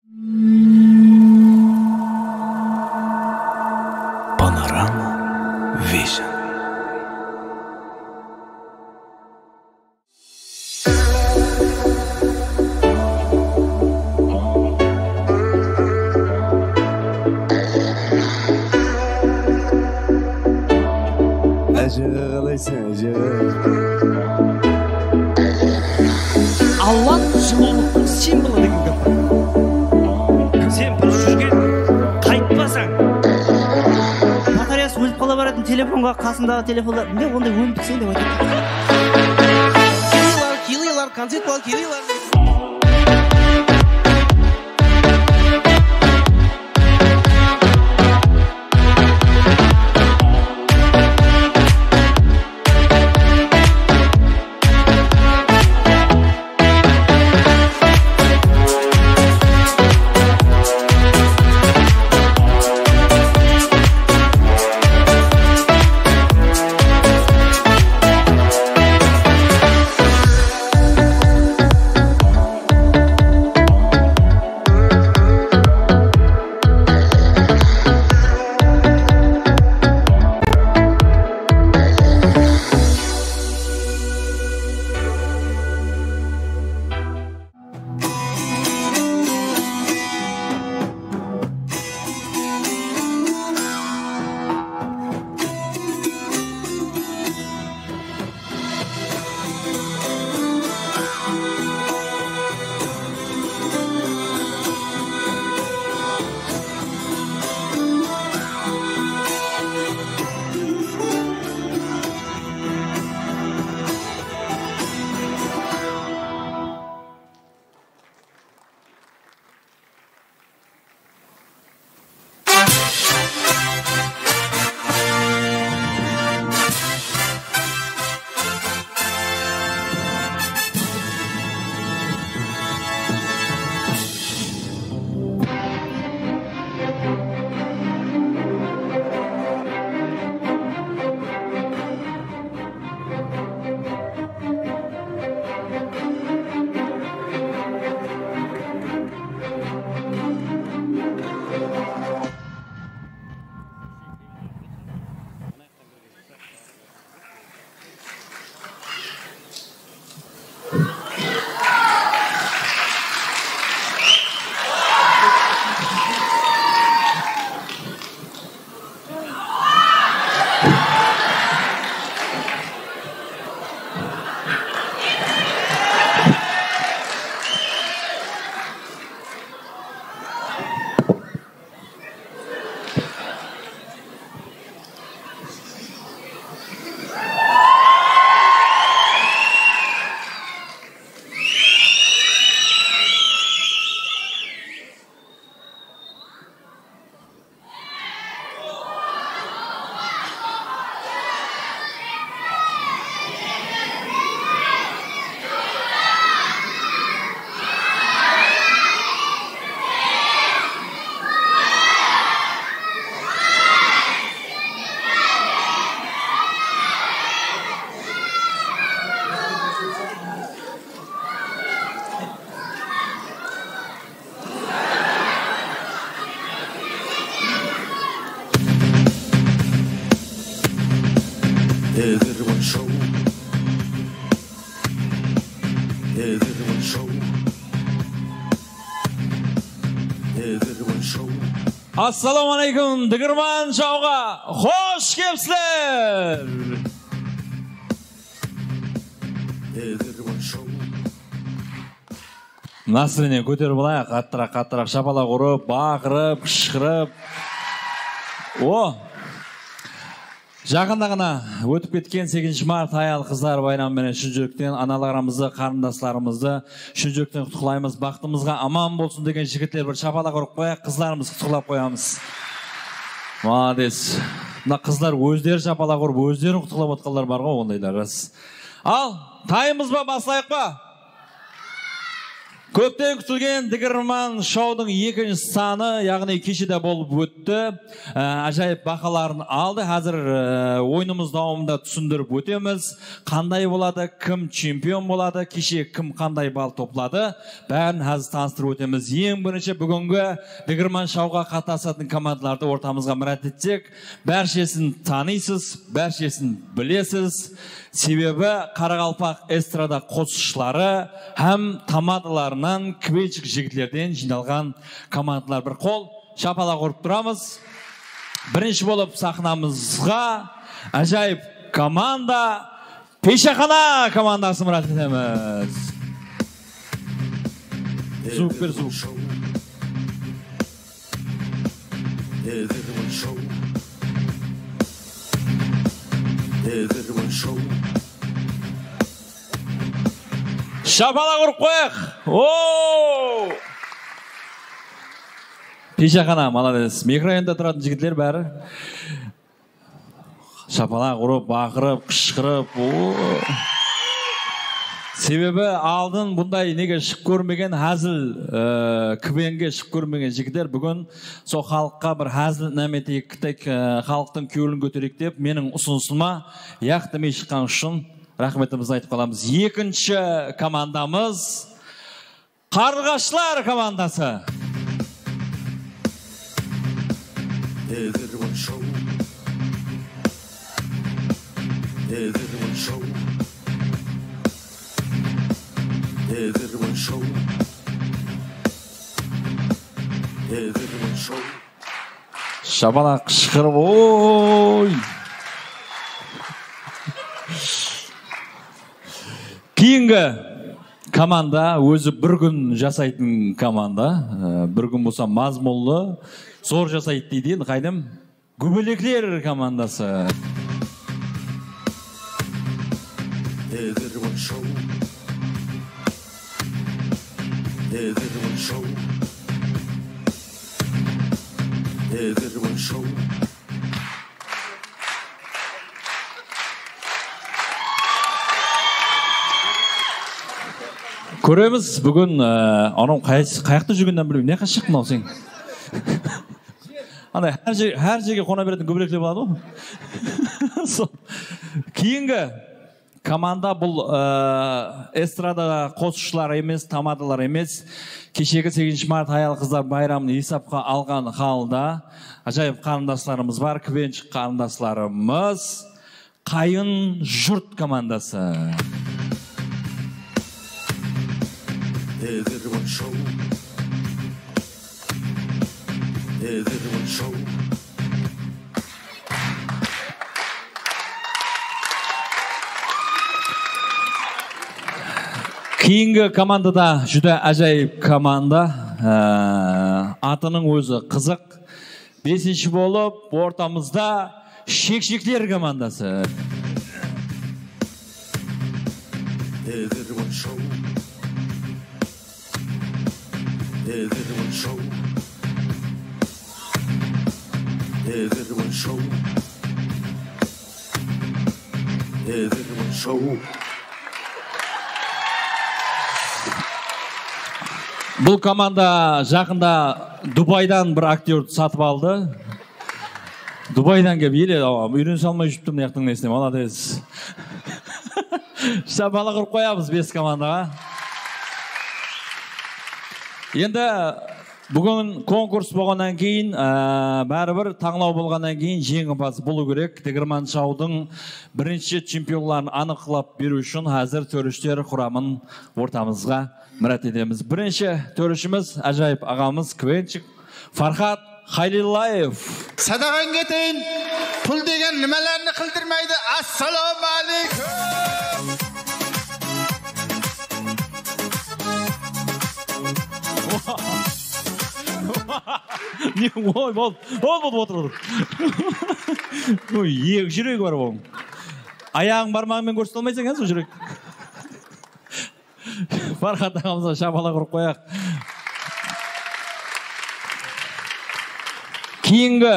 Panorama Vision. Аллах жылулықтың символы деген көп. Сен бір жүрген қайтпасаң, батареясы өліп қала баратын телефонға қасындағы телефондар, не ондай өмдіксің деп айтады. Келейлар, концерт бол, келейлар. Assalamualaikum, Digirman Show'ga hoş kelibsizlar. Настроение көтеріп алайық, қаттырақ шапалақ ұрып, бақырып, шықырып. Жақында ғана өтіп кеткен 8 март аял қыздар байрамымен шын жүректен аналарымызды, қарындасларымызды шын жүректен құттықтаймыз. Бақытымызға аман болсын деген жігіттер бір шапалақ ұрып қояйық, қыздарымыз құттықтап қоямыз. Молодец. Мына қыздар өздері шапалақ ұрып, өздері құттықтап отқандар бар ғой, ондайлар рас. Ал, тайымыз ба, басылайық па? Көптен күтілген Дігірман шоудың екінші саны, яғни кешеде болып өтті. Ажайып бақаларын алды. Қазір ойынымыз дауымында түсіндіріп өтеміз. Қандай болады, кім чемпион болады, кеше кім қандай бал топлады. Бәрін қазір таныстырып өтеміз. Ең бірінші бүгінгі Дігірман шоуға қатысатын командаларды ортамызға мұрат етсек, бәршесін танисыз, бәршесін білесіз. Себебі Қарақалпақ эстрада қосушылары һәм тамадаларынан квенчик жігітлерден жиналған командалар. Бір қол шапалақ ұрып тұрамыз. Бірінші болып сахнамызға ажайып команда Пешахана командасын мұрат етеміз. Звук бер, звук. Шапалақ ұрып қояқ. Пешахана, молодец. Микрорайонда тұратын жігітлер бәрі. Шапалақ ұрып, бақырып, қышқырып. Себебі алдын бұндай неге шық көрмеген әзіл квенге шық көрмеген жігіттер бүгін сол халыққа бір әзіл нәметейік халықтың көңілін көтерейік деп менің ұсынысыма яқтымай шыққан үшін рахметімізді айтып қаламыз. Екінші командамыз Қарлығашлар командасы. Шабалақ қышқырып, ой! Кейінгі команда өзі бір күн жасайтын команда. Бір күн болса мазмұллы, зор жасайды дейді. Қайдым? Гүбілеклер командасы. Көреміз бүгін анау қаяқты жүргеннен білмеймін. Не қашық мынау сен? Андай әр жерге қона беретін көбілеклер болады ғой. Кейінгі команда бұл эстрада қосушылар емес, тамадалар емес. Кешегі 8 март аял қыздар байрамын есапқа алған халда ажайып қарындастарымыз бар, квенчик қарындастарымыз. Қайын жұрт командасы. Кейінгі командада жүдә әжайып команда. Атының өзі қызық. 5-ші болып ортамызда Шекшектер командасы. Бұл команда жақында Дубайдан бір актерді сатып алды. Дубайдан кеп еле үйрене салмай жүріп тұрмын, яқтың несіне. Молодец. Шапалақ ұрып қоямыз 5 командаға. Енді бүгін конкурс болғаннан кейін, бәрібір таңлау болғаннан кейін жеңімпаз болу керек. Дігірман шоудың бірінші чемпионларын анықтап беру үшін әзір төрештер құрамын ортамызға мұрат етеміз. Бірінші төрешіміз ажайып ағамыз квенчик Фархат Халилаев. Садаған кетейін, пұл деген nimelerini қылдырмайды. Ассаламу алейкум. Ой, бол отыр. Ой, екі жүрек бар ол. Аяғың бармағымен көрсете алмайсың әз жүрек. Фархат ағамызға шапалақ ұрып қояқ. Кейінгі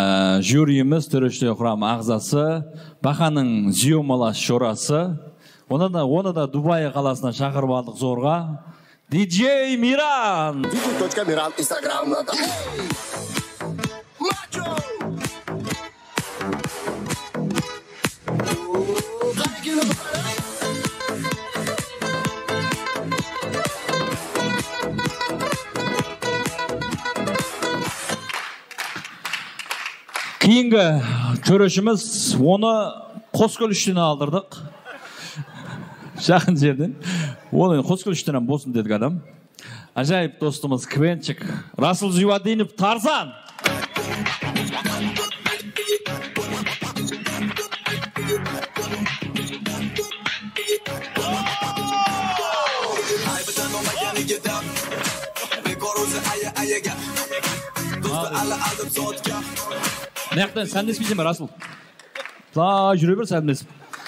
жюриіміз төрешілер құрамы ағзасы, Бақаның Зиомала Шорасы. Оны да Дубай қаласынан шақырып алдық зорға. DJ Миран. DJ.Miran Instagram'da. Кейінгі төрешіміз оны Қоскөл үштен алдырдық. Жақын жерден. Оны Қоскөл үштен болсын дедік адам. Ажайып достымыз Квенчик, Расул Зивадинов, Тарзан. Наяқтан сәлемдеспейсің бе, Расул? Жүре бер сәлемдесіп.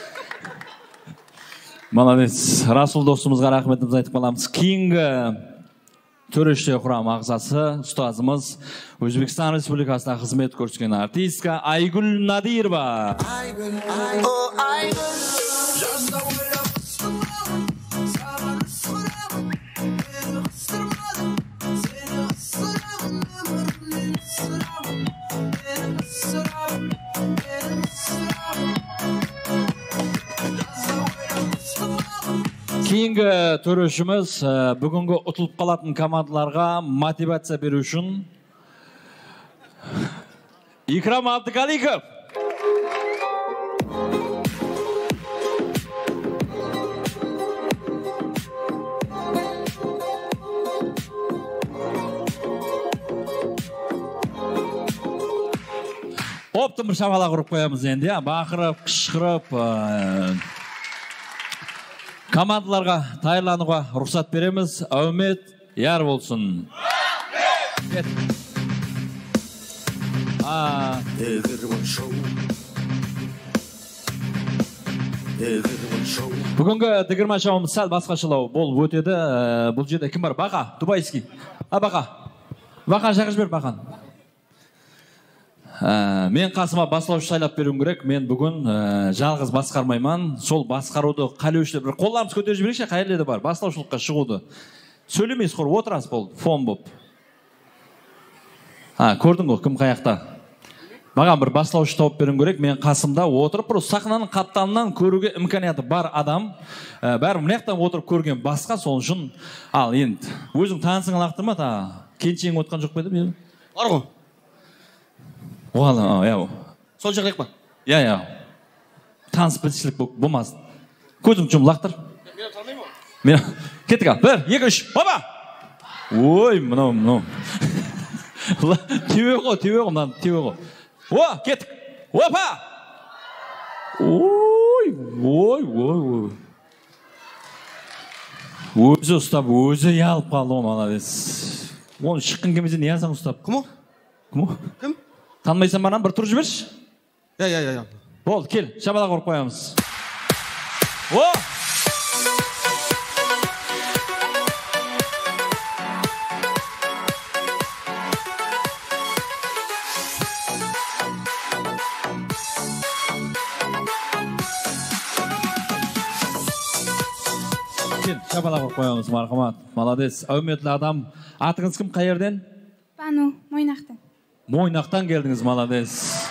Молодец. Расул достымызға рахметімізді айтып қаламыз. Кейінгі төреште құрам ағзасы ұстазымыз Өзбекстан Республикасына қызмет көрсеткен артистка Айгүл Надирова. Кейінгі төрешіміз бүгінгі ұтылып қалатын командаларға мотивация беру үшін Икрам Абдыкаликов. Оптым бір шамала құрып қоямыз енді, бақырып, қышқырып, командаларға тайырлануға рұқсат береміз. Әумет яр болсын. Бүгінгі дігірма шауымыз сәл басқашылау болып өтеді. Бұл жерде кім бар? Бақа, Дубайский. Бақа. Бақа жағыз бер, Бақан. Мен қасыма басылаушы сайлап беруім керек. Мен бүгін жалғыз басқармайман. Сол басқаруды қалеушілер бір қолдарымыз көтеріп жіберекші, қайырледі бар. Басылаушылыққа шығуды. Сөйлемейсіз қор, отырасыз бол, фон боп. Көрдің ғой, кім қаяқта. Маған бір басылаушы тауып беруім керек. Мен қасымда отырып, бір сахнаның қапталынан көруге имканияты бар адам. Бәрі мұнаяқтан отырып көрген басқа, сол үшін. Ал енді, өзің танысың лақтырма, кеншең отқан жоқ беді? Бар ғой. Оған, яу. Сол жақлайық па? Я. Таныс білшілік болмаз. Көзім жұмы лақтыр. Мен танымайым ғой. Мен, кеттік ал. 1, 2, 3, баба! Ой, мұнау. Теве ғой. О, кеттік. Опа! Ой. Өзі ұстап, өзі ялып қалды, молодец. Оны шыққын кемезден не ясаң ұстап? Кім? Танымайсан барам, бір тұр жіберші? Я. Болды, кел, шабала құрып қоямыз. О! Кел, шабала құрып қоямыз, марқамат. Молодец. Әуметлі адам. Атыңыз кім, қай жерден? Бану, Мойнақтан. Мойнақтан келдіңіз, молодец.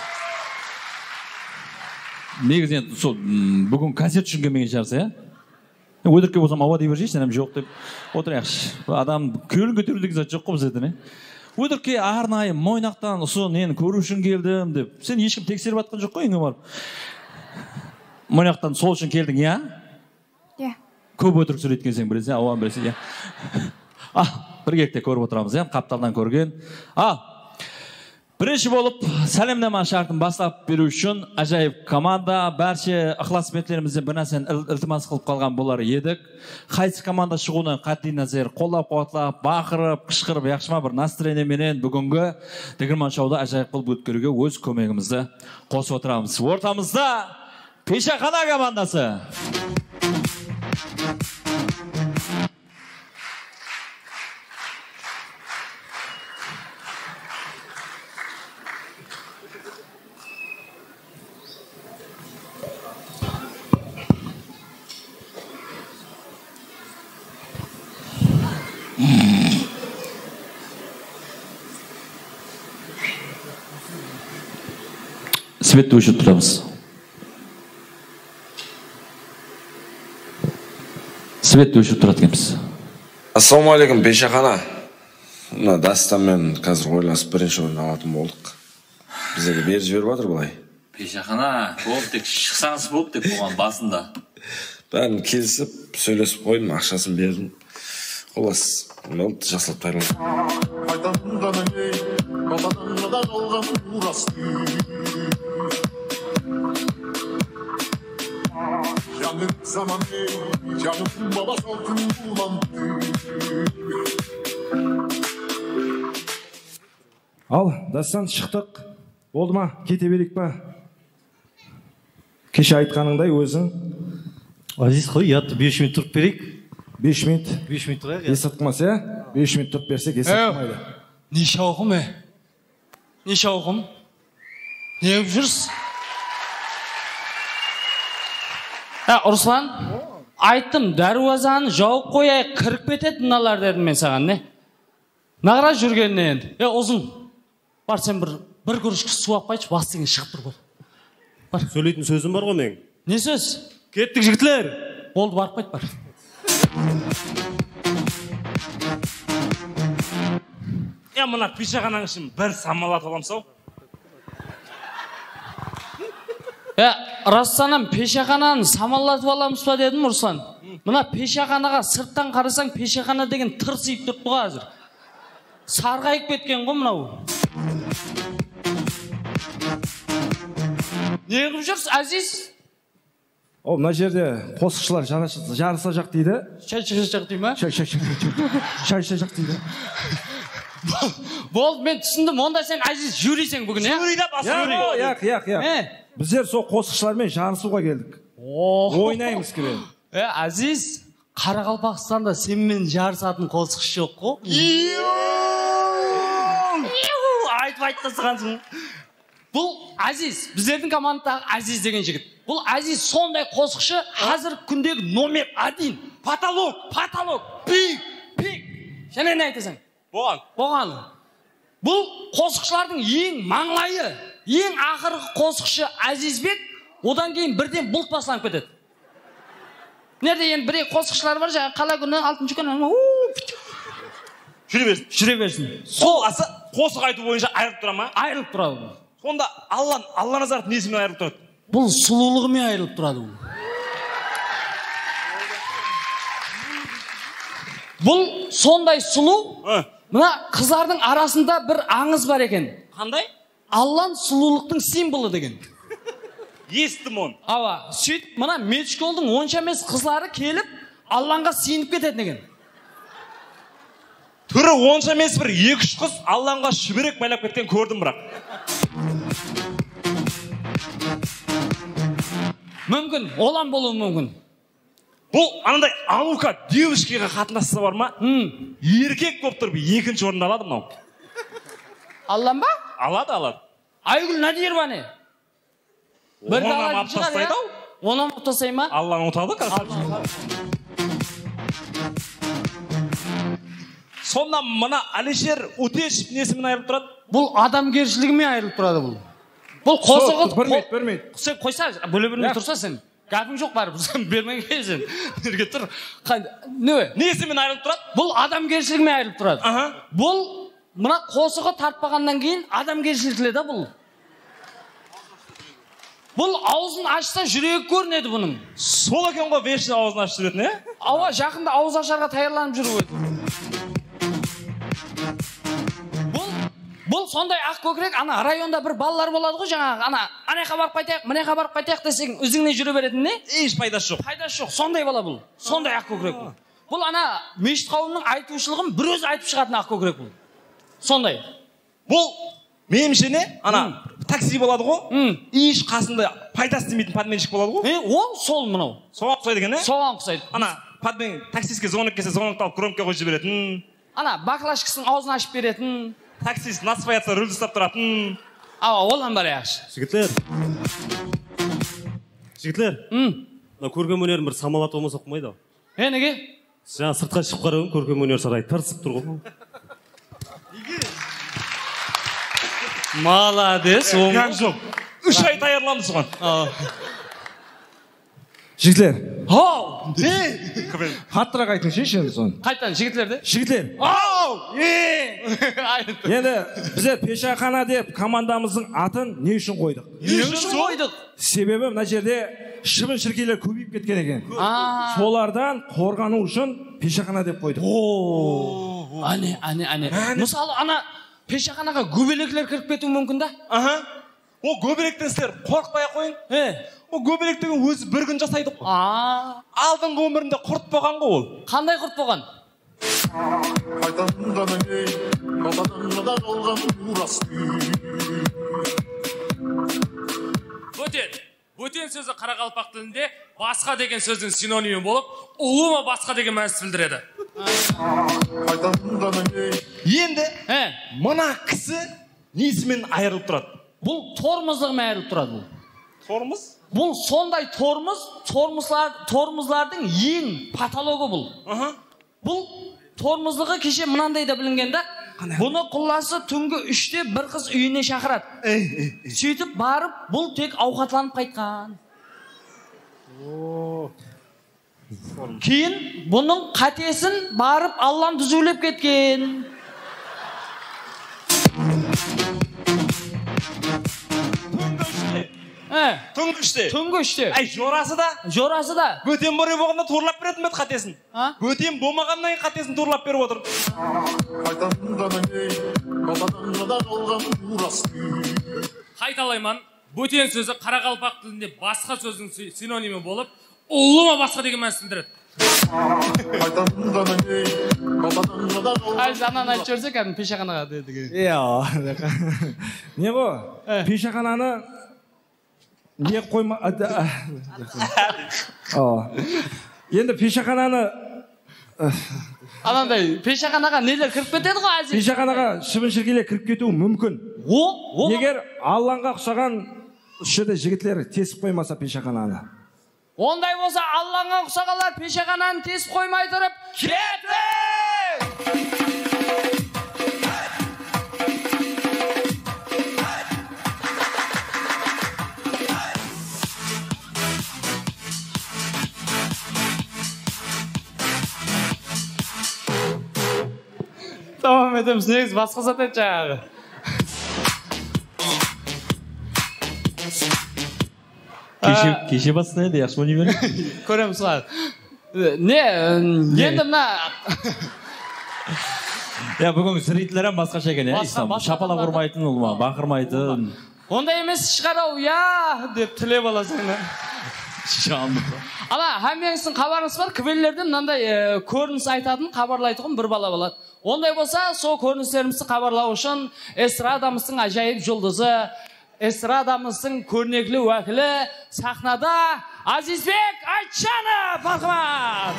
Негізінен, бүгін концерт үшін келмеген шығарсы, я? Өдірке болсам, ауа дей бержейші, әнем жоқ деп отырайықшы. Адам көлін көтерілдік зат жоқ қой бізде. Өдірке арнайы Мойнақтан нені көру үшін келдім деп. Сен ешкім тексеріп атқан жоқ қой, үйіңе барып. Мойнақтан сол үшін келдің, я? Я. Көп өтірік сөйлеткен сен біресе, ауан біресе, я. Бір кекте көріп отырамыз, я? Қапталдан көрген. Бірінші болып, сәлемнама шартын бастап беру үшін ажайып команда, бәрше ықыласметлерімізде бір нәрсен ілтимас қылып қалған болар едік. Қайсы команда шығуына қатты назар қолдап, қуатлап, бақырып, қышқырып, яқшыма бір настроениеменен бүгінгі дігірман шоуды ажайып қылып өткеруге өз көмегімізді қосып отырамыз. Ортамызда Пешахана командасы. Светті өшіріп тұрамыз. Светті өшіріп тұрады екенбіз. Ассалаумағалейкум, пешахана. Мына Дастанмен қазір ойласып бірінші орын алатын болдық. Біздерге беріп жіберіп жатыр былай. Пешахана, болып тек шықсаңыз болып тек болған басында. Бәрін келісіп, сөйлесіп қойдым, ақшасын бердім. Олас, болды, жасылып тайрылды. Ал, Дастан, шықтық. Болды ма? Кете берейік па? Кеше айтқаныңдай өзің. Азиз қой, ұятты 5 минут тұрып берейік. 5 минут. 5 минут тұрайық. Есіртмас, ә? 5 минут тұрып берсек есіртмайды. Неше ауқым, Неше ауқым? Не өп жүрсіз? Руслан, айттым, дәруазаны жауып қойайық, кіріп кетеді мыналар дедім мен саған, не? Нағыра жүргеніне енді. Ұзын, бар сен бір күрішкі су аппайшы, бастығын шығып тұр бар. Сөйлейтін сөзім бар ғой мен. Не сөз? Кеттік жігітлер. Болды, барып қайт бар. Мына пешаханаң үшін бір самалат аламсау. Растанам, пешахананы самалатып аламыз ба дедім, Руслан. Мына пешаханаға сырттан қарасаң, пешахана деген тырсиып тұрып тұға азыр. Сарғайып кеткен ғой мынау. Не қып жүрсіз, Азиз? Мына жерде қосықшылар жарыса жақ дейді. Шай жақ дейді ма? Шай жақ дейді. Болды, мен түсіндім. Онда сен Азиз жүрейсің бүгін, е? Жүрейді, басы Яқ. Біздер сол қосықшылармен жарысуға келдік. Ойнаймыз кірен. Азиз, Қарақалпақстанда сенмен жарысатын қосықшы жоқ қой? Айтып тасығансың. Бұл Азиз, біздердің командадағы Азиз деген жігіт. Бұл Азиз сондай қосықшы, қазір күндегі номер 1. Потолок, пик. Және не айтасың? Боған. Бұл қосықшылардың ең маңлайы, ең ақырғы қосықшы Азизбек, одан кейін бірден бұлт басыланып кетеді. Nerede енді бірей қосықшылар бар, жаңа қала күні, 6-шы күні, жүре берсін. Сол асы қосық айту бойынша айырылып тұра ма? Айырылып тұрады. Сонда Алла назарет несімен айырылып тұрады? Бұл сұлулығымен айырылып тұрады. Бұл сондай сұлу, мына қыздардың арасында бір аңыз бар екен. Қандай? Аллан сұлулықтың символы деген. Естім оны. Сөйтіп, мына Мечколдың онша емес қызлары келіп, Алланға сиініп кетеді деген. Түрі онша емес бір 2-3 қыз Алланға шүберек байлап кеткен көрдім бірақ. Мүмкін, олан болуы мүмкін. Бұл анандай Алука девушкаға қатынасса бар ма? Еркек болып тұрып 2-ші орында алады мынау. Аллан ба? Алады. Айгүл Надирова не? Онам аптастайды ау? Онам аптастай ма? Аллан ұтады қазір. Сонда мына Алишер Утешев несімен айырылып тұрады? Бұл адамгершілігімен айырылып тұрады бұл. Бұл қосығы... Бермейді. Сен қойса, бөле бермей тұрса сен. Гәпің жоқ барып, сен бермей келсен. Берге тұр. Несімен айырылып тұрады? Бұл адамгершілігімен айырылып тұрады. Бұл мына қосығы тартпағаннан кейін адамгершіліклі да бұл. Бұл аузын ашса жүрегі көрінеді бұның. Сол екен ғой вешін аузын ашып жүретін, е? Жақында ауыз ашарға таярланып жүру еді. Бұл сондай ақ көкірек, ана районда бір балалар болады ғой, жаңағы, анайқа барып қайтайық, мінеқа барып қайтайық десең, өзіңне жүре беретін, не? Еш пайдасы жоқ. Пайдасы жоқ, сондай бала бұл. Сондай ақ көкірек бұл. Бұл ана мешіт қауымның айтушылығын бір өзі айтып шығатын ақ көкірек бұл. Сондай. Бұл менімше не? Ана такси болады ғой, еш қасында пайдасы демейтін подменщик болады ғой. Ол сол мынау. Соған ұқсайды екен, е? Соған ұқсайды. Ана подмен таксистке звонок келсе, звонокты алып громкіге қойып жіберетін. Ана баклашкасын аузын ашып беретін. Таксист насваяться рөлді ұстап тұратын. Олан бар яш. Жігітлер, көркем өнерін бір самалат болмаса қоймайды. Неге? Жаңа сыртқа шығып қарауым, көркем өнер сарайы тырсып тұр ғой. Молодец. Как жоқ. 3 ай даярланды соған. Жігітлер, Ау! қаттырақ айтыңызшы енді соны. Қайтан жігітлерді? Жігітлер, Ау! енді біздер пешахана деп командамыздың атын не үшін қойдық? Не үшін қойдық? Себебі мына жерде шыбын шіркейлер көбейіп кеткен екен. Солардан қорғану үшін пешахана деп қойдық. Әне. Мысалы, ана пешаханаға гөбелеклер кіріп кетуі мүмкін да? О, гөбелектен сіздер қорықпай қойын. О, гөбелек деген өзі бір күн жасайды. Алдыңғы өмірінде құрт болған ғой ол. Қандай құрт болған? Бөтен сөзі қарақалпақ тілінде басқа деген сөздің синонимі болып, ұлыма басқа деген мәнісін білдіреді. Енді мына кісі несімен айырылып тұрады? Бұл тормыздығымен айырылып тұрады бұл. Тормыз? Бұл сондай тормызлардың ең патологы бұл. Бұл тормыздығы кеше мынандай да білінген да. Бұны құласы түнгі 3-те бір қыз үйіне шақырады. Сөйтіп барып, бұл тек ауқатланып қайтқан. Кейін бұның қатесін барып Аллам түзулеп кеткен. Түнгі үште. Әй, жорасы да. Бөтен бөрі болғанда торлап беретін бет қатесін. Бөтен болмағаннан кейін қатесін торлап беріп отыр. Қайталайман, бөтен сөзі қарақалпақ тілінде басқа сөздің синонимі болып, ұлыма басқа деген мәнісін білдіреді. Анан айтып жіберсе кәдімгі пешаханаға деді. Не ғой? Пешахананы не қойма... Енді пешахананы... Анандай, пешаханаға нелер кіріп кетеді ғой әзір? Пешаханаға шыбын шіркейлер кіріп кетуі мүмкін. Егер Алланға ұқсаған үш жерде жігітлер тесіп қоймаса пешахананы. Ондай болса Алланға ұқсағандар пешахананы тесіп қоймай тұрып, кетті! Tamam etemiz, негіз басқа зат ет жаңағы. Кеше басына еді, яқшы өне берді. Көреміз ғой. Не, енді мына... Бүгін зрителер басқаша екен, шапалап ұрмайтын, бақырмайтын. Ондай емес шығарау, деп тілеп аласың. Ана, әмеңіздің қабарыңыз бар, квеллерден мынандай көрініс айтатын, қабарлайтығын бір бала болады. Ондай болса, сол көріністерімізді қабарлау үшін эстрадамыздың ажайып жұлдызы, эстрадамыздың көрнеклі уәкілі сахнада Азизбек Айтжанов, мархамат!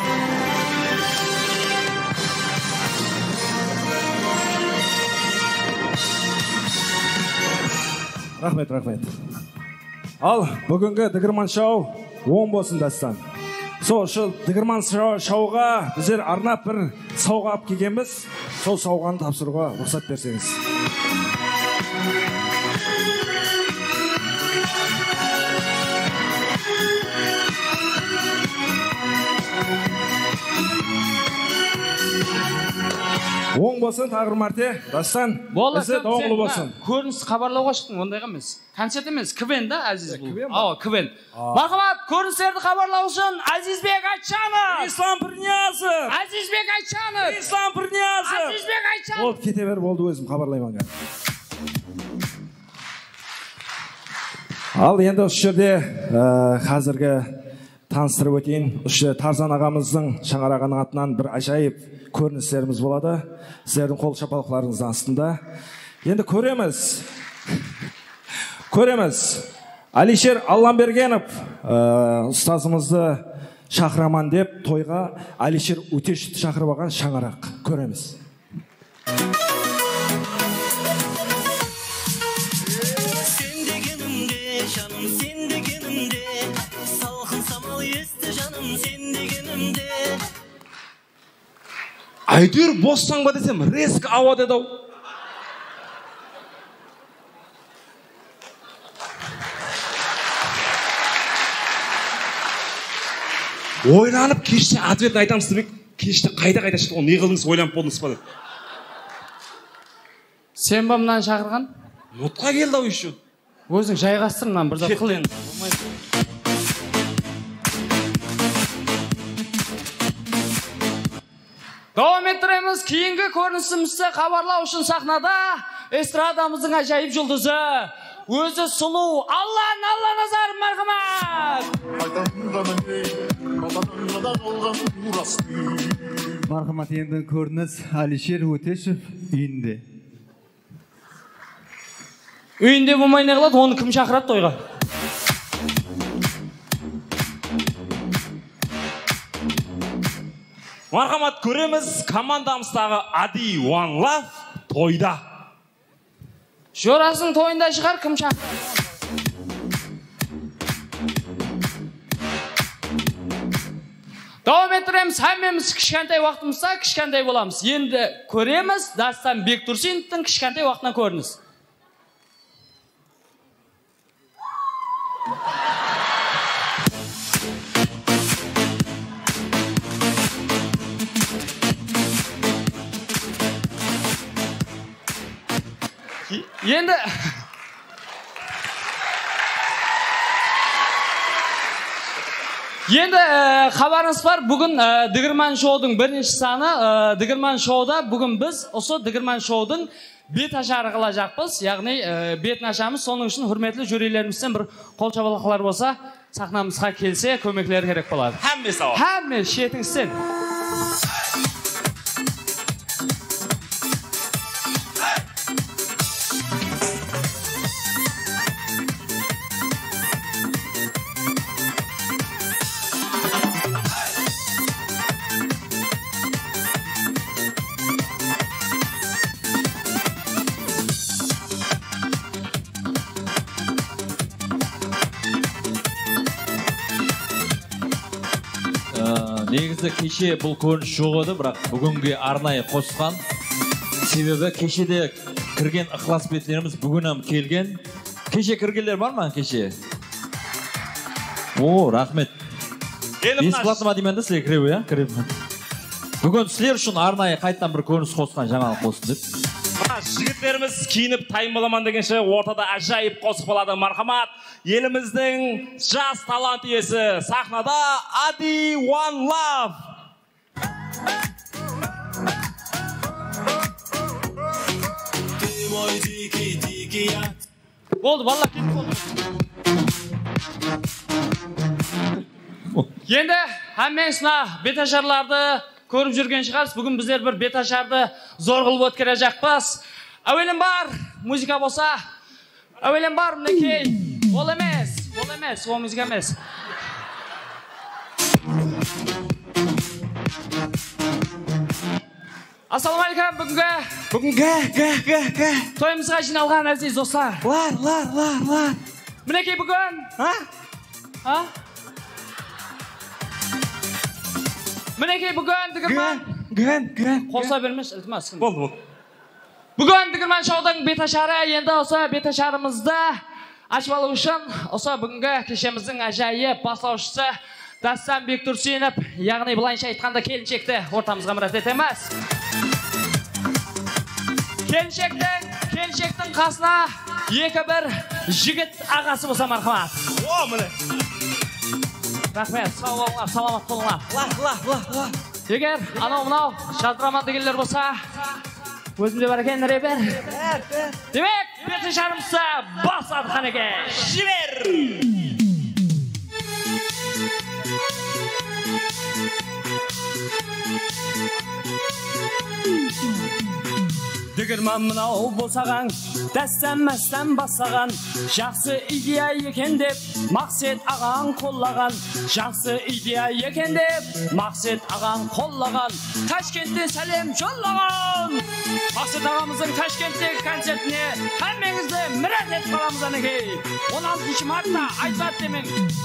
Рахмет. Ал бүгінгі Дігірман шоу оң болсын дастан. Сол Дігірман шоуға біздер арнап бір сауға алып келгенбіз. Сол сауғаны тапсыруға рұқсат берсеңіз. Оң болсын, тағыр мәрте, дастан, ізі доңғылы болсын. Көрініс қабарлауға шықтың, ондайға емес. Концерт емес, квен да, Азиз бұл. Квен. Мархамат, көріністерді қабарлау үшін Азизбек Айтжанов! Ислам Пірниязов! Азизбек Айтжанов! Ислам Пірниязов! Азизбек Айтжанов! Ол кете бер болды өзім қабарлайманға. Ал енді осы жерде қазіргі таныстырып өтейін. Осы Тарзан ағамыздың шаңырағының атынан бір ажайып көріністеріміз болады. Сіздердің қол шапалқыларыңыздың астында. Енді көреміз. Алишер Алламбергенов ұстазымызды шақыраман деп тойға Алишер Утешевті шақырып алған шаңырақ. Көреміз. Әйтеуір боссаң ба десем, резк ауа деді ау. ойланып кеште ответті айтамыз демек кеште қайда шықты ғой не қылдыңыз ойланып болдыңыз ба деп. Сен ба мынаны шақырған? Нотқа келді ау еще. Өзің жайғастыр мынаны бір зат қыл енді. Давам еттіреміз. Кейінгі көрінісімізді хабарлау үшін сахнада эстрадамыздың ажайып жұлдызы, өзі сұлу Алла Назар Мархамат, енді көрініс Алишер Өтешев үйінде. Үйінде болмай не қылады, оны кім шақырады тойға? Мархамат, көреміз командамыздағы Ади One Love тойда. Жорасың тойында шығар, кім шақырады? Давам еттіреміз, әмеміз кішкентай уақытымызда кішкентай боламыз. Енді көреміз Дастан Бектұрсиновтың кішкентай уақытынан көріңіз. Енді хабарыңыз бар, бүгін Дігірман шоудың бірінші саны, Дігірман шоуда бүгін біз осы Дігірман шоудың бет ашары қыла жақпыз, яғни бетін ашамыз. Соның үшін хүрметлі жюрилерімізден бір қол шабалақлар болса, сахнамызға келсе, көмеклер керек болады. Әмме сауа. Әмме шетіңізден. Негізі кеше бұл көрініс жоқ еді, бірақ бүгінге арнайы қосқан. Себебі кешеде кірген ықылас бетлеріміз бүгінім келген. Кеше кіргендер бар ма кеше? О, рахмет. Бесплатно ма деймін де сілер кіреу, я? Бүгін сілер үшін арнайы қайттан бір көрініс қосқан, жаңалық қосын деп. Жігіттеріміз киініп тайымбаламан дегенше ортада ажайып қосық болады. Мархамат, еліміздің жас талант иесі сахнада Ади One Love. Болды, балалар кетіп болды. Енді әмменсіна беташарларды көріп жүрген шығарыз. Бүгін біздер бір беташарды зор қылып өткере жақпыз. Әуелен бар, музыка болса, әуелен бар, мінекей. Ол емес, ол музыка емес. Ассалаумалейкум, бүгінгі тойымызға жиналған әзиз достар. Лар. Мінекей бүгін. Мінекей бүгін Дігірман. Қоса бермеш, ілтімас. Болды. Бүгін Дігірман шоудың беташары, енді осы беташарымызды ашып алу үшін осы бүгінгі кешеміздің ажайып бастаушысы Дастан Бектұрсинов, яғни былайынша айтқанда келіншекті ортамызға мұрат етеміз. Келіншектің қасына екі бір жігіт ағасы болса мархамат. О, міне. Рахмет, саламат болыңа. Егер анау-мынау жадыраман дегендер болса, өзімде бар екен ребер. Демек, беташарымызды бастадық қанеке. Жібер! Дігірман мынау болсаған, дәстән-мәстән басаған, жақсы идея екен деп, Мақсет ағаң қоллаған. Жақсы идея екен деп, Мақсет ағаң қоллаған. Ташкентте сәлем жоллаған. Мақсет ағамыздың Ташкенттегі концертіне әммеңізді мұрат етіп қаламыздан екей. 16 мартта айтпат демен.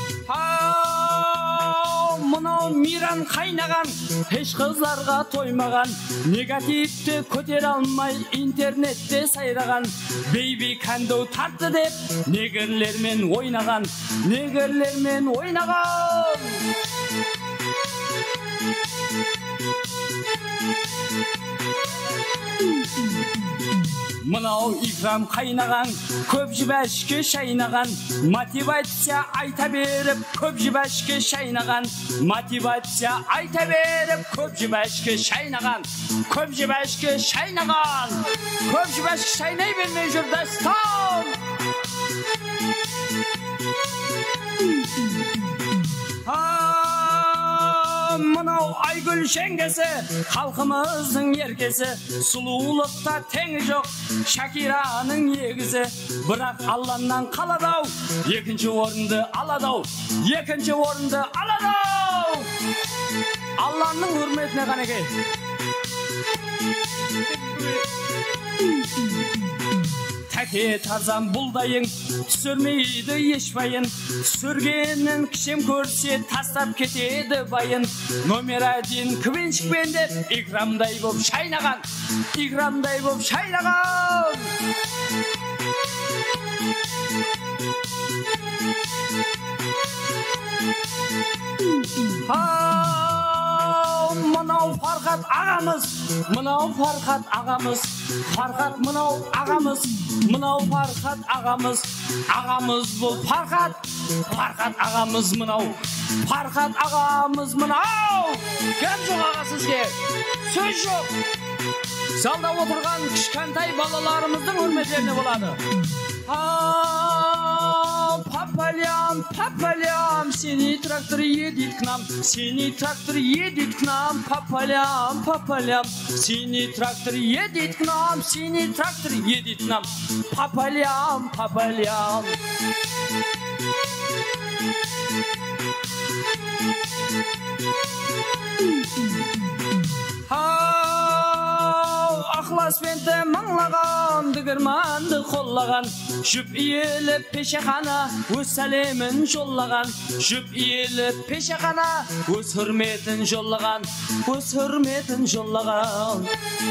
Мынау миран қайнаған, еш қыздарға тоймаған, негативті көтер алмай интернетте сайраған, бейби кәндеу тартты деп, негерлермен ойнаған. Мынау икрам қайнаған, көп жібәшке шайнаған, мотивация айта беріп, көп жібәшке шайнаған, мотивация айта беріп, көп жібәшке шайнаған, көп жібәшке шайнаған, көп жібәшке шайнай бермей жүр дастан. Мынау Айгүл жеңгесі, халқымыздың еркесі, сұлулықта теңі жоқ, Шакираның егізі, бірақ Алланнан қаладау, екінші орынды аладау, екінші орынды аладау. Алланың үрметіне қанекей. Тәке Тарзан бұлдайың, түсірмейді ешбайын, түсіргенін кішем көрсе тастап кетеді байын. Номер 1 квеншікпен деп Играмдай боп шайнаған, Играмдай боп шайнаған. Мынау Фархат ағамыз, мынау Фархат ағамыз, Фархат мынау ағамыз, мынау Фархат ағамыз, ағамыз бұл Фархат, Фархат ағамыз мынау, Фархат ағамыз мынау. Кім жоқ аға сізге? Сөз жоқ. Залда отырған кішкентай балаларымыздың үрметтеріне болады. Папалям, папалям, синий трактор едет к нам, синий трактор едет к нам, папалям, папалям, синий трактор едет к нам, синий трактор едет к нам, папалям, папалям. Ақласпенті маңлаған, дүгірманды қоллаған, жүп иелі пешехана, өз сәлемін жоллаған, жүп иелі пешехана, өз хүрметін жоллаған, өз хүрметін жоллаған.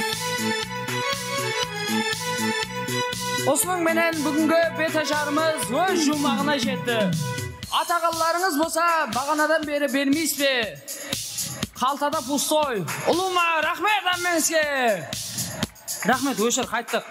Осының менен бүгінгі беташарымыз өз жұмағына жетті. Атағаларыңыз болса, бағанадан бері бермейсіз бе? Қалтада пустой. Ұлыма, рахмет әмменізге. Рахмет, өшір, қайттық.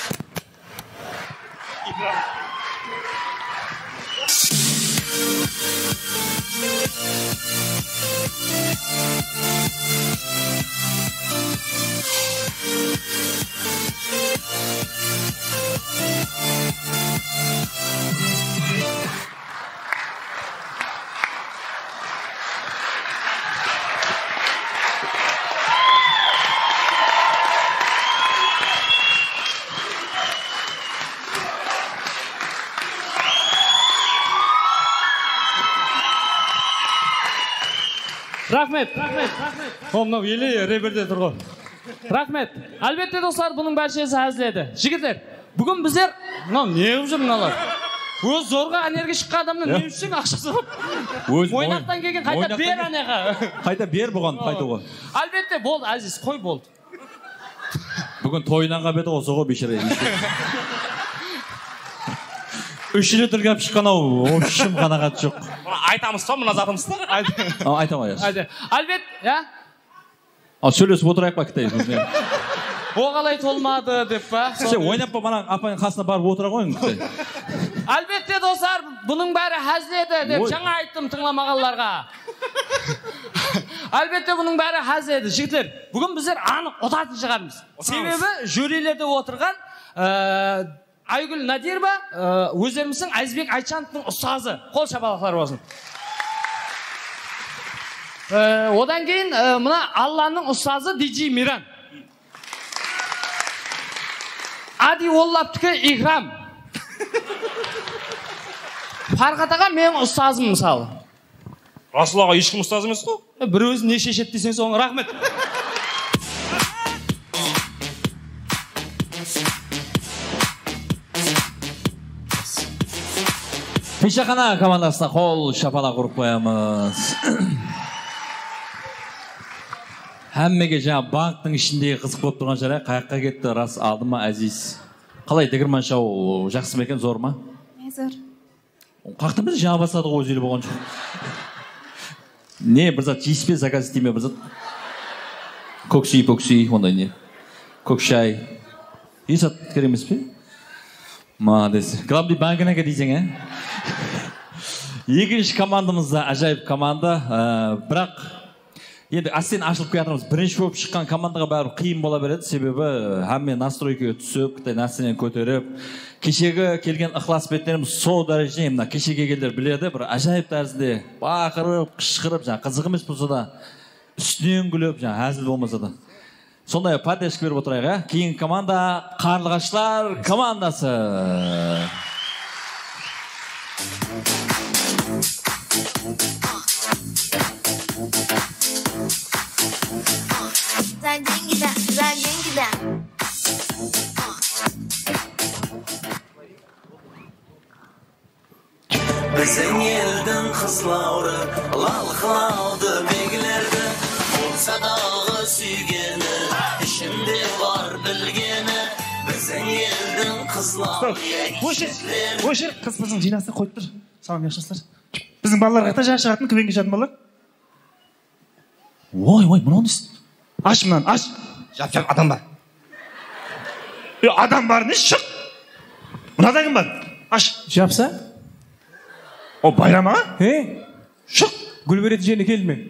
Рахмет, рахмет, рахмет. Мынау еле реберде тұр ғой. Рахмет. Әлбетте достар, бұның бәршесі әзіледі. Жігіттер, бүгін біздер, мынау не қып жүр мыналар? Өз зорға әнерге шыққан адамның не үшін ақшасы бар? Ойнақтан келген қайта бер әнеға. Қайта бер бұған, қайта ғой. Әлбетте, болды, Әзіз, қой болды. Бүгін тойынанға беті осы ғой бешірей. 3 литр кәп шыққан ау, ошым қанағат жоқ. Айтамыз па, мына затымызды? Айтам аяс. Әлбет, я? Сөйлесіп отырайық па кітай. Оғалай толмады деп па? Сен ойнап па, мана апайын қасына барып отыра қойын кітай. Әлбетте достар, бұның бәрі әзіледі деп жаңа айттым тыңламағаларға. Әлбетте бұның бәрі әзіледі. Жігіттер, бүгін біздер анық ұтатын шығармыз. Себебі жюрилерде отырған Айгүл Надирова өздеріміздің Әзбек Айтжановтың ұстазы. Қол шапалақтар болсын. Одан кейін мына Алланың ұстазы Диджи Миран. Ади Оллаптікі Играм. Фархат аға менің ұстазым мысалы. Расул аға ешкім ұстаз емес қой? Бір өзін не шешет десең соң рахмет. Пешахана командасына қол шапалақ ұрып қоямыз. Әммеге жаңа банктың ішіндегі қызық болып тұрған жарай, қаяққа кетті, рас алды ма Әзиз? Қалай, Дегірман шоу жақсы ма екен, зор ма? Зор. Қақтың біз жаңа басады ғой өзелі болған жоқ. Не, бір зат жейіспе, заказ істеме бір зат. Көксей, ондай не? Көкшай. Есат керек емес пе? Молодец. Главный банкінікі дейсің, Екінші командамыз да ажайып команда. Бірақ енді астен ашылып келатырмыз. Бірінші болып шыққан командаға бәрі қиын бола береді. Себебі әммен настройкаға түсіп, нәрсенен көтеріп, кешегі келген ықылас беттеріміз сол дәрежеде, мына кешеге келдер біледі, бір ажайып тәрізде бақырып, қышқырып, қызық емес болса да, үстінен күліп, әзіл болмаса да. Сондай поддержка беріп отырайық, Кейін команда Қарлығаштар командасы. Біздің елдің қызлауры, лалқылауды бегілерді, болса дағы сүйгені, ішінде бар білгені, біздің елдің қызлауры. Өшір, қыз біздің жинасына қойып тұр. Салам яқшасылар. Біздің балалар қайта жақ шығатын, күбенге жатын балалар. Ой, мынау несі? Аш мұнан, аш. Жап, адам бар. Адам бар, не шық? Мынада кім бар? Аш. Жапса? О, байрама? Шық, гүл беретін жеріне келді ме?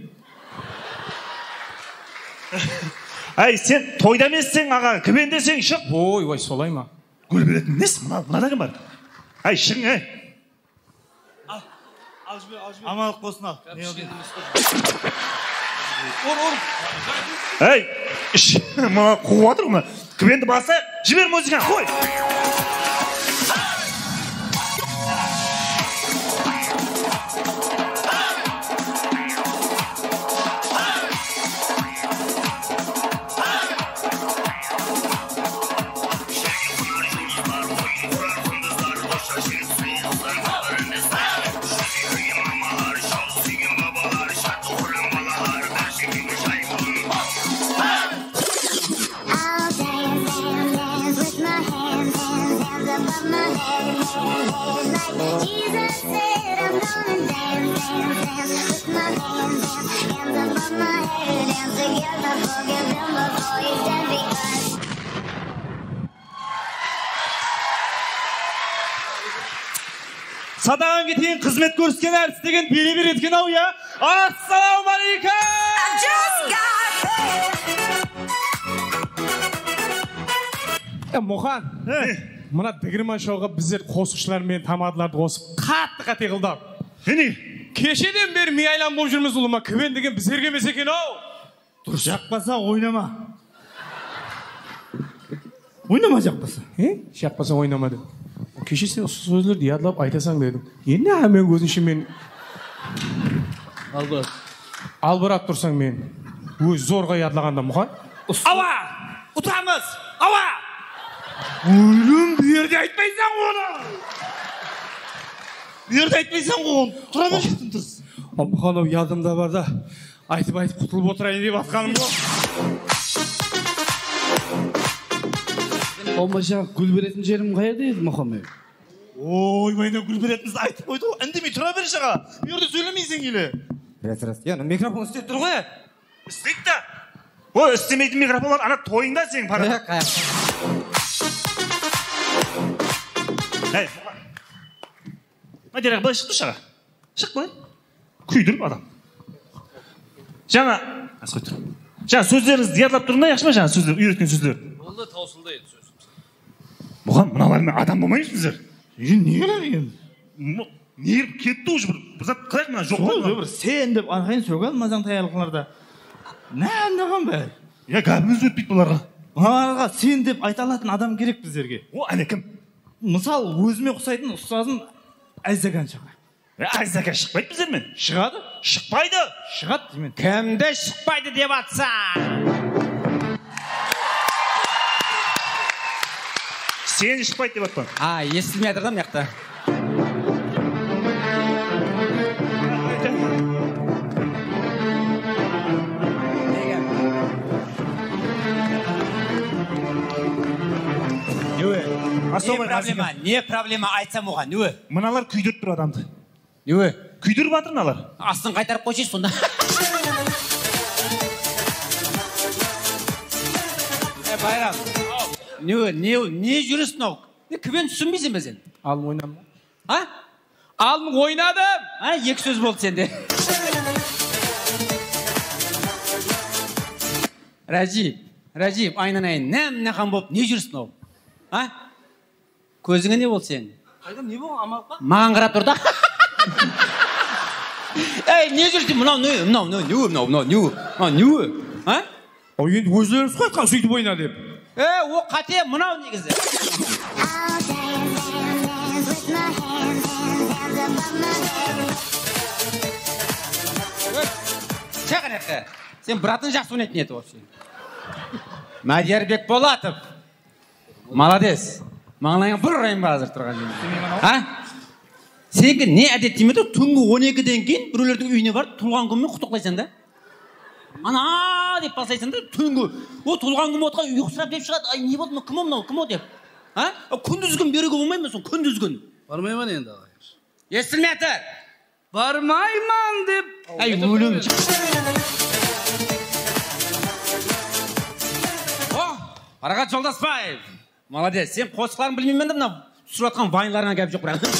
Әй, сен тойда емессің, аға, кімендесің, шық. Ой, солай ма? Гүл беретін несі? Мынада кім бар? Әй, шың, әй. Амалық болсын ал. Әй, мұна қуатыр мұна. Кіменді баса, жібер музыканы, қой. Садаған кетейін қызмет көрсеткен әртіс деген бере еткен ау, я? Ассалаумалейкум! Мұхан, мұна Дігірман шоуға біздер қосықшылармен тамадыларды қосып қатты қате қылдап. Кешеден бері мейайлан болып жүрміз ұлыма, кібен деген біздерге емес екен ау. Дұрыс, жақпаса ойнама. Ойнама жақпаса. Жақпаса ойнама дедім. Кеше сен сөздерді ядлап айтасаң дедім. Енді әмен көзінше мен... Албырат тұрсаң мен. Өз зорға ядлағанда мұқан. Ауа! Ұтамыз! Ауа! Өлім, берде айтпайсаң оны! Берде айтпайсаң оны! Тұра бер жеттім тұрс. Мұқан ау ядымда бар да, айтып құтылып отырайын деп атқаным ғой. Болмаша гүл беретін жерім қайда еді, Мұхаммед? Ой, майна гүл беретінізді айтып қойды ғой. Үндемей тұра бер жаға. Берде сөйлемейсің келе. Рас. Яны микрофон істеп тұр ғой. Істейді да. Ой, істемейтін микрофонлар ана тойында сен пара. Әй, Мұқан. Мәдерақ былай шықты шыға. Шық былай. Күйдіріп адам. Жаңа, асқой тұр. Жаңа сөздеріңізді ядлап тұрында яқшы ма жаңа сөздер, үйреткен сөздер? Болды таусылды еді сөз. Мұған мыналармен адам болмайсыңыздар. Не керек енді? Неріп кетті уже бір зат қылайық мына жоқ қой. Бір сен деп анқайын сөйген мазаң таялықларда. Нә андаған бәл? Я гәбіміз өтпейді бұларға. Бұларға сен деп айта алатын адам керек біздерге. О, әне кім? Мысал, өзіме ұқсайтын ұстазым Айзаган шыға. Айзаган шықпайды біздермен? Шығады? Шықпайды? Шығады деймен. Кімді шықпайды деп атсаң? Сен шықпайды деп атпан. Естілмей атырдам яқта. Не проблема айтсам оған, не? Мұналар күйдіріп тұр адамды. Не? Күйдіріп атыр мыналар. Астын қайтарып қойшы сонда. Байрам. Не жүріс мынау? Кімен түсінбейсің бе сен? Алым ойнадым. А? Алым ойнадым. А, екі сөз болды сенде. Рәжип, айнанайын, нәм-нәқан болып, не жүріс мынау? А? Көзіңе не болды сен? Қайдам, не болған, амалға? Маған қарап тұр да. Ей, не жүрсің? Мынау, а? Енді өздеріңіз қайтқан сөйтіп ойна деп. О қате, мынау негізі. Шақын әққа, сен братын жақсы ойнайтын еді вообще. Мадияр Бекболатов. Молодец. Маңлайың бір ұрайын ба азыр тұрған жүйін. Сенгі не әдет деймеді, түнгі 12-ден кейін біреулердің үйіне барып, туылған күнмен құттықтайсың да. Ана деп басайсың да, түнгі. О, туылған күн отқа ұйқысырап деп шығады. Ай, не болды, кім о мынау, кім о деп. Күндіз күн беруге болмай ма сон, күндіз күн. Бармайман енді ағай. Естілме әтір. Бармайман деп. Ай, өлім. Арағат Жолдаспаев. Молодец, сен қосықларын білмеймен де мына түсіріп атқан вайнларына кәп жоқ бірақ.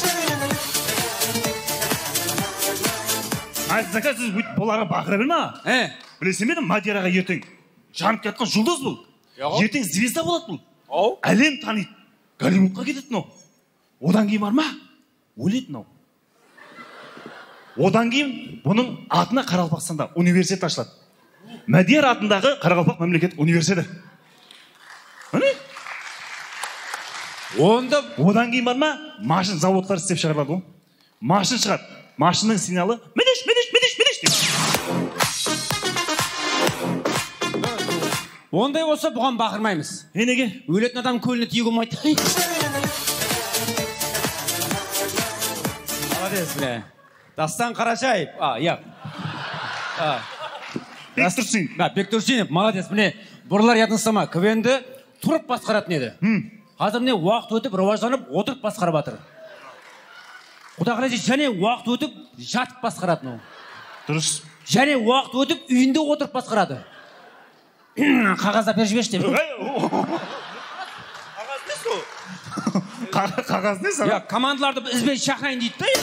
Айзака, сіз бұларға бақыра білме? Білесен беді, Мадияраға ертең жанып кеткен жұлдыз бұл. Ертең звезда болады бұл. Әлем таниды. Голливудқа кетеді мынау. Одан кейін бар ма? Өледі мынау. Одан кейін бұның атына Қарақалпақстанда университет ашылады. Мадияр атындағы Қарақалпақ мемлекеттік университеті. Одан кейін бар ма? Машин заводтар істеп шығарылады ғой. Машин шығады. Машинның сигналы медиш деп. Ондай болса бұған бақырмаймыз. Неге? Өлетін адам көліне тиюге болмайды. Молодец, бля. Дастан Қарашаев. Бектұрсинов, молодец, міне. Бұрлар ятынсама, КВН-ді тұрып басқаратын еді. Қазір міне уақыт өтіп, рауажданып, отырып басқарып жатыр. Құдағылай және уақыт өтіп, жатып басқаратын. Дұрыс. Және уақыт өтіп, үйінде отырып басқарады. Қағазда беріп жіберші деп. Қағаз не саған? Командаларды ізбей шақырайын дейді да.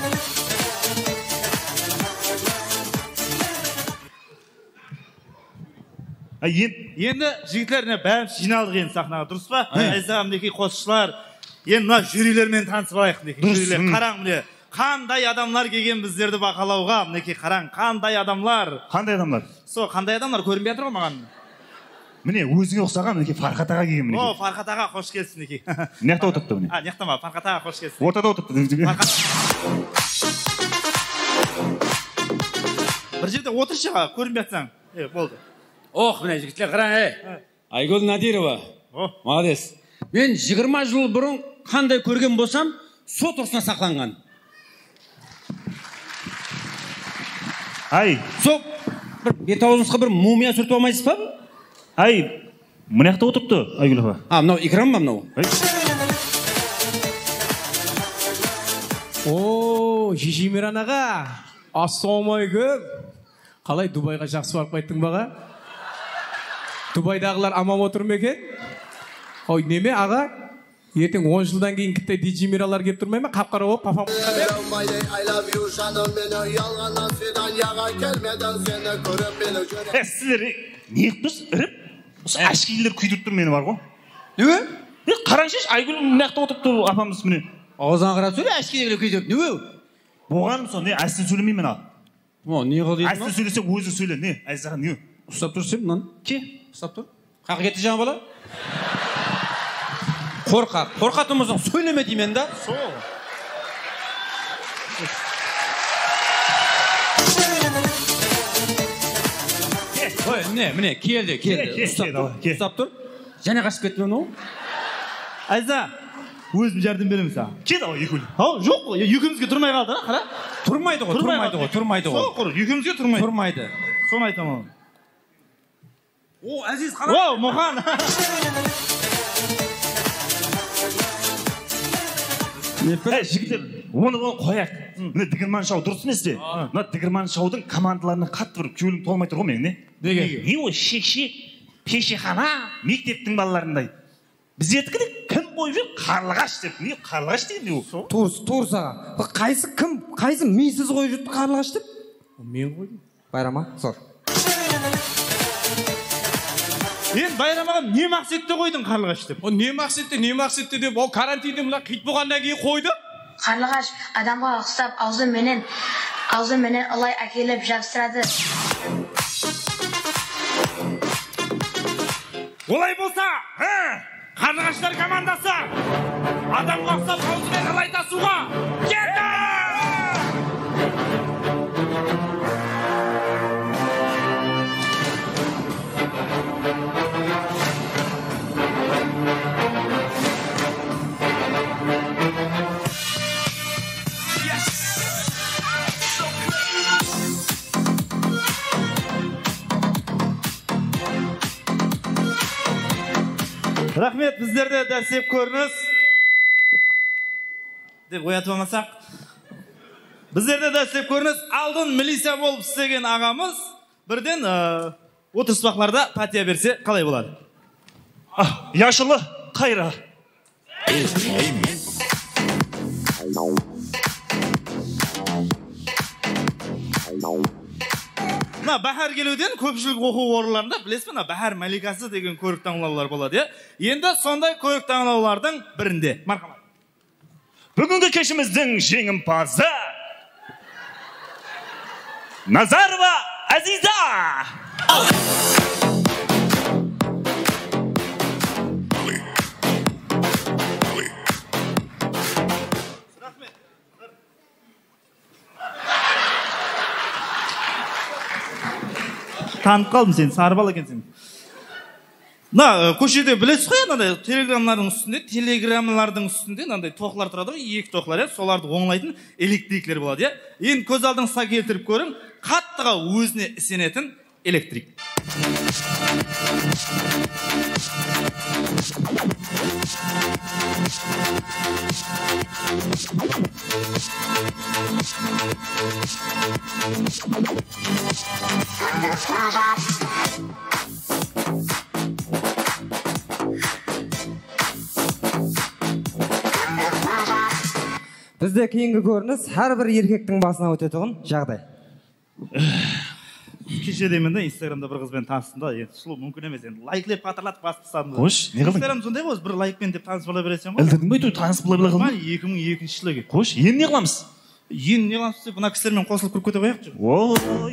Енді жігітлеріне бәріміз жиналдық енді сахнаға, дұрыс па? Айзаға мінекей қосшылар. Енді мына жюрилермен танысып алайық мінекей. Қараң міне, қандай адамлар келген біздерді бақылауға, мінекей қараң, қандай адамлар. Қандай адамлар? Қандай адамлар көрінбей жатыр ғой маған. Міне өзіңе ұқсаған мінекей Фархат аға келген мінекей. Фархат аға қош келсін мінекей. Неқта отырыпты міне? Неқта ма, Фархат аға қош келсін. Ортада отырыпты. Бір жерде отыршы аға, көрінбей жатсаң. Болды. Ох, міне жігітлер қараң, Айгүл Надирова. Молодец. Мен 20 жыл бұрын қандай көрген болсам, сот ұрысына сақланған. Сол бет аузыңызға бір мумия сүртіп алмайсыз ба? Мұнақта отырыпты, Айгүл аға. Мынау икрам ба мынау? О, Жижимиран аға. Ассалаумағалейкум. Қалай Дубайға жақсы барып қайттың баға? Дубайдағылар аман отыр ма екен? Ой, неме аға? Ертең 10 жылдан кейін кітті диджимиралар кеп тұрмай ма? Қап-қара болып, папам Сіздер не қыптыз? Үріп? Әшкейлер күйдіріп тұр мені бар ғой. Неге? Қараңшеш, Айгүл мұнақта отырыпты апамыз міне. Аузан қарап сөйле, әшкейлер күйдіріп. Неге? Болғаным сол, не әсін сөйлемеймін ал. Не қыл дейсің? Әсін сөйлесе өзі сөйле, не? Айзаға не? Ұстап тұрсың мұнан? Ке? Ұстап тұр. Қақы кетті жаңа бала? Қорқатымыздың сөйлеме деймен да? Сол. Ой, міне, келді. Ұстап тұр. Және қашып кетті оны? Айза, өзім жәрдем беремін саған. Кет ау, екеуі. Жоқ, екеумізге тұрмай қалды, қара? Тұрмайды ғой. Сол құр, екеумізге тұрмайды. Тұрмайды. Соны айтамын. О, Әзиз қара. О, Мұқан. Жігіттер, оны қояқ. Міне Дігірман шоу дұрыс емес те. Мына Дігірман шоудың командаларына қатты бір көңілім толмай тұр ғой менің, не? Неге? Не ол шек-шек, кешехана мектептің балаларындай. Біздердікі де кім қойып жүр? Қарлығаш деп. Не қарлығаш дейді ол? Туырс аға. Қайсы мисіз қойып жүрді қарлығаш деп? Мен қойдым. Байрама, сор. Енді Байрамаға не мақсетті қойдың қарлығаш деп? Не мақсетті деп, ол карантинде мына қит болғаннан кейін қойды. Қарлығаш адамға ұқсап аузыменен ылай әкеліп жабыстырады. Олай болса, қарлығаштар командасы адамға ұқсап аузымен ылай тасуға келді! Рахмет, біздерді дәрсеп көріңіз. Деп оятып алмасақ. Біздерді дәрсеп көріңіз. Алдын милиция болып істеген ағамыз бірден отырыспақларда пәтия берсе қалай болады? Яшылы қайра. Мына бәхар келуден көпшілік оқу орындарында білесіз бе, бәхар мәликасы деген көрік таңдаулар болады. Енді сондай көрік таңдаулардың бірінде. Мархамат. Бүгінгі кешіміздің жеңімпазы Назарова Азиза. Танып қалдым сен, сарбал екенсің. Мына көшеде білесіз ғой, мынандай телеграммалардың үстінде мынандай тоқлар тұрады ғой, екі тоқлар, соларды оңлайтын электриклер болады. Енді көз алдыңызға келтіріп көрің, қаттыға өзіне сенетін электрик. Бізде кейінгі көрініс әрбір еркектің басына өтетұғын жағдай. Кеше деймін да, инстаграмда бір қызбен таныстым да, сұлу мүмкін емес, енді лайклеп қатырлатып басып тастадым. Қош, не қылдың? Инстаграм сондай ғой, бір лайкпен деп таныс бола бересің ғой. Ілдірдің бе, таныс бола біле қылдың? 2002 жылы. Қош, енді не қыламыз? Енді не қыламыз деп, мына кісілермен қосылып көріп кете қояқ жүр. Ой.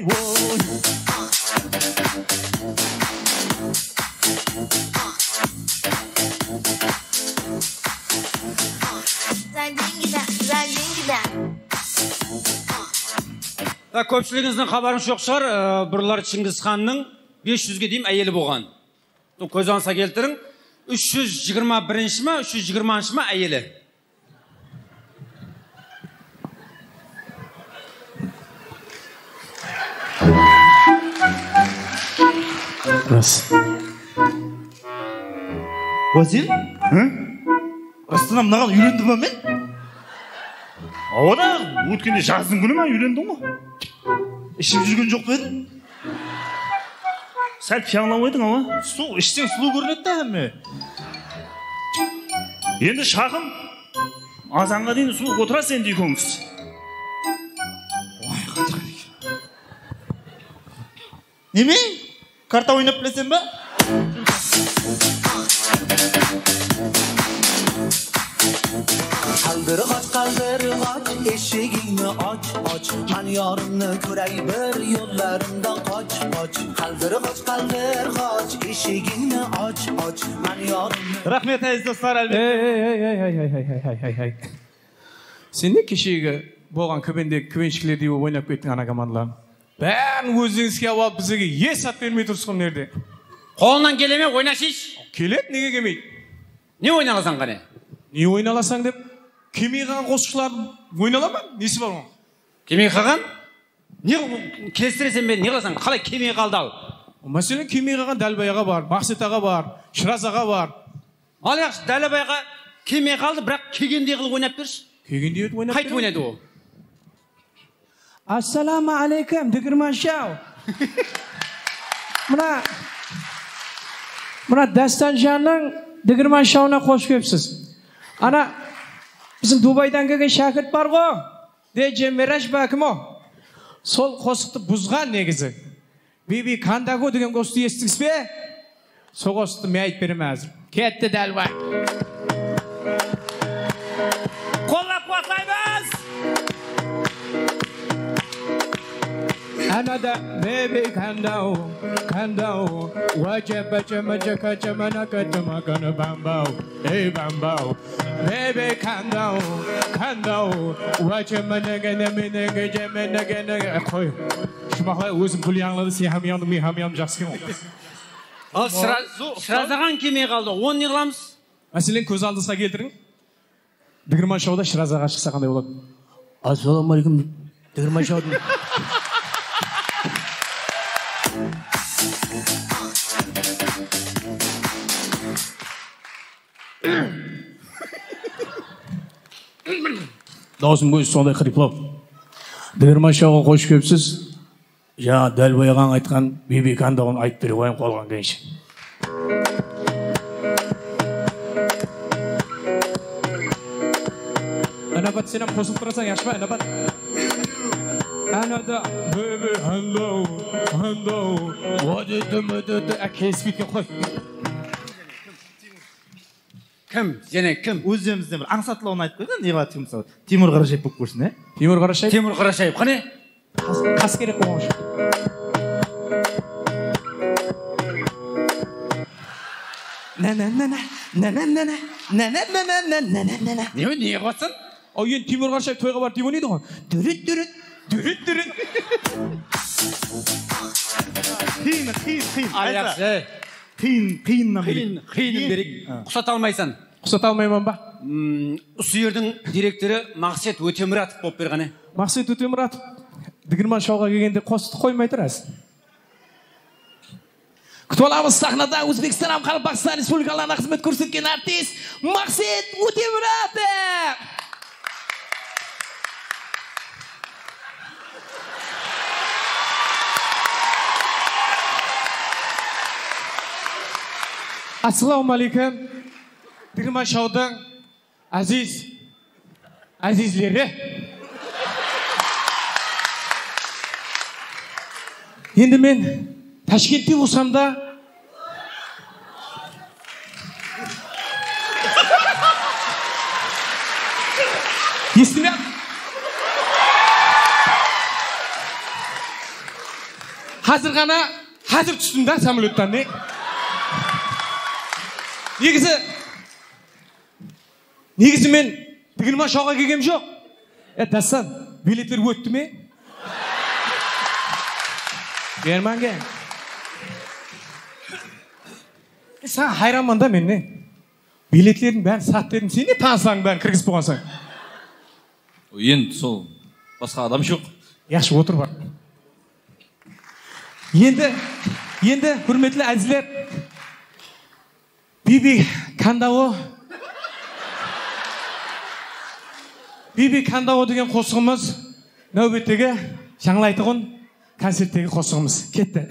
Көпшілігіңіздің қабарыңыз жоқ шығар, бұрлар Чингис ханның 500-ге дейін әйелі болған. Көз аңса келтірің, 321-ші ма, 320-ші ма әйелі? Рас. Уазир? Растана мынаған үйленді ма мен? Ауада, өткенде жаздың күні ма үйлендің ғой? Ішіп жүрген жоқ па едің? Сәл пиянлап ойдың ала? Іштен сұлу көрінетті әме. Енді шағым, азанға дейін сұлу отырасың енді үйкөңіз. Ой, қатыр. Неме? Карта ойнап білесен ба? Qaldır qaç, eşigini aç. Men yarımni ko'ray bir yo'llarimdan qoch. Qaldır qaç, eşigini aç. Men yarımni. Rahmet aziz dostlar, Ey. Sen ne kişiye болған көбеншілердей ойнап кеттің ана командаларын? Бәрін өзіңізге алып бізге ес бермей тұрсың мына жерде. Қолынан келе ме ойнашиш? Келеді, неге келмейді? Не ойналасаң қане? Не ойналасаң деп? Кемей қалған қосқышлардың ойнала ма? Несі бар оның? Кемей қалған? Не келістіресен бе, не қыласаң? Қалай кемей қалды ал? Мәселен кемей қалған Дәлбайға бар, Мақсет аға бар, Шыраз аға бар. Ал яқшы, Дәлбайға кемей қалды, бірақ кегендей қылып ойнап берші. Кегендей ойнап берші? Қайтып ойнады ол? Ассаламу алейкум, дүкірман шау. Мына Мына Дастанжанның Дігірман шоуына қош келіпсіз. Ана біздің Дубайдан келген шәкірт бар ғой. DJ Мираж ба кім о? Сол қосықты бұзған негізі. Биби Кандаго деген қосты естіңіз бе? Сол қосты мен айтып беремін әзір. Кетті дәл бай. Қолап қуатлаймыз! Another baby Kandao, Kandao, Wajaba Jamaja Kachamana Kachamakana Bambao, hey Bambao, baby Kandao, Kandao, Wajamana Ganamina Jamana Gana, Shmaha was Pulian, see Hamian, me Hamian Jaskin. Ал шыразаған кемей қалды, 10 не қыламыз? Мәселен көз алдыңызға келтірің. Дігірман шоуда шыразаға шықса қандай болады? Ассалаумағалейкум, Дігірман шоудың. Даусым көзі сондай қыриплау. Дігірман шоуға қош келіпсіз. Жаңа дәл бойған айтқан Биби Кандауын айтып бере қойым қолған кенші. Анабат сенем қосылып тұрасың, яшма, Анабат. Анада Биби Кандау, Кандау, өдеді, әкес беткен қой. Кім? Және кім? Өздерімізден бір аңсатылауын айтып қойған, не қылады мысалы? Тимур Қарашаев болып көрсін, ә? Тимур Қарашаев? Тимур Қарашаев, қане? Қас керек болған үшін. Не қосын? Ау енді Тимур Қарашаев тойға бар деймін еді ғой. Дүріт. Қиыннан берек. Құсат алмайсан. Құсат алмайман ба? Ұсүйердің директоры Мақсет Өтемұратов болып берғане. Мақсет Өтемұратов Дігірман шоуға келгенде қосты қоймай тұрасыз. Күтіп аламыз сахнада Өзбекстан, Абхар, Пакистан республикаларына қызмет көрсеткен артист Мақсет Өтемұратов. Ассалаумағалейкум. Дігірман шоудың әзізлері. Енді мен Ташкентте болсам да естіме қазір түстім да самолеттан не негізі мен Дігірман шоуға келгем жоқ. Дастан, билеттер өтті ме? Германге. Саған хайранмын да мен не? Билеттердің бәрін сат дедім, сен не танысаң бәрін кіргізіп болғансаң? Енді сол басқа адам жоқ. Яқшы отыр бар. Енді құрметлі әзілер, Биби Кандау деген қосығымыз нәубеттегі жаңылайтығын концерттегі қосығымыз. Кетті.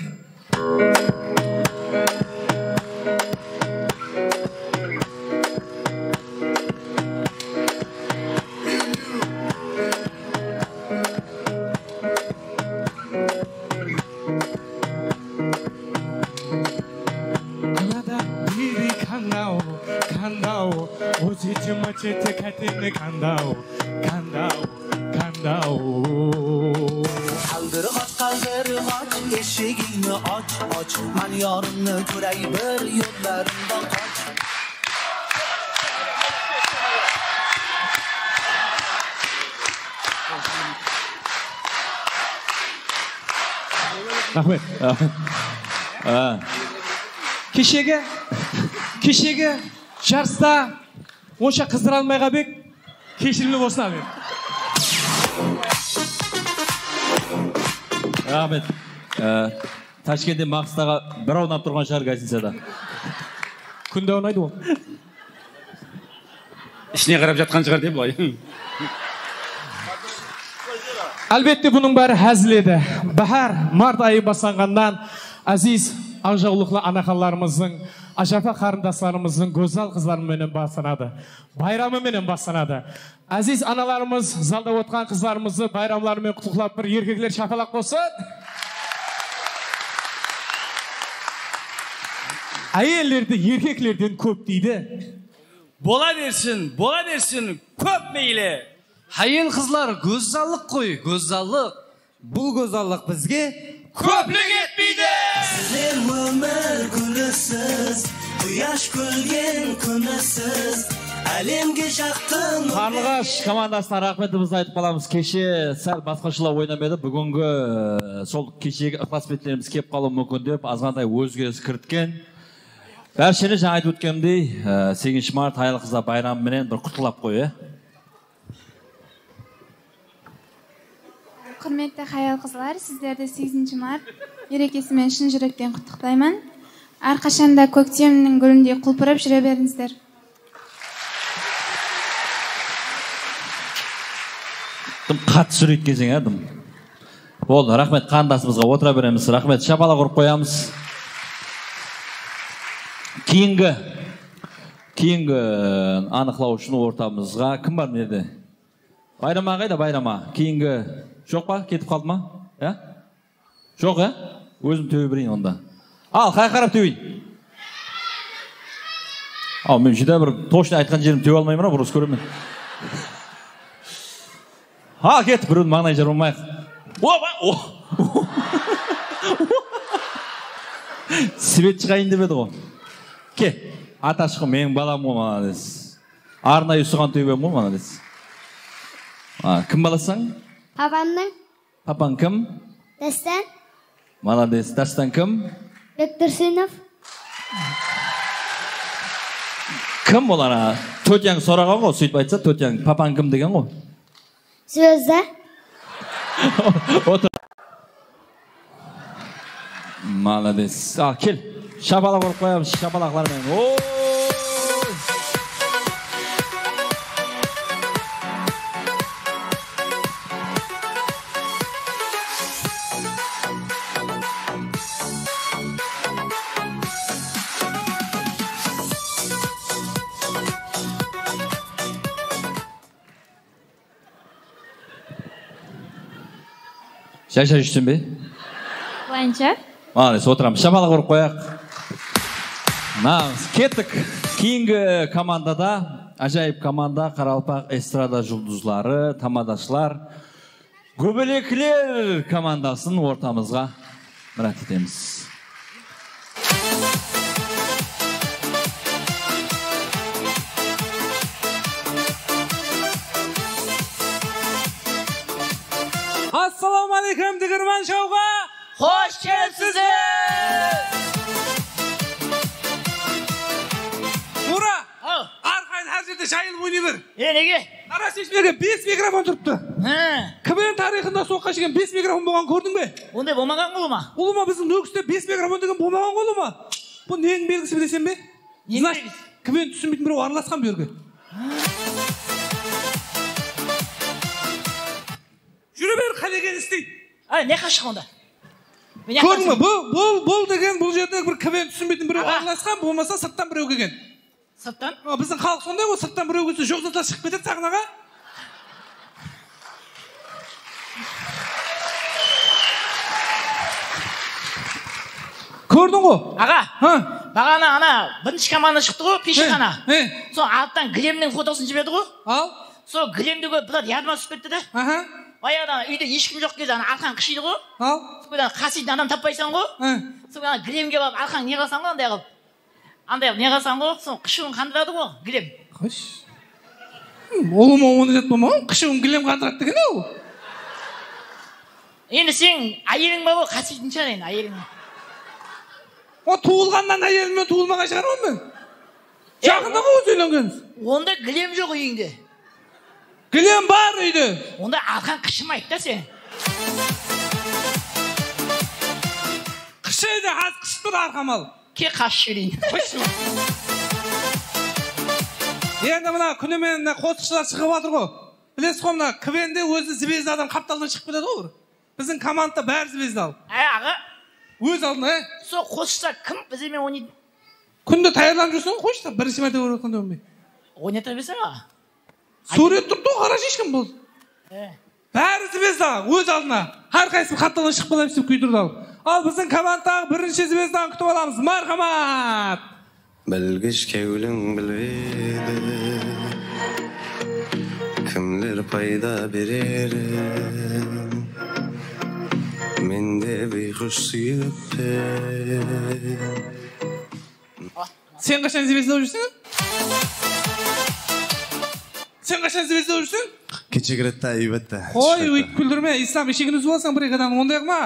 Kaldır eşeğini aç Ben yarını görey bir yollarından kaç Рахмет. Кешегі жарыста онша қыздыра алмай қалбек кешірімді болсын абек. Рахмет. Ташкентте Мақсатаға бір аунап тұрған шығар гостиницада. Күнде аунайды ол. Ішіне қарап жатқан шығар деп былай. Әлбетте бұның бәрі әзіл еді. Бахар март айы басталғаннан Азиз ақжаулықлы анақаларымыздың Ажапа қарындасларымыздың көзал қызларымен бастанады. Байрамымен бастанады. Әзиз аналарымыз, залда отқан қызларымызды байрамларымен құттықтап бір еркектер шапалақ болсын. Әйелдерді еркектерден көп дейді. Бола берсін, көп мейлі. Әйел қызлар көзаллық қой, көзаллық. Бұл көзаллық бізге көплік етпейді. Сіздер өмір күнісіз, құяш көлген күнісіз, әлемге жақтың. Қарлығаш командасына рахметімізді айтып қаламыз. Кеше сәл басқашылау ойнамеді. Бүгінгі сол кешегі ықылас-беттеріміз кеп қалу мүмкін деп азғандай өзгеріс кірткен. Бәршені жаңа айтып өткенімдей 8 март айлы қыздар байрамымен бір құттықтап қой. Құрметті қаял қызлар, сіздерді 8 март мерекесімен шын жүректен құттықтаймын. Әрқашанда көктемнің гүліндей құлпырып жүре беріңіздер. Тым қатты жүрейді кезең, Болды, рахмет қандасымызға отыра береміз. Рахмет, шапалақ ұрып қоямыз. Кейінгі анықлау үшін ортамызға кім бар мерде? Байрама қайда, байрама? Кейінгі жоқ па? Кетіп қалды ма? Жоқ, өзім төбе берейін онда. Ал, қай қарап төбейін? Мен жүдә бір точно айтқан жерім төбе алмаймын, бұрыс көремін. Кет, біреудің маңнай жар болмайық. Свет шығайын деп еді ғой. Ке, аташқы менің балам ғой, молодец. Арнайы ұсыған төбем ғой, молодец. Кім баласың? Папамның. Папаң кім? Дастан. Молодец. Дастан кім? Бектұрсынов. Кім олар? Төтяң сұраған ғой, сөйтіп айтса, төтяң. Папаң кім деген ғой? Звезда. Отыр. Молодец. Кел. Шапалақ ұрып қоямыз, шапалақлармен. Жай-жай жүрсің бе? Қуанша. Молодец, отырамыз. Шапалақ ұрып қояқ. Кеттік. Кейінгі командада, ажайып команда, Қаралпақ эстрада жұлдызлары, тамадашылар, Көбелеклер командасын ортамызға мұрат етеміз. Ассалаумағалейкум, Дігірман шоуға қош келіпсіздер. Ура! Арқайын әр жерде жайылып ойнай бер. Неге? Ара шешмеге 5 микрофон тұрыпты. КВН тарихында соққа жеген 5 микрофон болған көрдің бе? Ондай болмаған ғой ұлыма? Ұлыма біздің нөкісте 5 микрофон деген болмаған ғой ұлыма. Бұл ненің белгісі білесен бе? Значит, КВН түсінбейтін біреу араласқан берге. Жүрі бер қалеген істейді. Не қашық онда? Көрдің бе? Бұл деген бұл жерде бір КВН түсінбейтін біреу араласқан, болмаса сырттан біреу келген. Сырттан? Біздің халық сондай ғой, сырттан біреу келсе жоқ заттар шығып кетеді сахнаға. Көрдің ғой? Аға, бағана ана бірінші команда шықты ғой, пешіхана. Сол алттан Глемнің фотосын жіберді ғой. Сол Глемді көріп бұлар ядыма түсіп кетті де. Баяғыда үйде ешкім жоқ кезде арқан қышиды ғой. Содан қасийтін адам таппайсың ғой. Содан Глемге барып арқан не қылсаң ғой, андай қылып. Андай қылып не қылсаң ғой, сол қышуын қандырады ғой, Глем. Қыш. Олыма оны жет болмаған, қышуын Глем қандырады деген ау. Енді сен әйелің бар ғой, қасийтін шығар енді әйелің. Туылғаннан әйелімен туылмаған шығар мен. Жақында ғой өзі үйленгенсіз. Онда Глем жоқ үйіңде. Глем бар үйде. Онда арқан қышымайды да сен. Қышайды, аз қышып тұр арқамал. Ке қашы жүрейін. Енді мына күнімен қосықшылар шығып жатыр ғой. Білесіз ғой, мына КВН-де өзі звезда адам қапталдан шығып кетеді ғой. Біздің команда бәрі звезда ал. Аға. Өз алдына, Сол қосықшылар кім? Біземен ойнайды. Күнде таярланып жүрсің қойшы, бірінші мәрте көріп жатқанда өмей. Ойната берсең а? Сурет тұрды ғой, қарашы ешкім болды. Бәрі звезда, өз алдына. Әрқайсысы қаттығын шығып қаламыз деп күйдірді ал. Ал біздің командадағы бірінші звезданы күтіп аламыз. Мархамат! Білгіш кеулің білбеді, кімлер пайда берер, менде бейхұш сүйіппен. Сен қашан звезда жүрсің? Сен қашан звезда жүрсің? Кечігіретті әйбетті. Қой, өйтіп күлдірме. Ислам, ешегін үзіп алсаң бір-екі адам ондай ма?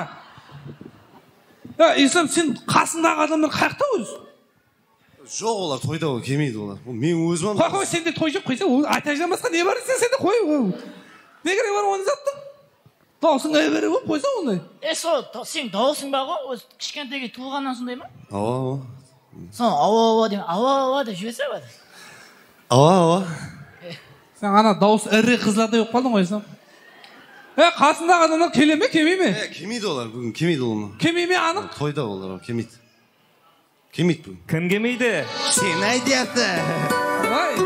Ислам, сен қасындағы адамдар қаяқта өз? Жоқ олар, тойда ол, келмейді олар. Мен өзім... Қой, сенде той жоқ қойса, айтаждан басқа не бар сенде қой. Не керек бар оны заттың? Даусың әйбері болып қойса ондай. Сен даусың ба ғой? Кішкентайға туылғаннан сондай ма? Ава. Сон ава деп жіберсе ба? Ава. Сен ана дауыс ірі қызлардай болып қалдың ғой сен. Қасындағы адамдар келе ме, келмей ме? Келмейді олар, бүгін келмейді олар. Келмей ме анық? Тойда олар, келмейді. Келмейді бүгін. Кім келмейді? Сен айтяты. Ой,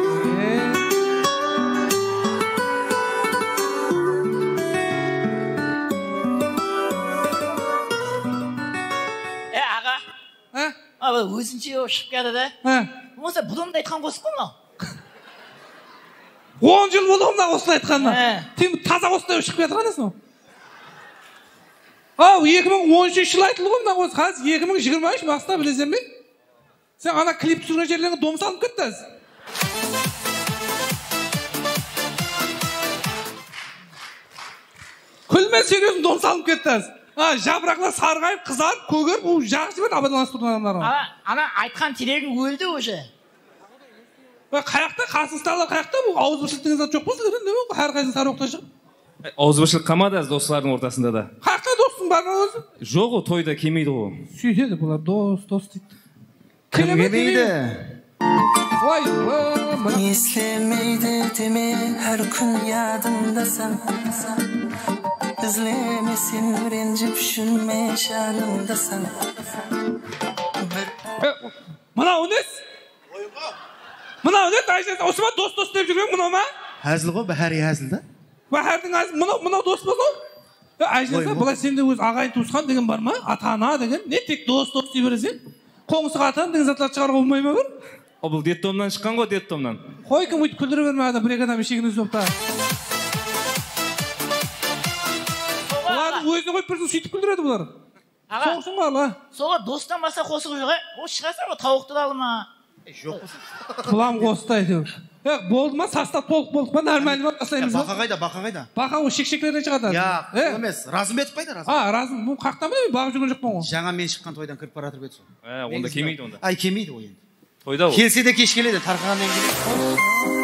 аға, өзінше шығып келді да. Осы бұдымды айтқан қосып қой мынау. 10 жыл болды мына осылай айтқанына. Таза осылай шығып келді қанасың? Ау, 2013 жыл айтылды ғой мына осы. Қазір 2023 баста білесен бе? Сен ана клип түсірген жерлеріңе дом салып кеттіңіз. Күлме серьезно дом салып кеттіңіз. Жапырақлар сарғайып, қызарып, көгеріп, жақсы жіберді абайланысып тұрған адамдарға. Ана айтқан терегің өлді уже. Қаяқта, қасыныстағылар қаяқта, бұл ауызбіршілік деген зат жоқ болса, не бұл әрқайсың сары оқтан шығып? Ауызбіршілік қамады достылардың ортасында да. Қаяқта достың бар ма өзі? Жоқ, тойда келмейді ғой. Сөйтеді бұлар, дос дейді. Кім келмейді? Естемейді деме, әр күн ядымдасаң, ізлемесен ренжіп жүрме жанымдасаң. Мынау нес? Мынау не? Осы ма дос деп жүрген мынау ма? Әзіл ғой, бәхәри әзіл да? Бәхәрдің әзіл, мынау дос ба сол? Әжінесі, бұлай сенде өз ағайын туысқан деген бар ма? Ата-ана деген, не тек дос дей бересен? Қоңсы қатан деген затлар шығарға болмай ма бір? О, бұл деттомнан шыққан ғой, деттомнан. Қой кім өйтіп күлдіре берме адам, бір-екі адам ешегін өзі опта. Бұлардың өзіне қойып бірсін сөйтіп күлдіреді бұлар. Соғышын ба алға? Соға достан баса қосығы жоқ, о шығасың ба, тауықты да алма. Жоқ болсын. Құлам қосты әйтеуір. Болды ма, састап толық болдық па, нормально бар, қасаймыз ба? Бақа қайда? Бақа ол шек-шектерден шығады. Емес, Разымбетов қайда, Разымбетов? Разым, бұл қақтан ба, бағып жүрген жоқпын ғой. Жаңа мен шыққан тойдан кіріп баратыр беді сол. Онда келмейді онда. Ай, келмейді ол енді. Тойда ол. Келсе де кеш келеді, тарқағаннан келеді.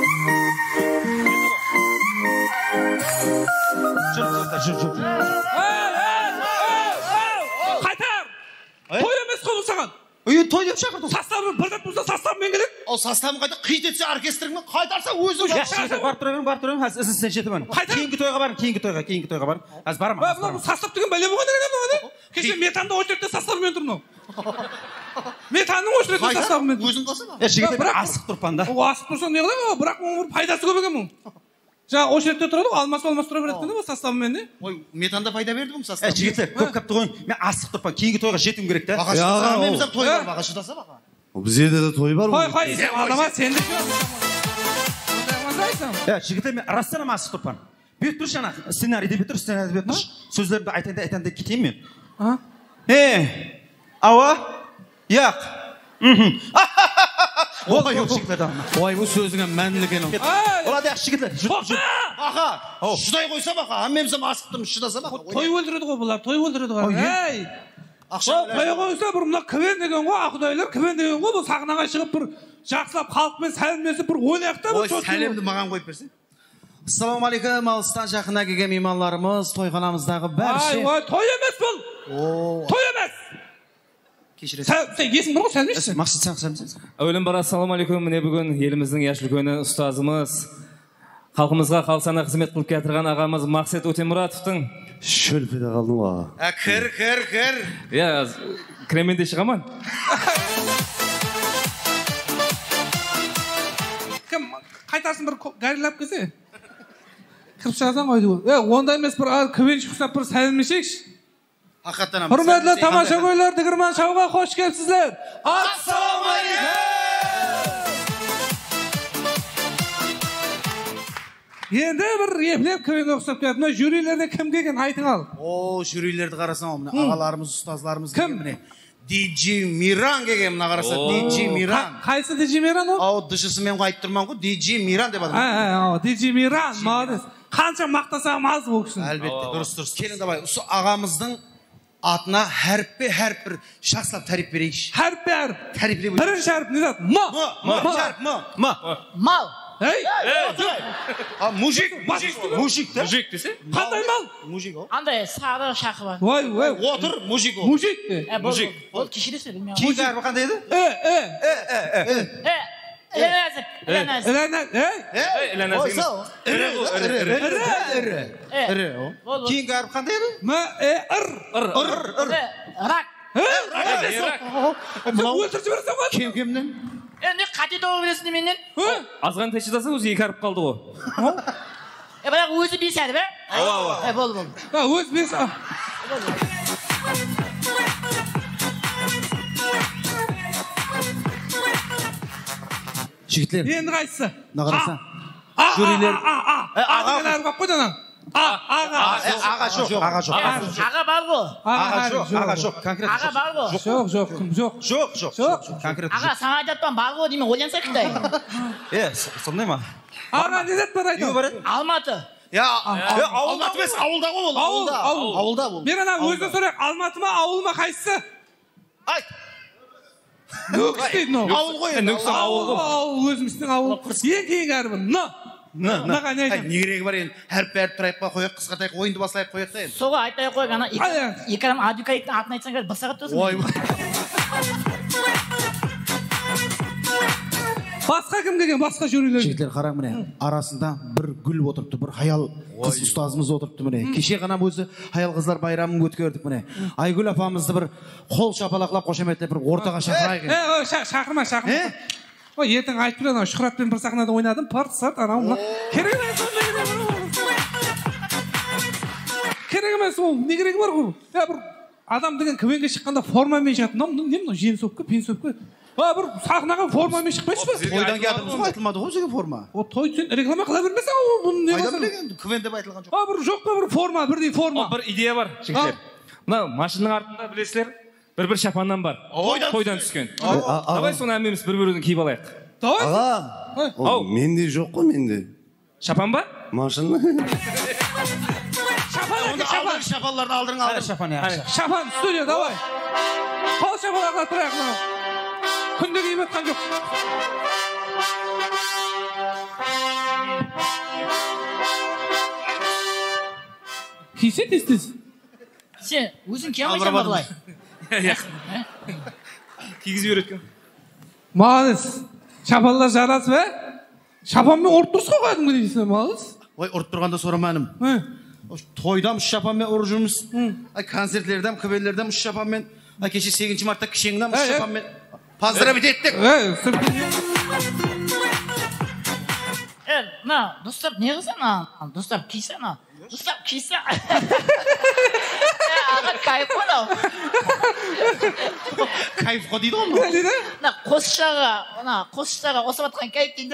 Жүр. Қайтар! Той емес қол саған. Той деп шақырды. Составын бірден бұлса составымен келеді. Ол составын қайта қит етсе оркестріңмен қайтарса өзің барып тұра берің, сізден жетімін. Кейінгі тойға барың. Аз барма. Бұл состав деген бәле болған деген адам. Кеше метанды очередте составымен тұр мынау. Метанның очередте составымен тұр. Өзің қалса ба? Жігіттер асық тұрпан да. Ол асық тұрса не қылады? Бірақ оның пайдасы көп екен мұның. Жаңа очередте тұрады, алмас тұра береді бұл составымен не? Ой, метанда пайда берді бұл состав. Жігіттер, көп кәпті қойын. Мен асық тұрпан, кейінгі тойға жетім керек та. Бақа шыдаса, мен біздер той бар, бақа шыдаса бақа. Біздерде де той бар. Қой, адама сенді жігіттер, мен расстанам асық тұрпан. Бет тұршы ана, сценарийде бет тұршы. Сөздерімді айтайын да кетейін мен. Ауа, яқ. Ой, бұл сөзіңе мәнілік ену. Олады яқ жігітлер. Бақа, шыдай қойса бақа, аммемізім асық тұрмыз, шыдаса бақа. Той өлдіреді ғой бұлар, той өлдіреді ғой. Қоя қойса бір мұна кібен деген ғой, ақұдайлар кібен деген ғой, бұл сахнаға шығып бір жақсылап халықпен сәлемдесіп бір ойнаяқта. Ой, сәлемді маған қойып берсең. Ассалаумағалейкум, алыстан жақына келген меймандарымыз, тойханамыздағы бәрше. Ой, той емес бұл. Той емес. Сен есің бір ғой сәлемдесің. Мақсат сен сәлемдесің. Әуелен бар ассалаумағалейкум, міне бүгін еліміздің яшыл көні ұстазымыз, халқымызға халық сана қызмет қылып кетірген ағамыз Мақсат Өтемұратовтың шөлпеде қалдың ба? Кір. Иә, кіременде шығаман. қайтарсын бір гориллап келсе. Кіріп шығасың ғой дейді. Ондай емес бір квен шықсап бір сәлемдесейікші. Hakikaten ama. Hürmetli tamaşa koylar Dıgırman Şov'a hoş geldinizler. Assalamualaikum. Endi bir eplep köyüne oqsap ketdi. Mına jürilerde kim kelgan ayting al. O jürilerdi qarasam, mına ağalarımız, ustazlarımız kelgan mine. DJ Miran kelgan mına qarasa, DJ Miran. Qaysi DJ Miran o? O dışısı men qaytib turman-ku, DJ Miran deb adam. Ha, DJ Miran, молодец. Qancha maqtasam az bu kishini. Albatta, durust. Kelin davay, şu ağamızın atına harf bir şahslab tarif bereyik. Harf. Tarifli bu. Birinchi harf ne zat? Ma. Mal. Hey. Mujik da. Mujik dese? Qanday mal? Mujik o. Андай sari şaxı var. Voy. Otur, mujik o. Mujik. Mujik. O kişilisi bilmiyorum. Kim garbi qanday edi? Keyin garbi qanday edi? Rak. O'ltirib jiberasan qo'y. Kimden? Endi qati topib bersin menden. Азған тәшідасың өзі екі әріп қалды ғой. Бірақ өзі бесәді бе? Болды. Өзі бес. Жігітлер. Енді қайсысы? Нағарасан. Жюрилер. Аға қойып қойдан. Аға жоқ. Аға бар ғой. Аға жоқ. Конкрет. Аға бар ғой. Жоқ. Конкрет. Аға саған айтатпан бар ғой деймін ойланса қандай. Сондай ма? Аға не деді бар айтам? Алматы. Алматы емес, ауылда ғой ол. Ауылда бұл. Мен ана өзіне сұрайық, Алматы ма, ауыл ма қайсысы? Айт. Нөкіс дейді мынау. Ауыл ғой. Нөксің ауыл ғой. Өзіміздің ауыл. Ең кейін әрбір. Наға не айтам? Не керегі бар енді? Әріп тұрайық па қояқ, қысқартайық, ойынды басылайық қояқ та енді. Соға айтпай қойық, ана екі адам Адюкаевтың атын айтсаң бір сағат төсін. Басқа кім келген, басқа жюрилер? Жігітлер қараң міне, арасында бір гүл отырыпты, бір хаял қыз ұстазымыз отырыпты міне. Кеше ғана өзі хаял қызлар байрамын өткердік міне. Айгүл апамызды бір қол шапалақлап қошеметтеп бір ортаға шақырайық. Шақырма. Ертең айтып тұр, Шұқыратпен бір сахнада ойнадым, парт-сарт, анау керек емес ол, не керегі бар ғой? Бір адам деген квенге шыққанда формамен шығады. Не мынау, жен сөпкі, пен сөпкі. Бір сахнаға формамен шықпайшы ба? Тойдан келдіңіз ғой, айтылмады ғой сізге форма. Той сен реклама қыла бермесің, бұны не болсын? Айда білеген, квен деп айтылған жоқ. Бір жоқ па, бір форма, бірдей форма. Бір идея бар, жігіттер. Мына машинаның артында білесіздер, бір шапаннан бар. Тойдан түскен. Давай соны әмеміз бір-бірін киіп алайық. Давай. Менде жоқ қой, менде. Шапан ба? Машина. Шапанларды алдырың. Шапан, студия, давай. Қол шапаларға тұрайық мынау. Күнде киіп атқан жоқ. Кисе тез. Сен өзің кие алмайсың ба бұлай? Кигізіп үйреткен. Молодец. Шапанлар жарасып, шапанмен ұрып тұрсыз ғой кәдімгі дейсің, молодец. Ой, ұрып тұрғанда сұраманым. Тойдам үш шапанмен ұрып жүрміз. Концертлерден, квелерден үш шапанмен. Кеше 8 мартта кішеңнен үш шапанмен. Поздравить еттік. На, достап не қылса, достап кисе, достап кисе. Аға кайф қонау. Кайф қо дейді ғой. Қосшаға осып атқан кайф дейді.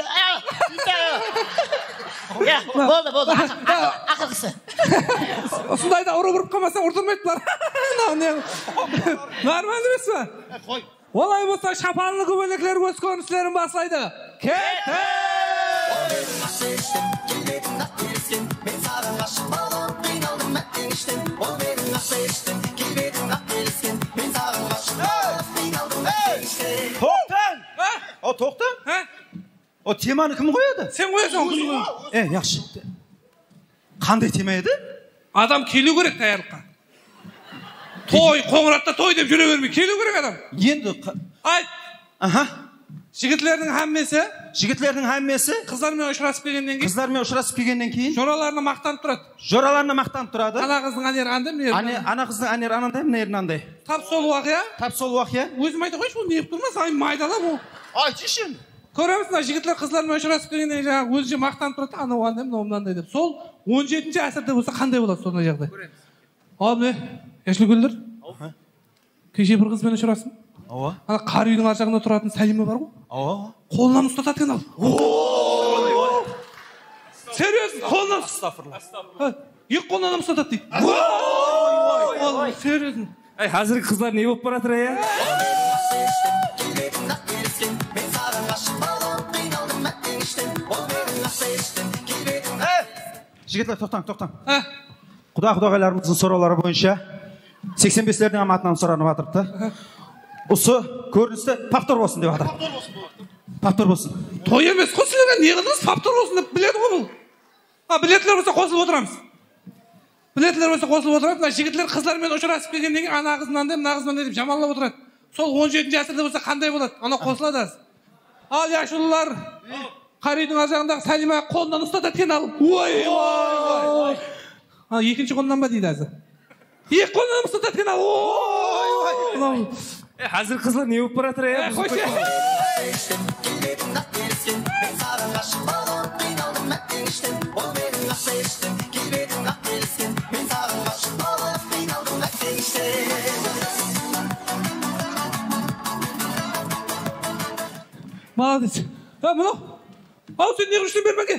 Болды, ақырғысы. Осындайда ұрып қалмасаң ұрдырмайдылар. Нормально емес па? Олай болса шапанлы көбелеклер өз көріністерін басылайды. Кетті! Тоқтан? О теманы кім қояды? Сен қоясың қыз. Яқшы. Қандай тема еді? Адам келу керек даярлыққа. Той, қоңыратта той деп жүре бермей, келу керек адам. Енді айт. Жігітлердің әммесі қыздармен ұшырасып келгеннен кейін жораларына мақтанып тұрады. Ана қыздың анер андай, ана қыздың анер анандай, мына ер андай. Тап сол уақия. Өзім айта қойшы, бұл не тұрмас, ай майдалап ол. Айтшы енді. Көреміз, жігітлер қызлармен ұшырасып келгенде жаңағы өзінше мақтанып тұрады, анау андай, мынау мынандай деп. Сол 17-ші ғасырда болса қандай болады сондай жағдай? Ал міне, Яшілгүлдер. Кеше бір қызбен ұшырасым. Ана қар үйдің ар жағында тұратын Сәлима бар ғой? Қолынан ұстатады екен ал. Серьезно, қолынан ұстатады. Екі қолынан ұстатады дейді. Серьезно. Қазіргі қыздар не болып баратыр, я? Жігітлер, тоқтаң. Құда-құдағайларымыздың сұраулары бойынша 85-лердің аматынан сұранып жатырды. Осы көріністі повтор болсын деп жатыр. Повтор болсын. Той емес, қосылған не қылдыңыз? Повтор болсын деп біледі ғой бұл. Білетілер болса қосылып отырамыз. Жігітлер қызлармен ұшырасып келгеннен кейін ана қыз мынандай, мына қыз мынандай деп жаманлап отырады. Сол 17-ші ғасырда болса қандай болады? Ана қосылады аз. Ал Яшуллар, қаридың ар жағындағы Сәлима қолынан ұстатады екен ал. Ой. Екінші қолынан ба дейді азы? Екі қолынан ұстатады екен ал. Қазір қызлар не болып баратыр, я? Молодец. Мынау. Ау, сен не құрыштен бермеге?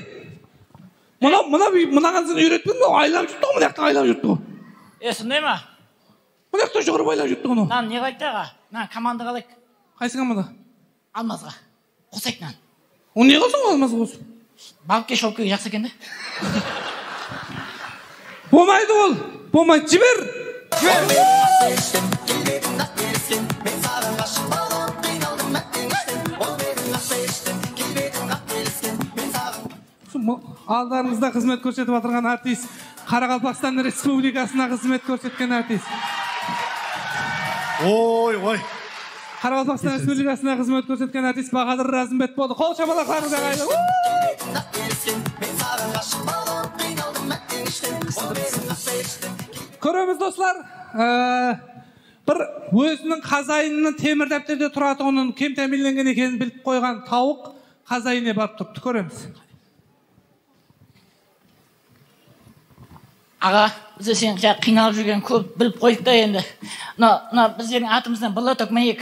Мына қансын үйретпен, айлап жүртті ғой, мұнаяқтың айлап жүртті ғой. Сондай ма? Мұнаяқтың жоғырып айлап жүртті ғой. Нан не қайтты аға? Нан команда қалайық? Қайсы команда? Алмазға. Қосайық нан. Оны не қылсын ғой Алмазға қосып? Бабке шолкеге жақсы екен де. Болмайды ол. Болмайды. Жібер. Алдарыңызда қызмет көрсетіп отырған артист, Қарақалпақстан Республикасына қызмет көрсеткен артист. Ой. Қарақалпақстан Республикасына қызмет көрсеткен артист Бақадыр Разымбет болды. Қол шапалақтарыңызға қайда. Көреміз достар, бір өзінің қазайынның темір дәптерде тұратығының кем тәмеленген екенін біліп қойған тауық қазайыне барып тұрыпты. Көреміз. Аға, бізде сен қиналып жүрген көп біліп қойдық та енді. Біздердің атымыздан бұлатық мәйек.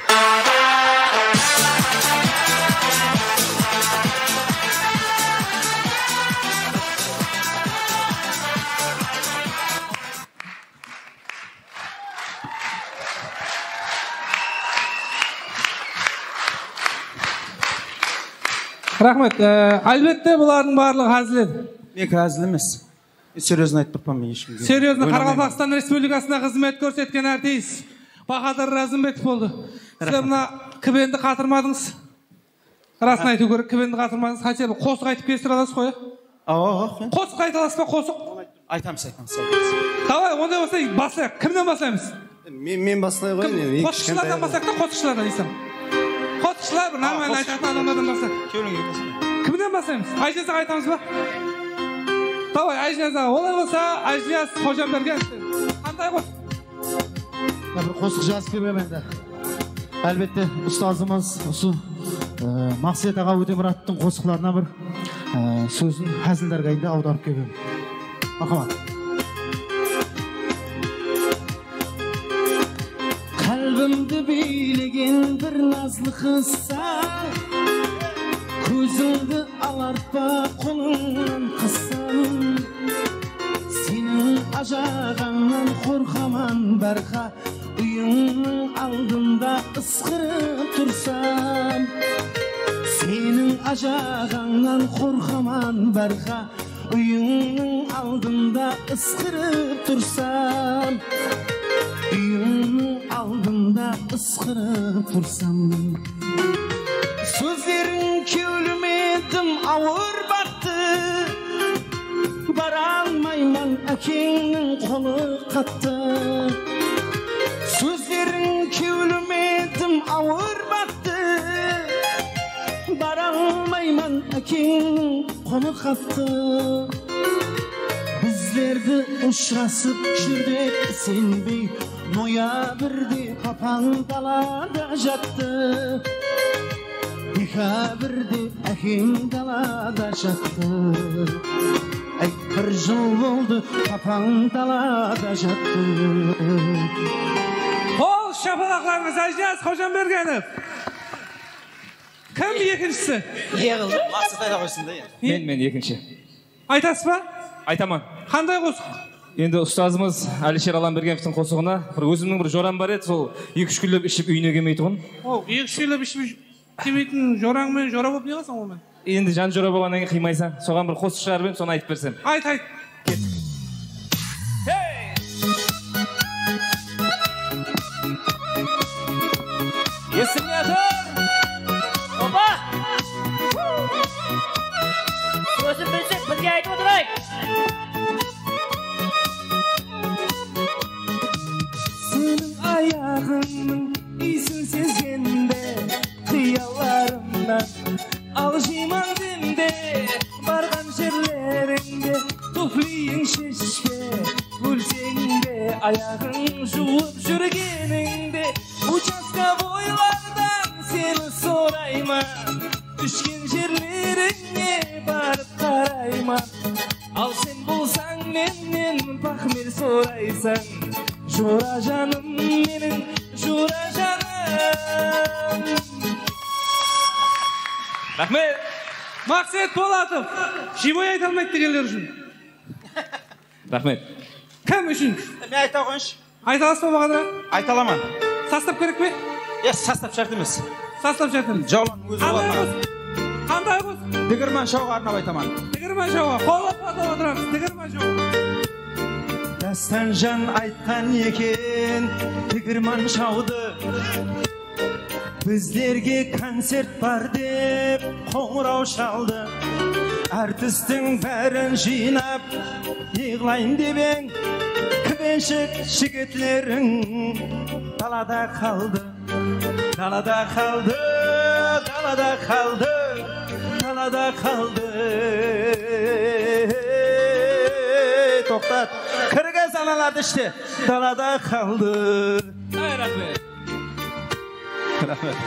Рахмет. Әлбетте бұлардың барлығы әзіл еді. Мен әзіл емес. Серьезно айтып тұрпам мен ешкімге. Серьезно, Қарақалпақстан Республикасына қызмет көрсеткен артист Бақадыр Разымбетов болды. Сіздер мына кібенді қатырмадыңыз. Расын айту керек, кібенді қатырмадыңыз. Хотя бы қосық айтып кестіре аласыз қой? Қосық айта аласыз ба, қосық? Айтамыз. Давай, ондай болса баслайық. Кімнен баслаймыз? Мен баслай ғой. Қосықшылардан баслайық та, қосықшылардан дейсің. Қосықшылар нормально айтатын адамдардан баслайық. Кімнен баслаймыз? Айжазаға айтамыз ба? Давай, Айжазаға. Олай болса, Айжаз Қожамберген. Қандай қос? Бір қосық жазып бермем енді. Әлбетте, ұстазымыз осы Мақсет аға Өтемұраттың қосықларына бір сөзін әзілдерге енді аударып келемін. Махамат. Қалбымды билеген бір назлы қызса, көзіңді алартпа қолыңнан қыссам, сенің ажағаннан қорқаман барқа, үйіңнің алдында ысқырып тұрсам, сенің ажағаннан қорқаман барқа, үйіңнің алдында ысқырып тұрсам, үйіңнің алдында ысқырып тұрсам. Сөздерің кеуліме дым ауыр батты, бара алмаймын әкеңнің қолы қатты. Сөздерің кеуліме дым ауыр батты, бара алмаймын әкеңнің қолы қатты. Біздерді ұшырасып жүрдек сенбей, ноябрьде папаң далада жатты. декабрьде әкем далада жатты. Әй, бір жыл болды папаң далада жатты. Қол шапалақларыңыз Айжаз Қожамбергенов. Кім екіншісі? Мақсат айта қойсын да енді. Мен екінші. Айтасыз ба? Айтаман. Қандай қосық? Енді ұстазымыз Алишер Аламбергеновтың қосығына өзімнің бір жорам бар еді, сол 2-3 күнлеп ішіп үйіне келмей тұғын. 2-3 күнлеп ішіп келмейтін жораңмен жора болып не қылсың онымен? Енді жан жора болғаннан кейін қимайсың. Соған бір қосық шығарып едім, соны айтып берсем. Айт. Есімде тұр! Опа! Сөзін білсек, бірге айтып отырайық. Senin ayağının iyisin sezgende, kıyılarımdan alışıman dinde, bargan yerlerinde tufliyin şişke, gülsengde ayağın juvup jürgeninde, uçaska boylardan seni sorayman, düşken yerlerine barıp karayman, al sen bulsan menden pahmir soraysan. Жора жаным менің, жора жаным. Рахмет. Мақсат Болатов. Живой айта алмайды дегендер үшін. Рахмет. Кім үшін? Мен айта қойыншы. Айта аласыз ба бағадыра? Айта аламын. Састап керек пе? Састап шарт емес. Састап шарт емес. Жаулан өзі болатын. Қандай қыз? Дігірман шоуға арнап айтамын. Дігірман шоуға. Қолап батып отырамыз. Дігірман шоуға. Дастанжан айтқан екен Тігірман шауды Біздерге концерт бар деп қоңырау шалды Әртістің бәрін жинап Еғлайын деп ең Кібеншік жігітлерің Далада қалды Далада қалды Далада қалды Далада қалды Тоқтат Кіргіз аналарды іште Далада қалды Ай, рахмет. Рахмет.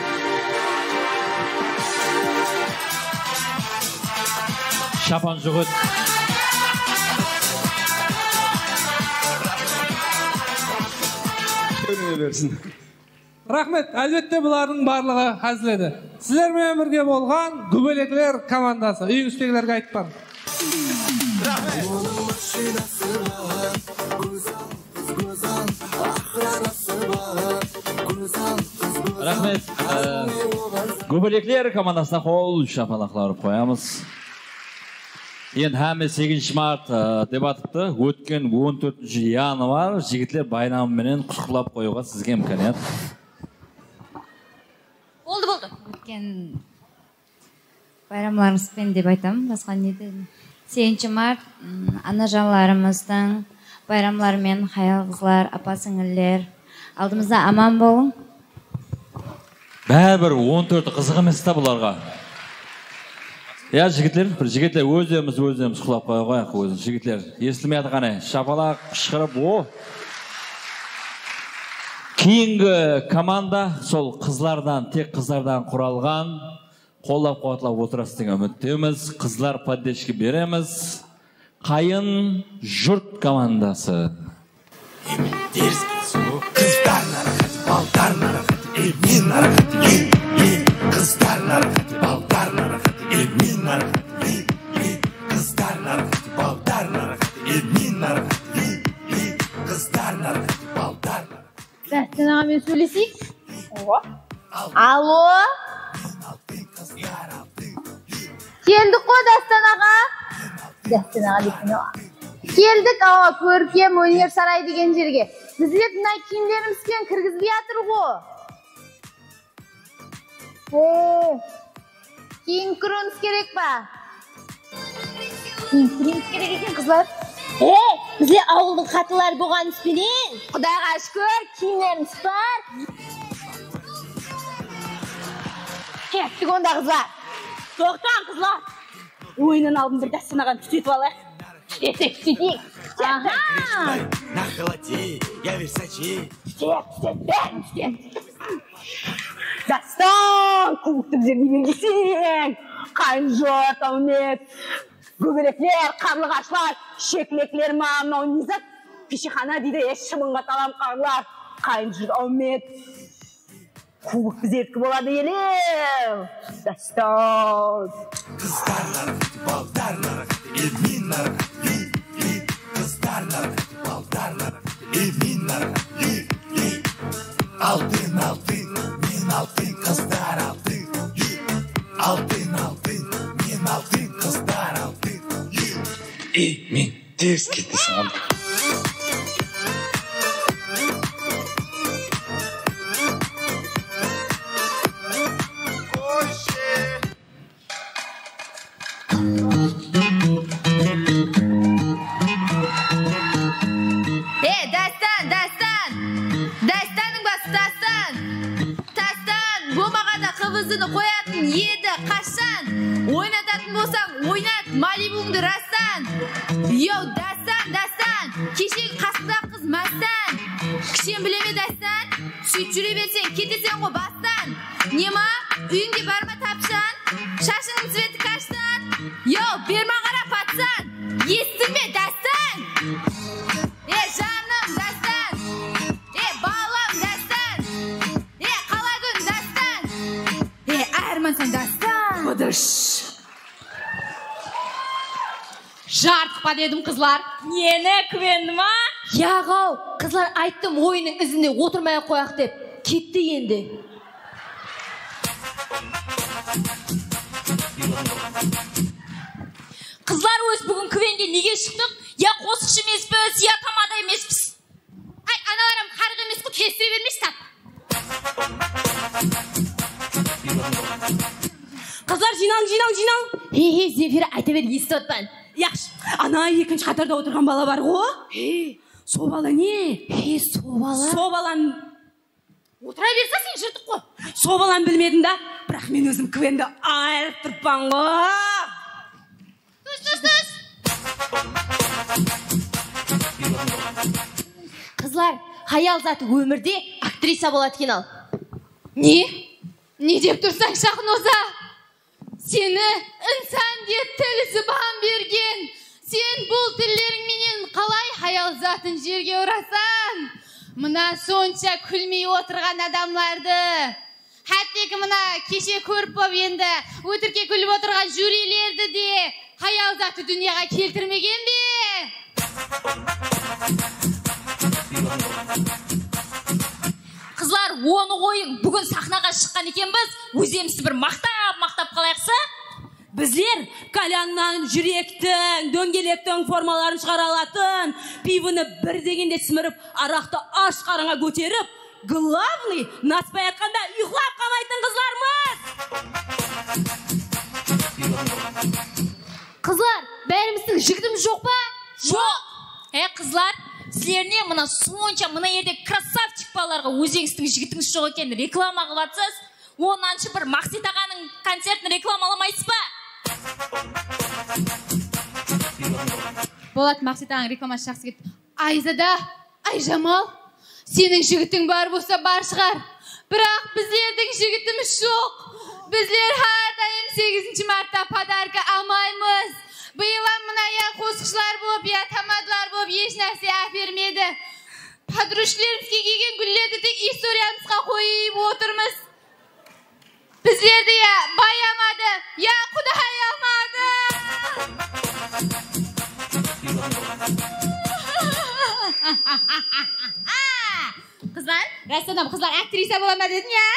Шапан жүгіт. Рахмет, әлбетте бұлардың барлығы әзіледі. Сіздермен бірге болған Гүбелеклер командасы. Үйіңіздегілерге айтып бар. Рахмет. Гүбелеклер командасына қол шапалақлар қоямыз. Енді һәме 8 март деп атыпты. Өткен 14 январ жігітлер байрамымен құттықтап қоюға сізге имканият. Болды. Өткен байрамларыңызбен деп айтамын. Басқа не дедім? 8 март ана жанларымыздың байрамларымен хаял қызлар, апа сіңілілер алдымызда аман болың. Бәрібір 14 қызық емес та бұларға. Я жігітлер, өздеріміз құлап қойғайық өзін. Жігітлер, естілмей атқаны, шапалақ шығырып, Кейінгі команда сол қызлардан, тек қызлардан құралған, қолдап қуатлап отырасыз деген үміттеміз. Қызлар поддержка береміз. Қайын жұрт командасы. Қыздар нарахат, балдар нарахат, мен нарахат, қыздар нарахат, балдар нарахат, мен нарахат, қыздар нарахат, балдар нарахат, мен нарахат, қыздар нарахат, балдар нарахат. Дәстен ағамен сөйлесейік? Алло? Келдік қой Дәстен аға? Дәстен аға дейтін аға. Келдік аға көркем өнер сарай деген жерге. Біздер мына киімдерімізбен кіргізбей жатыр ғой. Кейін кіруіміз керек па? Кейін кіруіміз керек екен қызлар. Бізде ауылдың қатылар болғанымызбенен. Құдайға шүкір, киімдеріміз бар. Кеттік онда қызлар. Тоқтан қызлар. Ойынын алдын бір Дәстен ағаны түтетіп алайық. Түтетейік. На холоде, я Версачи. Бәрін түтет. Дастан, кубокты жерге бергесең. Қайынжот, Алмет. Көбелеклер, қарлығашлар, шеклеклер мамнау низат. Пешехана дейді, шыбынға талам қарлар. Қайынжот, Алмет. Кубок біздердікі болады елем. Дастан. Қыздар балдар, емин қыздар балдар, емин алтын, мен алтын, қыздар алтын, мен алтын, қыздар алтын. Мен теріс кетесің онда. Қоятын еді қашан ойнататын болсаң ойнат Малибуңды растан. Йоу, Дастан, кешегі қасында қыз мастан. Кішен білеме Дастан, сөйт жүре берсең кетесен ғой бастан. Нема, үйіңде бар ма тапшан, шашының цветі каштан. Йоу, берма қара патсан, естің бе Дастан? Жаным Дастан, балам Дастан, қалагүн Дастан. Әрмансың Дастан. Бұдыш. Жартықпа дедім қызлар. Нені күвенді ма? Яғау, қызлар айттым ойының ізінде отырмай қояқ деп. Кетті енді. Қызлар өз бүгін күвенге неге шықтық? Я қосықшы емеспіз, я тамада емеспіз. Ай, аналарым қарғы емес қой, кестіре бермеш тап. Қызлар жинал. Земфира айта бер, естіп отпан. Яқшы, ана екінші қатарда отырған бала бар ғой? Со бала не? Со балан... Отыра берса сен жыртық қой. Со балан білмедім да, бірақ мен өзім күвенді айырып тұрпан ғой. Түс. Қызлар, хаял заты өмірде актриса болады екен ал. Не деп тұрсаң шақын оза? Сені інсан деп тіл зұбан берген. Сен бұл тіллеріңменен қалай хаял затын жерге ұрасан? Мына сонша күлмей отырған адамларды. Хәттекі мына кеше көріп боп енді өтірке күліп отырған жюрилерді де хаял заты дүнияға келтірмеген бе? Қызлар, оны қойын, бүгін сахнаға шыққан екенбіз, өземізді бір мақтап қалайықса? Біздер каляннан жүректің, дөңгелектің формаларын шығара алатын, пивыны бір дегенде сіміріп, арақты аш қарыңа көтеріп, главный, наспай атқанда ұйқылап қалмайтын қызлармыз! Қызлар, бәріміздің жігітіміз жоқ па? Жоқ! Қызлар, сілеріне мұна сонша мұна ерде красавчик баларға өзіңіздің жігітіңіз жоқ екен реклама қылатсыз, онаншы бір Мақсет ағаның концертін рекламаламайсыз ба? Болат, Мақсет ағаның рекламасы жақсы кетті. Айзада, Айжамал, сенің жігітің бар болса бар шығар. Бірақ біздердің жігітіміз жоқ. Біздер әрдайым 8 мартта подарка алмаймыз. Биылда мына я қосқышылар болып, я тамадылар болып еш нәрсе әпермеді. Подружкаларымызға келген гүлдерді тек историямызға қойып отырмыз. Біздерді я баямады, я құдай алмады. Қызлар, Растанам, қызлар актриса бола ма дедің, я?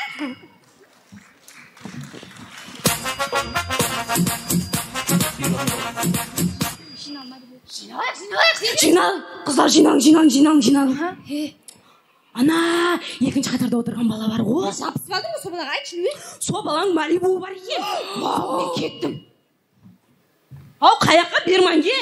Жинал, қызлар жинал. Ана, екінші қатарда отырған бала бар ғой. Жабысып алдың ба со балаға, айтшы не? Со балаң Малибу бар екен. Мен кеттім. Ау, қаяққа берманге?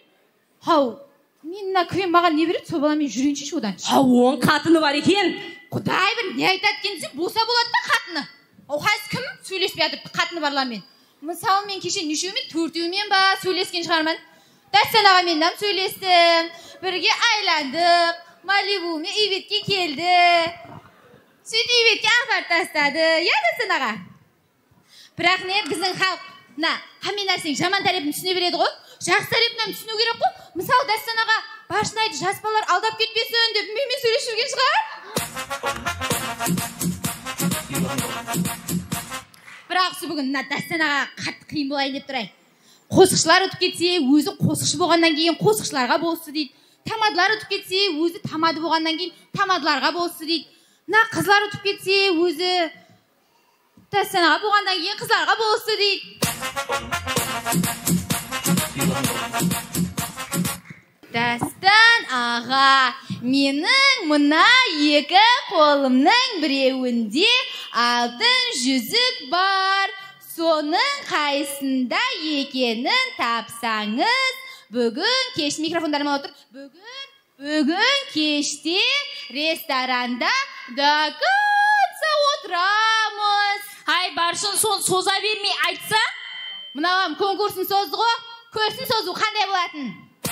Мен күрем маған не береді, со баламен жүрейінші одан. Оның қатыны бар екен. Құдай бір не айтады кенсен, болса болады да қатыны. Қайсы кім сөйлеспей жатыр қатыны барлармен? Мысалы мен кеше нешеумен, төртеумен ба сөйлескен шығармын. Дастан ағамен сөйлестім, бірге айландық, Малибумен Ибетке келді. Сөйтіп апарып тастады, иә Дастан аға? Бірақ не біздің халық мына хамин нәрсенің жаман тарапын түсіне береді ғой. Жақсы тарапынан түсіну керек қой. Мысалы Дастан аға башын айтты, жас балалар алдап кетпесін деп менімен сөйлесіп жүрген шығар. Бірақ бүгін мына Дастан аға қатты қиын болайын деп тұрайын. Қосықшылар өтіп кетсе, өзі қосықшы болғаннан кейін қосықшыларға болсы дейді. Тамадылар өтіп кетсе, өзі тамады болғаннан кейін тамадыларға болсы дейді. Мына қызлар өтіп кетсе, өзі Дастан аға болғаннан кейін қызларға болсы дейді. Дастан аға, менің мына екі қолымның біреуінде алтын жүзік бар. Соның қайсында екенін тапсаңыз, бүгін кеш микрофондарыма отыр. Бүгін кеште ресторанда дакатса отырамыз. Ай, баршын сон соза бермей айтса? Мынауам конкурсын созды ғой, көрсін созу қандай болатын?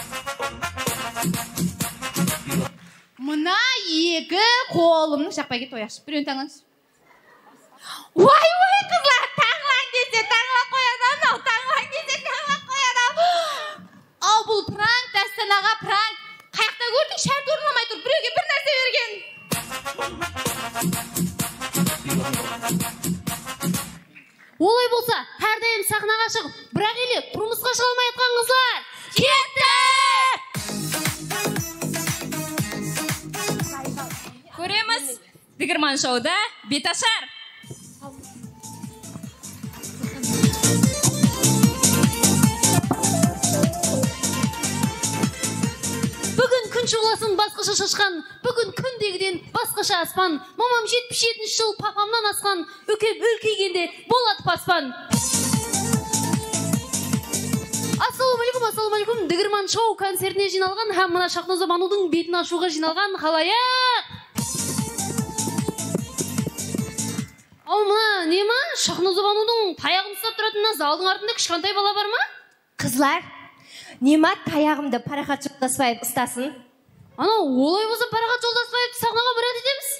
Мына екі қолымның шақпай кет тояқшы. Біреуін таңлаңыз. Ой, қызлар, таңлаң десе таңла қоядам, таңлаң десе таңла қоядам. Ал бұл пранк, Дастан аға пранк. Қаяқта көрдің, шарт орынламай тұр, біреуге бір нәрсе берген. Олай болса, әрдайым сахнаға шығып, бірақ еле тұрмысқа шыға алмай жатқан қызлар. Кетті! Көреміз Дігірман шоуда беташар. Бүгін күн шұғыласын басқаша шашқан, бүгін күндегіден басқаша аспан. Мамам 77 жыл папамнан асқан, өкеп үлкейгенде болады паспан. Ассалаумалейкум, Дігірман шоу концертіне жиналған, һәм мына Шахноза Банудың бетін ашуға жиналған халайық. Ау, мына не ма? Шахноза Банудың таяғын ұстап тұратынына залдың артында кішкентай бала бар ма? Қызлар, нема таяғымды Парахат Жолдасбаев ұстасын? Ана, олай болса Парахат Жолдасбаевты сахнаға бірат етеміз.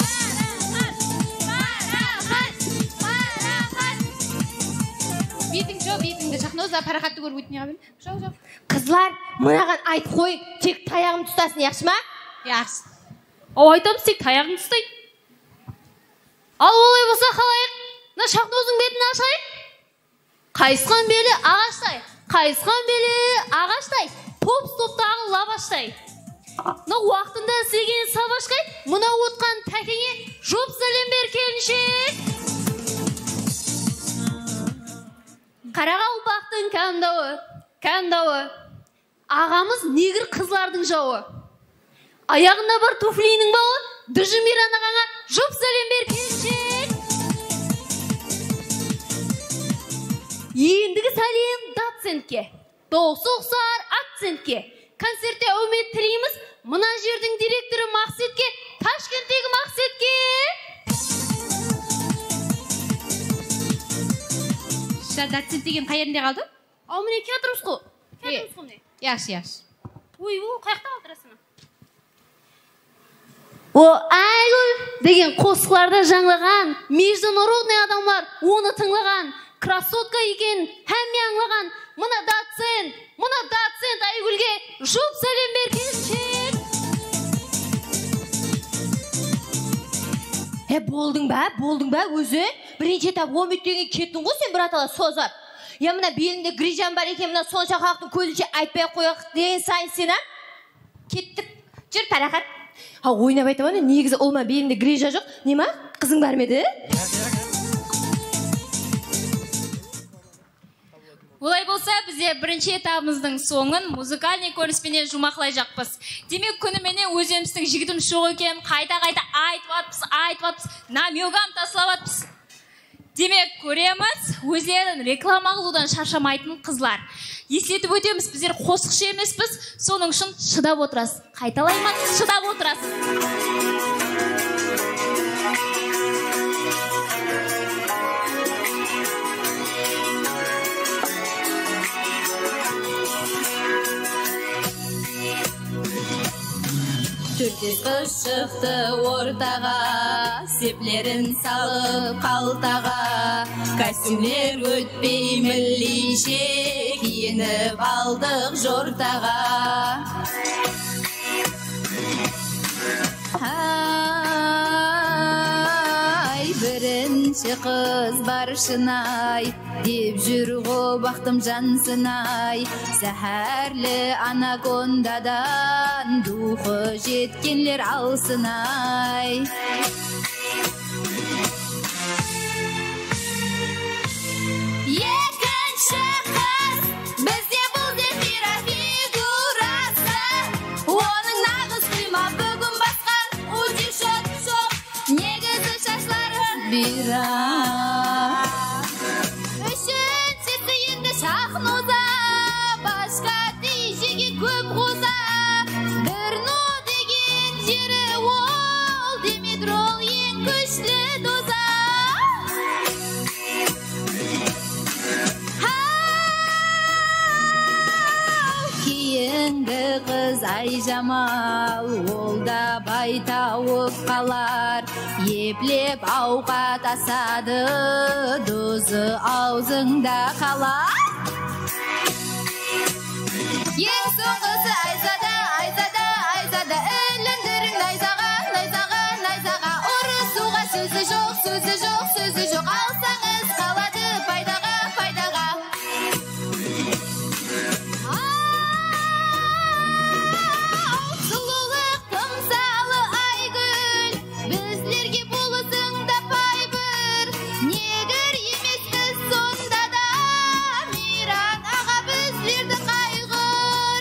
Бетің жо, бетіңді Шахноза Парахатты көріп өтіне қабын. Жо. Қызлар, мынаған айт қой, тек таяғымды тұстасын, яқшы ма? Яқшы. Ау, айтамыз, тек таяғын тұстайды. Ал олай болса халайық, мына Шахнозың бетін ашайық. Қайысқан белі ағаштай, қайысқан белі ағаштай, топ-топтағы лабаштай. Мына уақытында істеген сабашқай, мына отқан тәкеңе жоп сәлем бер келіншек. Қарақалпақтың кәндауы, ағамыз негір қызлардың жауы. Аяғында бар туфлиінің бауы, Дұжымиран ағаңа жоп сәлем бер келіншек. Ендігі сәлем доцентке, досы ұқсар акцентке. Концертте әумет тілейміз, мына жердің директоры Мақсетке, Ташкенттегі Мақсетке. Доцент деген қай жерінде қалды? Ау, міне кетіріміз қой. Яқшы. Ой, қаяқта қалдырасына? О, айгүл деген қосықларда жаңлаған, международный адамлар оны тыңлаған, красотка екен, һәмме аңлаған. Мына доцент айгүлге жоп сәлем бер келіншек. Болдың ба өзі? Бірінші етап 10 деген кеттің ғой сен бір атала созап. Я мына белінде грижан бар екен, мына сонша халықтың көзінше айтпай қояқ деген сайын сен, а? Кеттік. Жүр, Парахат. Ойнап айтамын, негізі олма белінде грижа жоқ. Нема? Қызың бар меді? Олай болса, бізде бірінші этабымыздың соңын музыкальный көріспенен жұмақлай жақпыз. Демек күнімене өзіміздің жігітім шоқ екен, қайта-қайта айтып намегам таслап атпыз. Демек көреміз, өздерін реклама қылудан шаршамайтын қызлар. Есетіп өтеміз, біздер қосықшы емеспіз, соның үшін шыдап отырасыз. Қайталаймын, шыдап отырасыз. Тез қыз шықты ортаға, сеплерін салып қалтаға. Костюмлер өтпей міллейше, киініп алдық жортаға. Бірінші қыз баршынай, деп жүр ғо бақтым жансынай. Сәхәрлі анакондадан духы жеткенлер алсынай. Екінші қыз, бізде бұл зефира фигурасы. Оның нағыз құйма бүгін басқан, узи шот-шот, негізі шашлары бира. Үшіншісі енді шахноза, башқа тейшеге көп қоза. Бірну деген жері ол, Димитрол ең күшті доза. Кейінгі қыз Айжамал, ол да байтауып қалар. Еплеп ауқат асады, дозы аузыңда қалар. Ең соңғысы Айзада, Айзада, Айзада, іліндірің найзаға, найзаға, найзаға. Ұрысуға сөзі жоқ, сөзі жоқ, сөзі жоқ. Алсаңыз қалады пайдаға, пайдаға. Сұлулық тұмсалы Айгүл, біздерге болысыңда пай бір. Негір емеспіз сонда да, Мейран аға біздерді қайғыр.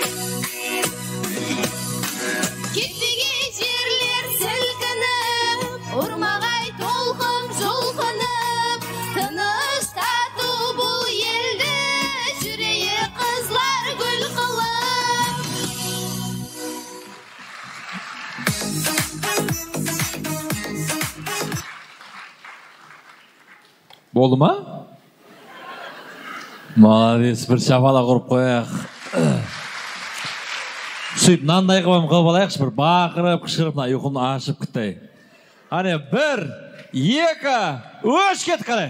Кетпеген жерлер сілкініп, ұрмағай толқын жұлқынып. Тыныш тату бұл елді, жүрейі қызлар гүл қылып. Болды ма? Молодец, бір шапалақ ұрып қояқ. Сөйтіп, мынандай қылып алайықшы, бір бақырып, қышқырып, ұйқымды ашып күттай. Қане, 1, 2, 3 кет қарай.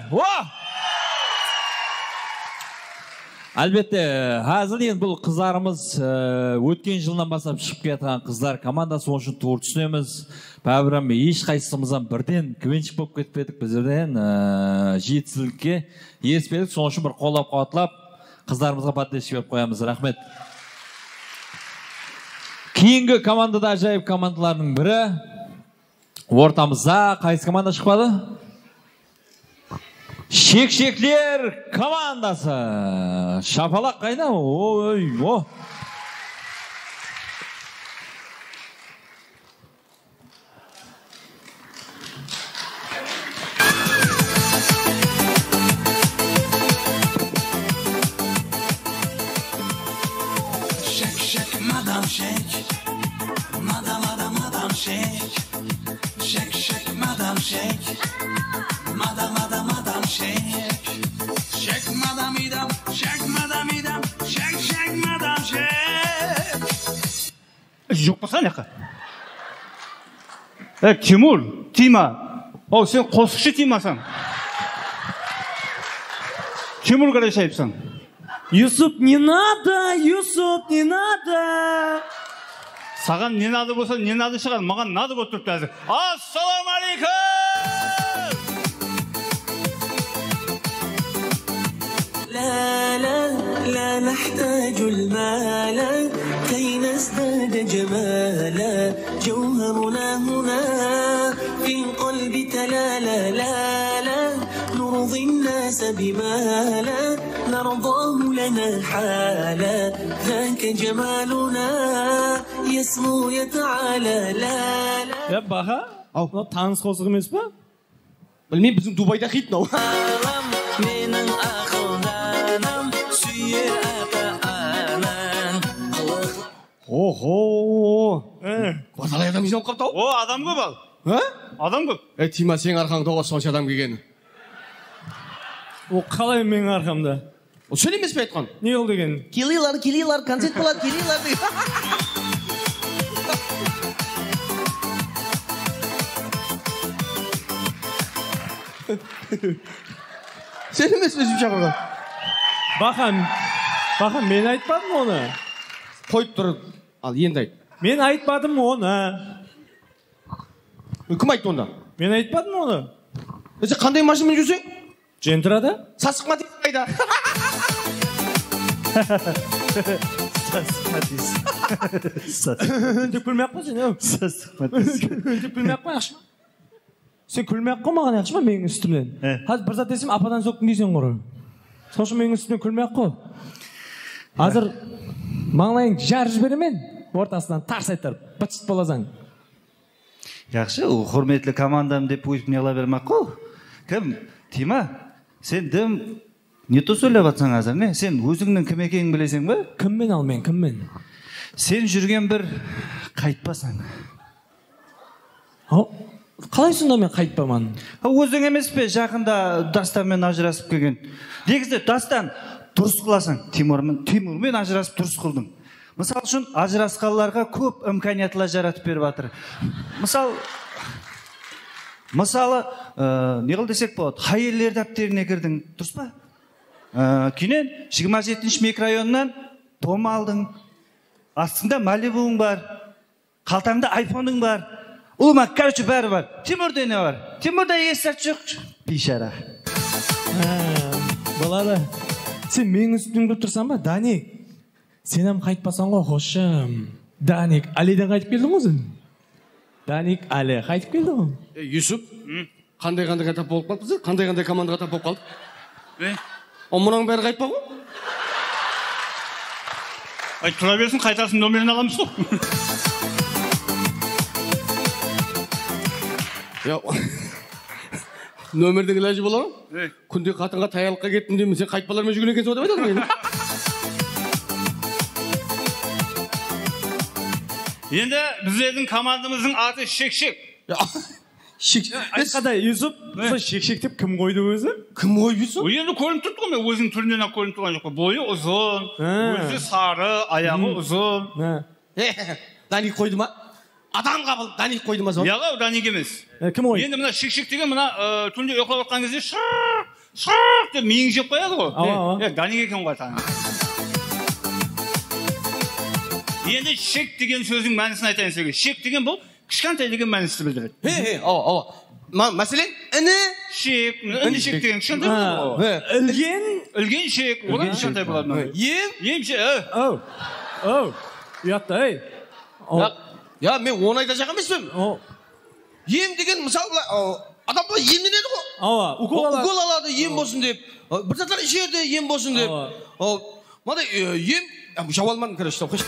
Әлбетте, қазір енді бұл қыздарымыз өткен жылдан бастап шығып кеткен қыздар командасы, оның үшін тур түсінеміз. Бәбірім, еш қайсымыздан бірден квенчик болып кетпедік, біздерден жетісілікке еспедік. Соның үшін бір қолап қуатлап, қыздарымызға поддержка беріп қоямыз. Рахмет. Кейінгі командада ажайып командалардың бірі. Ортамызда қайсы команда шықпады? Шек-шеклер командасы. Шапалақ қайда? Ой, о. Shake, madam, shake. Madam, shake. Shake, madam, shake. Madam, shake. Shake, madam, shake, madam, shake, madam, shake. Жоқ болса неқа? Тимур, Тима. Сен қосықшы Тимасың. Тимур қарай шайыпсың. Юсуп, не надо, Юсуп, не надо. Саған не надо болса, не надо шығар. Маған надо болып тұрыпты әзір. Ассаламу алейкум! لا لا لا نحتاج المال كي نزداد جمالا جوهرنا هنا في القلب تلالا لا لا نرضي الناس بما لا نرضاه لنا حالا ذاك جمالنا يسمو يتعالى لا لا Баға, мынау таныс қозық емес па? Білмеймін, біздің Дубайда хит мынау. менің ақылданым сүйер ата-анам. Охо. Талай адам жиналып қалыпты ау. Адам көп ал. Адам көп. Тима, сенің арқаңда оған сонша адам келгені. Қалай менің арқамда? Сөйлемес пе айтқан? Не ол деген? Келейлар, концерт болады, келейлар деген. Сен емес өзім шақырған. Бақан, мен айтпадым оны. Қойып тұр, ал енді айт. Мен айтпадым оны. Кім айтты онда? Мен айтпадым оны. Сен қандай машинамен жүрсең? Жентрада? Сасық ма дейсің қайда? Сасық ма дейсің? Деп күлмей-ақ па сен? Сасық ма дейсің? Деп күлмей-ақ па яқшы ма? Сен күлмей-ақ қоймаған яқшы ма менің үстімнен? Қазір бір зат десем ападан соқтың дейсің ғой. Сосын менің үстімнен күлмей-ақ қой. Азыр маңлайың жар жіберемен ортасынан тарс айтар, бытшыт боласаң. Яқшы, құрметлі командам деп өйтіп не қыла бермек қой. Кім? Тима, сен дым не то сөйлеп атсаң азыр, не? Сен өзіңнің кім екенін білесің бе? Кіммен ал мен, кіммен? Сен жүрген бір қайтпасаң. Қалай сонда мен қайтпаман? Өзің емес пе, жақында Дастанмен ажырасып келген. Негізде Дастан дұрыс қыласың, Тимурмен ажырасып дұрыс қылдың. Мысал үшін ажырасқанларға көп имканиятла жаратып беріп жатыр. Мысалы, не қыл десек болады, хайелер дәптеріне кірдің, дұрыс па? Кейінен 27-ші микрорайоннан дом алдың, астында Малибуың бар, қалтаңда айфоның бар, ұлыма, короче, бәрі бар. Тимурда не бар? Тимурда естат жоқ, бейшара. Болады. Сен менің үстімді тұрсан ба, Даник? Сенем қайтпасан ғой, қошым. Даник, Алиден қайтып келдің ғой сен? Даник, Али, қайтып келді ғой? Юсуп, қандай тап болып қалды біздер? Қандай командаға тап болып қалды? Мұның бәрі қайтпа ғой? Тұра берсін, қайтасын нөмерін аламыз ғой. Нөмердің ilacı бола ма? Күнде қатынға таялыққа кеттім деймін, сен қайтпалармен жүрген екенсің деп айтасың. Енді біздердің командамыздың аты Шек-Шек. Айтқадай, Юсуп, Шек-Шек деп кім қойды өзі? Кім қойды Юсуп? Енді көрініп тұрды ғой, мен өзінің түрінен көрініп тұрған жоқ. Бойы ұзын, өзі сары, аяғы ұзын. Даник қойды ма? Адам қабыл Даник қойды ма? Яға, Даник емес. Кім қойды? Енді мына Шек-Шек деген мына түнде ұйықтап жатқан кезде шық деп миың жеп қояды ғой. Даник екен ғой таңы. Енді шек деген сөздің мәнісін айтайын сізге. Шек деген бұл кішкентай деген мәністі білдіреді. Мәселен, іні шек, іні шек деген кішкентай болады. Үлген шек, одан кішкентай болады. Ем шек. Ұятты, ей. Мен оны айта жаққан емеспін. Ем деген мысалы адам былай емленеді ғой. Укол алады, ем болсын деп. Бір заттар ішеді, ем болсын деп. Мадай ем жауалмадым, короче, стоп.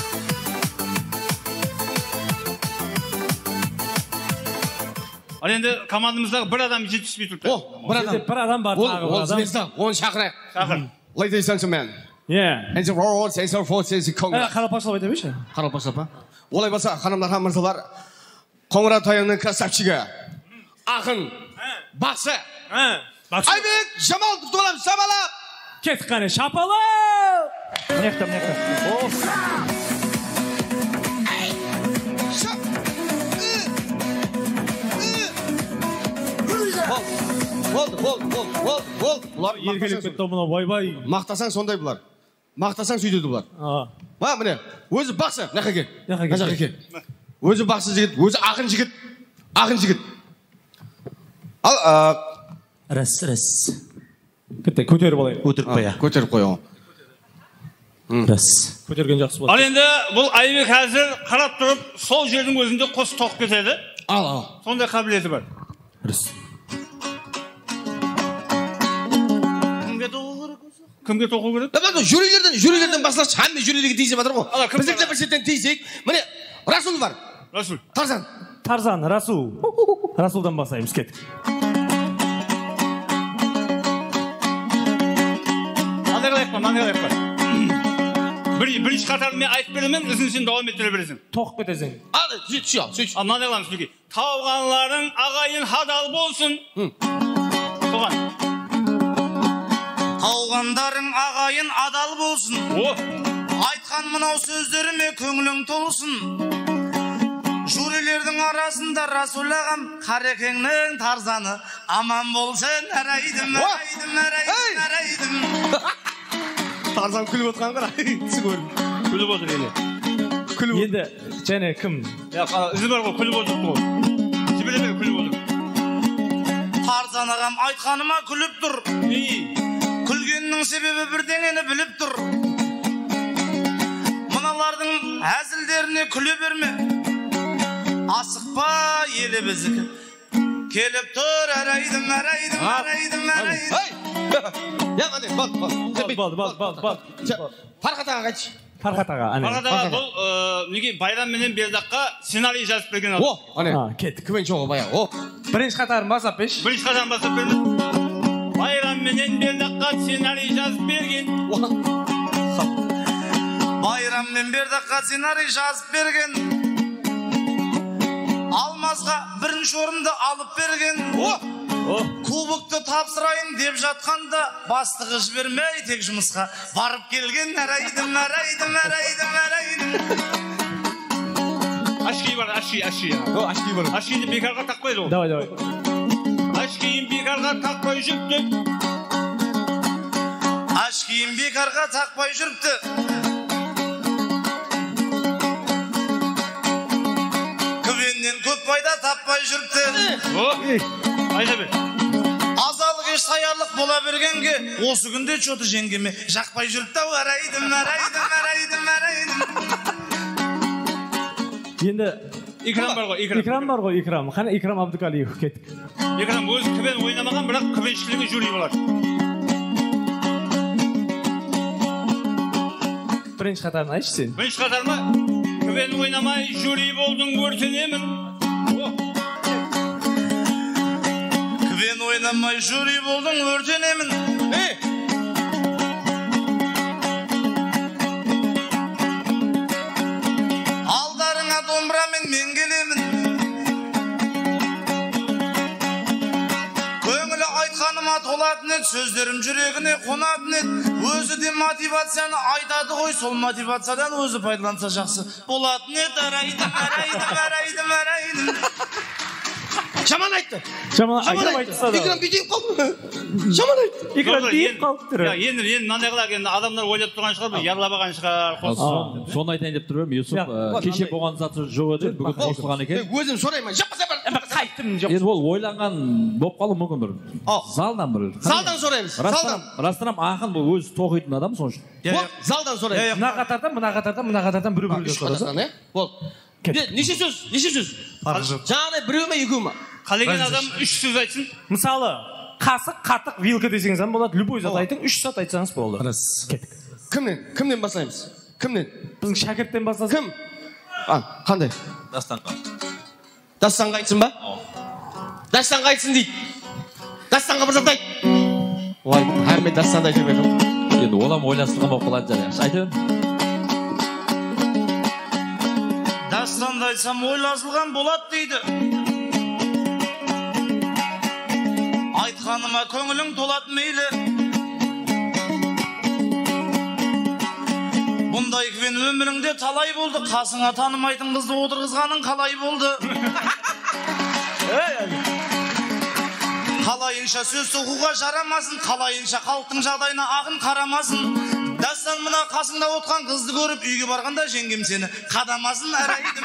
Ал енді командамыздағы бір адам жетіспей тұрды. Бір адам бар, тағы бір адам. Оны шақырайық. Шақыр. Ladies and gentlemen. And the world says our force is Congress. Қарапашылап айта берші. Қарапашылап па? Олай болса, ханымдар, мырзалар, Қоңырат тайының красавчигі, ақын, бақсы, Айбек Жамал Құттығалам, шапалап! Кет қане, шапалап! Нектім. Бол. Ергелік кетті мұна, бай-бай. Мақтасаң сондай бұлар. Мақтасаң сөйдеді бұлар. Міне, өзі бақсы, нәқеке. Өзі бақсы жігіт, өзі ақын жігіт. Ал, Рәс. Көтеріп алайын. Көтеріп қоя. Рәс. Көтерген жақсы болады. Ал енді бұл Айбек әзір қарап тұрып, сол жердің өзінде қос тоқып кетеді. Сондай қабілеті бар. Рәс. Кімге тоқу керек? Жюрилерден басылаш, әмме жюрилерге тиісіп жатыр ғой. Біздер де бір шеттен тиісейік. Міне, Расул бар. Расул. Тарзан, Расул. Расулдан басаймыз, кет. Маңдай қылайық па. Бірінші қатарды мен айтып беремін, ізін сен дауам еттіре бересің. Тоқып кетесің. Сөйтші. Маңдай қыламыз, мінекей. Тауғанларың ағайын хадал болсын. Соған. Тауғандарың ағайын адал болсын. Айтқан мынау сөздеріме көңілің толсын. Сендердің арасында Расул ағам Қарекеңнің Тарзаны аман болсын әрайдым әрайдым. Тарзан күліп отқан қара. Түсі көріп. Күліп отыр еле. Енді және кім? Ізі бар ғой, күліп отыр ғой. Жібелеме күліп отыр. Тарзан ағам айтқаныма күліп тұр. Күлгеннің себебі бірдеңені біліп тұр. Мыналардың әзілдеріне күле берме. Асықпа елі біздікі. Келіп тұр әрайдым. Я, мане, бол. Фархат аға қайтшы. Фархат аға, бұл неге Байрам менен Бердаққа сценарий жазып берген адам. Кетті, кімен жоғы бая. Бірінші қатарын басап беш. Бірінші қатарын басап берді. Байрам менен Бердаққа сценарий жазып берген. Байрам мен Бердаққа сценарий жазып берген. Алмазға бірінші орынды алып берген. Кубокты тапсырайын деп жатқанда бастығы жібермей тек жұмысқа барып келген. Әрайдым. Ашки бар, ашки. Ашки бар. Ашкиді бекарға тақпайды ол. Давай. Ашкиін бекарға тақпай жүріпті. Ашкиін бекарға тақпай жүріпті. Күбеннен көп пайда таппай жүріпті. Айда бер. Азалық еш саярлық бола бергенге осы күнде чоты жеңгеме жақпай жүріпті. Әрайдым. Енді Икрам бар ғой, Икрам. Қана Икрам Абдыкалиев кеттік. Икрам өзі күбен ойнамаған, бірақ күбеншілігі жюри болады. Бірінші қатарын айтшы сен. Бірінші қатар ма? Күбен ойнамай жюри болдың, өртенемін. Күбен ойнамай жюри болдың, өртенемін. Алдарыңа домбырамен мен келемін. Көңілі айтқаныма толатын ед, сөздерім жүрегіне қонатын ед. Өзі де мотивацияны айтады ғой, сол мотивациядан өзі пайдаланса жақсы болатын ед. Әрайдым. Жаман айтты. Икрам бүйдейіп қалды. Жаман айтты. Икрам дейіп қалды. Енді мынандайғылар адамдар ойлап тұрған шығар, ярлабаған шығар. Соны айтайын деп тұрмын, Юсуп. Кеше болған заты жоқ еді, бүгін қосылған екен. Өзім сұраймын, қайттым. Енді ол ойланған болып қалу мүмкін бір. Залдан бір. Залдан сұраймыз. Растырам ақын бұл өзі тоқитын адам соң үшін. Залдан сұраймыз. Мына қатардан біреу сұраса. Бол. Неше сөз? Жаңағыдай біреу ме, екеу ме? Қалеген адам 3 сөз айтсын. Мысалы, қасық, қатық, вилка десеңіз болады. Любой зат айтың, 3 зат айтсаңыз болды. Кеттік. Кімнен бастаймыз? Кімнен? Біздің шәкірттен бастасақ. Кім? Қандай? Дастанға айтсын ба? Дастанға айтсын дейді. Дастанға бір зат айт. Ой, әрмен Дастанды айта бердім. Енді олам ойластырған болып қалады жария. Айтып. Дастанды айтсам ойласылған болады дейді. Айтқаныма көңілің толатын мейлі. Бұндай квен өміріңде талай болды. Қасыңа танымайтын қызды отырғызғаның қалай болды. Қалайынша сөз соғуға жарамасын, қалайынша халықтың жағдайына ағын қарамасын. Дастан мына қасыңда отқан қызды көріп, үйге барғанда жеңгем сені қадамасын. Әрайдым.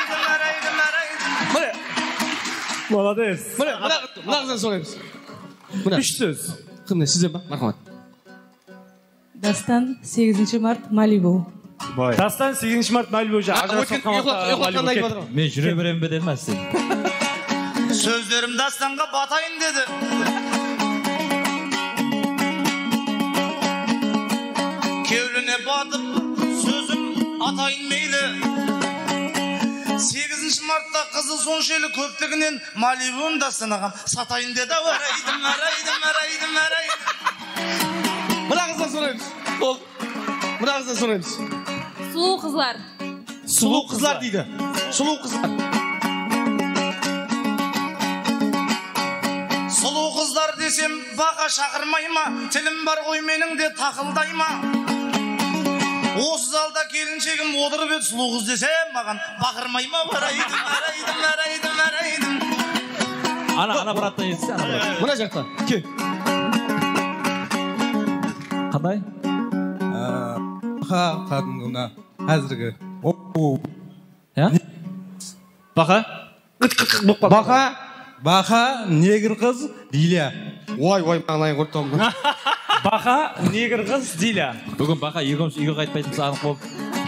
Молодец. Мына қыздан сұраймыз. 3 сөз. Кімде, сізде ба? Мархамат. Дастан 8 март Малибу. Дастан 8 март Малибу. Мен жүре берем бе дедім әсен. Сөздерім Дастанға батайын деді. Кеуліне батып сөзім атайын мейлі. 8 мартта қызы соншелі көптігінен Малибуым Дастан ағам сатайын деді. Әрайдым. Мына қыздан сұраймыз. Мына қыздан сұраймыз. Сұлу қызлар. Сұлу қызлар дейді. Сұлу қызлар. Сұлу қыздар десем баға шақырмай ма? Тілім бар ғой менің де тақылдай ма? Осы залда келіншегім отырып еді, сұлу қыз десем, маған бақырмай ма? Арайдым. Ана браттан естісе, ана брат. Мына жақта. Кел. Қандай? Қадымғына әзіргі. Бақа, негр қыз, Диля. Ой, маңнайын құрттым. Бақа, негр қыз, Диля. Бүгін Бақа үйге қайтпайтын анық болды.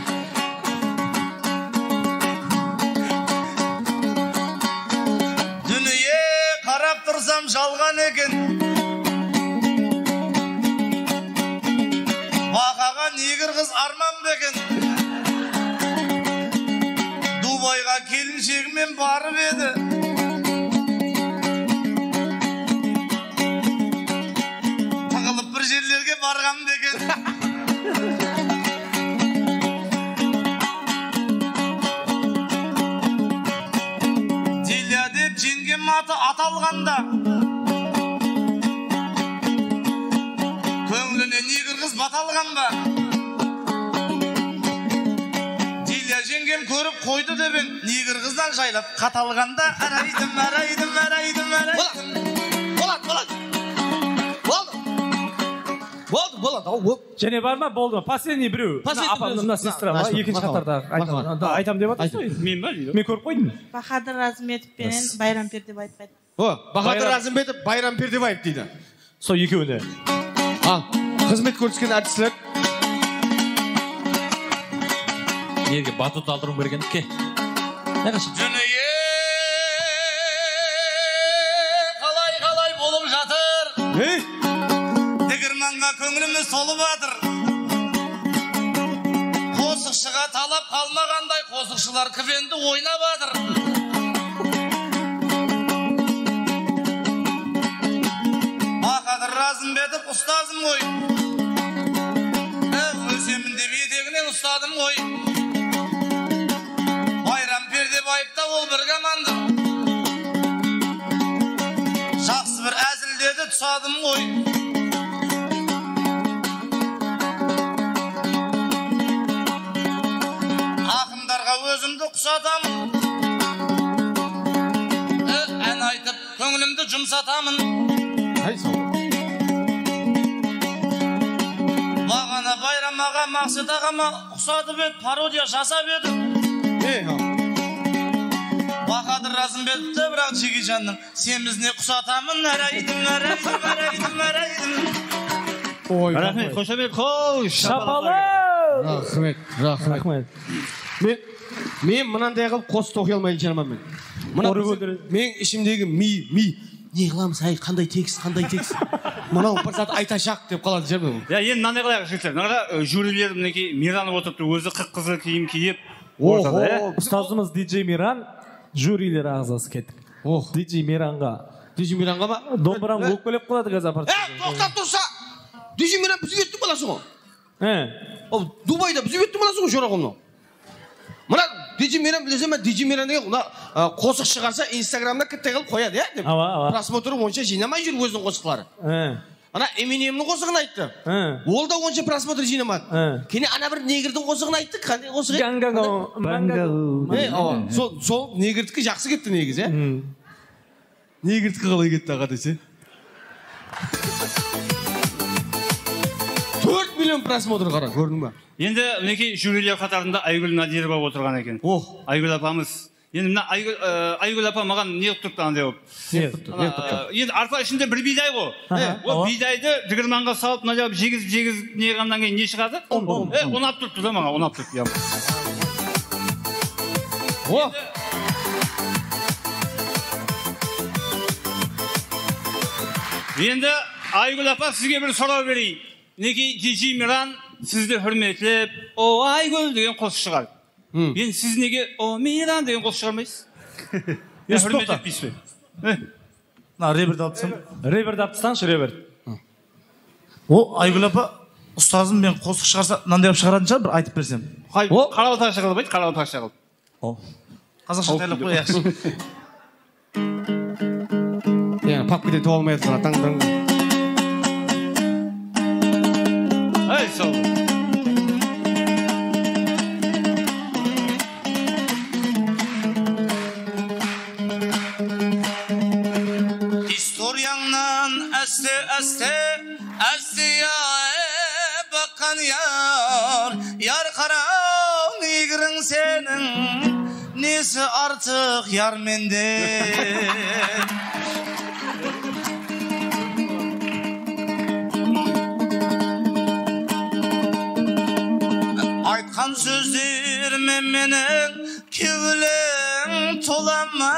Дүние қарап тұрсам жалған екен. Бақаға негр қыз арман бекен. Дубайға келіншегімен барып еді. Тығылып бір жерлерге барған бекен. Диля деп жеңгем аты аталғанда, көңіліне негр қыз баталған ба? Диля жеңгем көріп қойды деп ең, негр қыздан жайлап қаталғанда, арайдым. Болды. Және бар ма? Болды ма? Последний біреу. Апамның сестра ма? Екінші қатарда айтам деп жатырсыз. Мен ба? Мен көріп қойдым. Бахадыр Разымбетов пен Байрам Пердебаев. Бахадыр Разымбетов, Байрам Пердебаев дейді. Сол екеуіне. Ал, қызмет көрсеткен әртістер. Ерге батут алдырым берген. Ке. Дүние қалай болып жатыр. Дегірманға көңіліміз толып жатыр. Қосықшыға талап қалмағандай, қосықшылар квенді ойнап жатыр. Бақадыр Разымбетов ұстазым ғой. Өсемін деп етегінен ұстадым ғой. Байрам Пердебаевта ол бір команда. Жақсы бір әзілдеді тұсадым ғой. Ақындарға өзімді құсатамын. Ән айтып көңілімді жұмсатамын. Бағана Байрам аға Мақсат ағама ұқсатып еді, пародия жасап еді. Бақадыр Разымбетовті бірақ Жекежанның семізіне құсатамын. Арайдым. Рахмет, қошамет, қош. Шапалы. Рахмет. Мен мынандай қылып қосты оқи алмайын жанамын мен. Мен ішімдегі ми. Не қыламыз, қандай текст. Мынау бір зат айташақ деп қалады жабым. Енді мынандай қылайық жігіттер. Мынада жюрилер мінекей Миранов отырыпты, өзі қып-қызыл киім киіп ортада. Ұстазымыз диджей Миран, жюрилер ағзасы кеттік. Диджей Миранға ма? Домбырам өкпелеп қалады қазір апарты. Тоқтап тұрса! Диджей Миран бізге еттің баласы ғой? Дубайда бізге еттің баласы ғой жорағымның? Мына диджей Миран білесен бе? Диджей Миран деген қосық шығарса инстаграмда кітті қылып қояды, просмотры онша жинамай жүр өзінің қосықлары. Ана Эминемнің қосығын айтты. Ол да онша просмотр жинамады. Кене ана бір негрдің қосығын айтты. Қандай қосығы? Сол негрдікі жақсы кетті негіз, е? Негрдікі қалай кетті аға десе? 4 миллион просмотр қара, көрдің ба? Енді мінекей жюрилер қатарында Айгүл Надирова отырған екен. Айгүл апамыз. Енді мына Айгүл апа маған не тұрыпты андай болып. Енді арпа ішінде бір бидай ғой. Ол бидайды жүгірманға салып, мына жағы жегіз неғаннан кейін не шығады? Ұнап тұрыпты да маған, ұнап тұрыпты. Енді Айгүл апа сізге бір сұрау берейін. Неге диджей Миран сізді хүрметлеп, о Айгүл деген қос шығар. Енді сіз неге о Миран деген қос шығармайсыз? Хүрмет етпейсіз бе? Реверді алып тастам. Реверді алып тастаңшы, ревер. О, Айгүл апа, ұстазым мен қосық шығарса, мынандай алып шығаратын шығар, бір айтып берсем. Қарауытақша қылып айт, қарауытақша қылып. Қазақша тайлап қояқшы. Пап кетен туа алмай жатыр, атаң. Ай, сол. яр қарау негірің сенің несі артық яр менде айтқан сөздермен менің кеуілім толама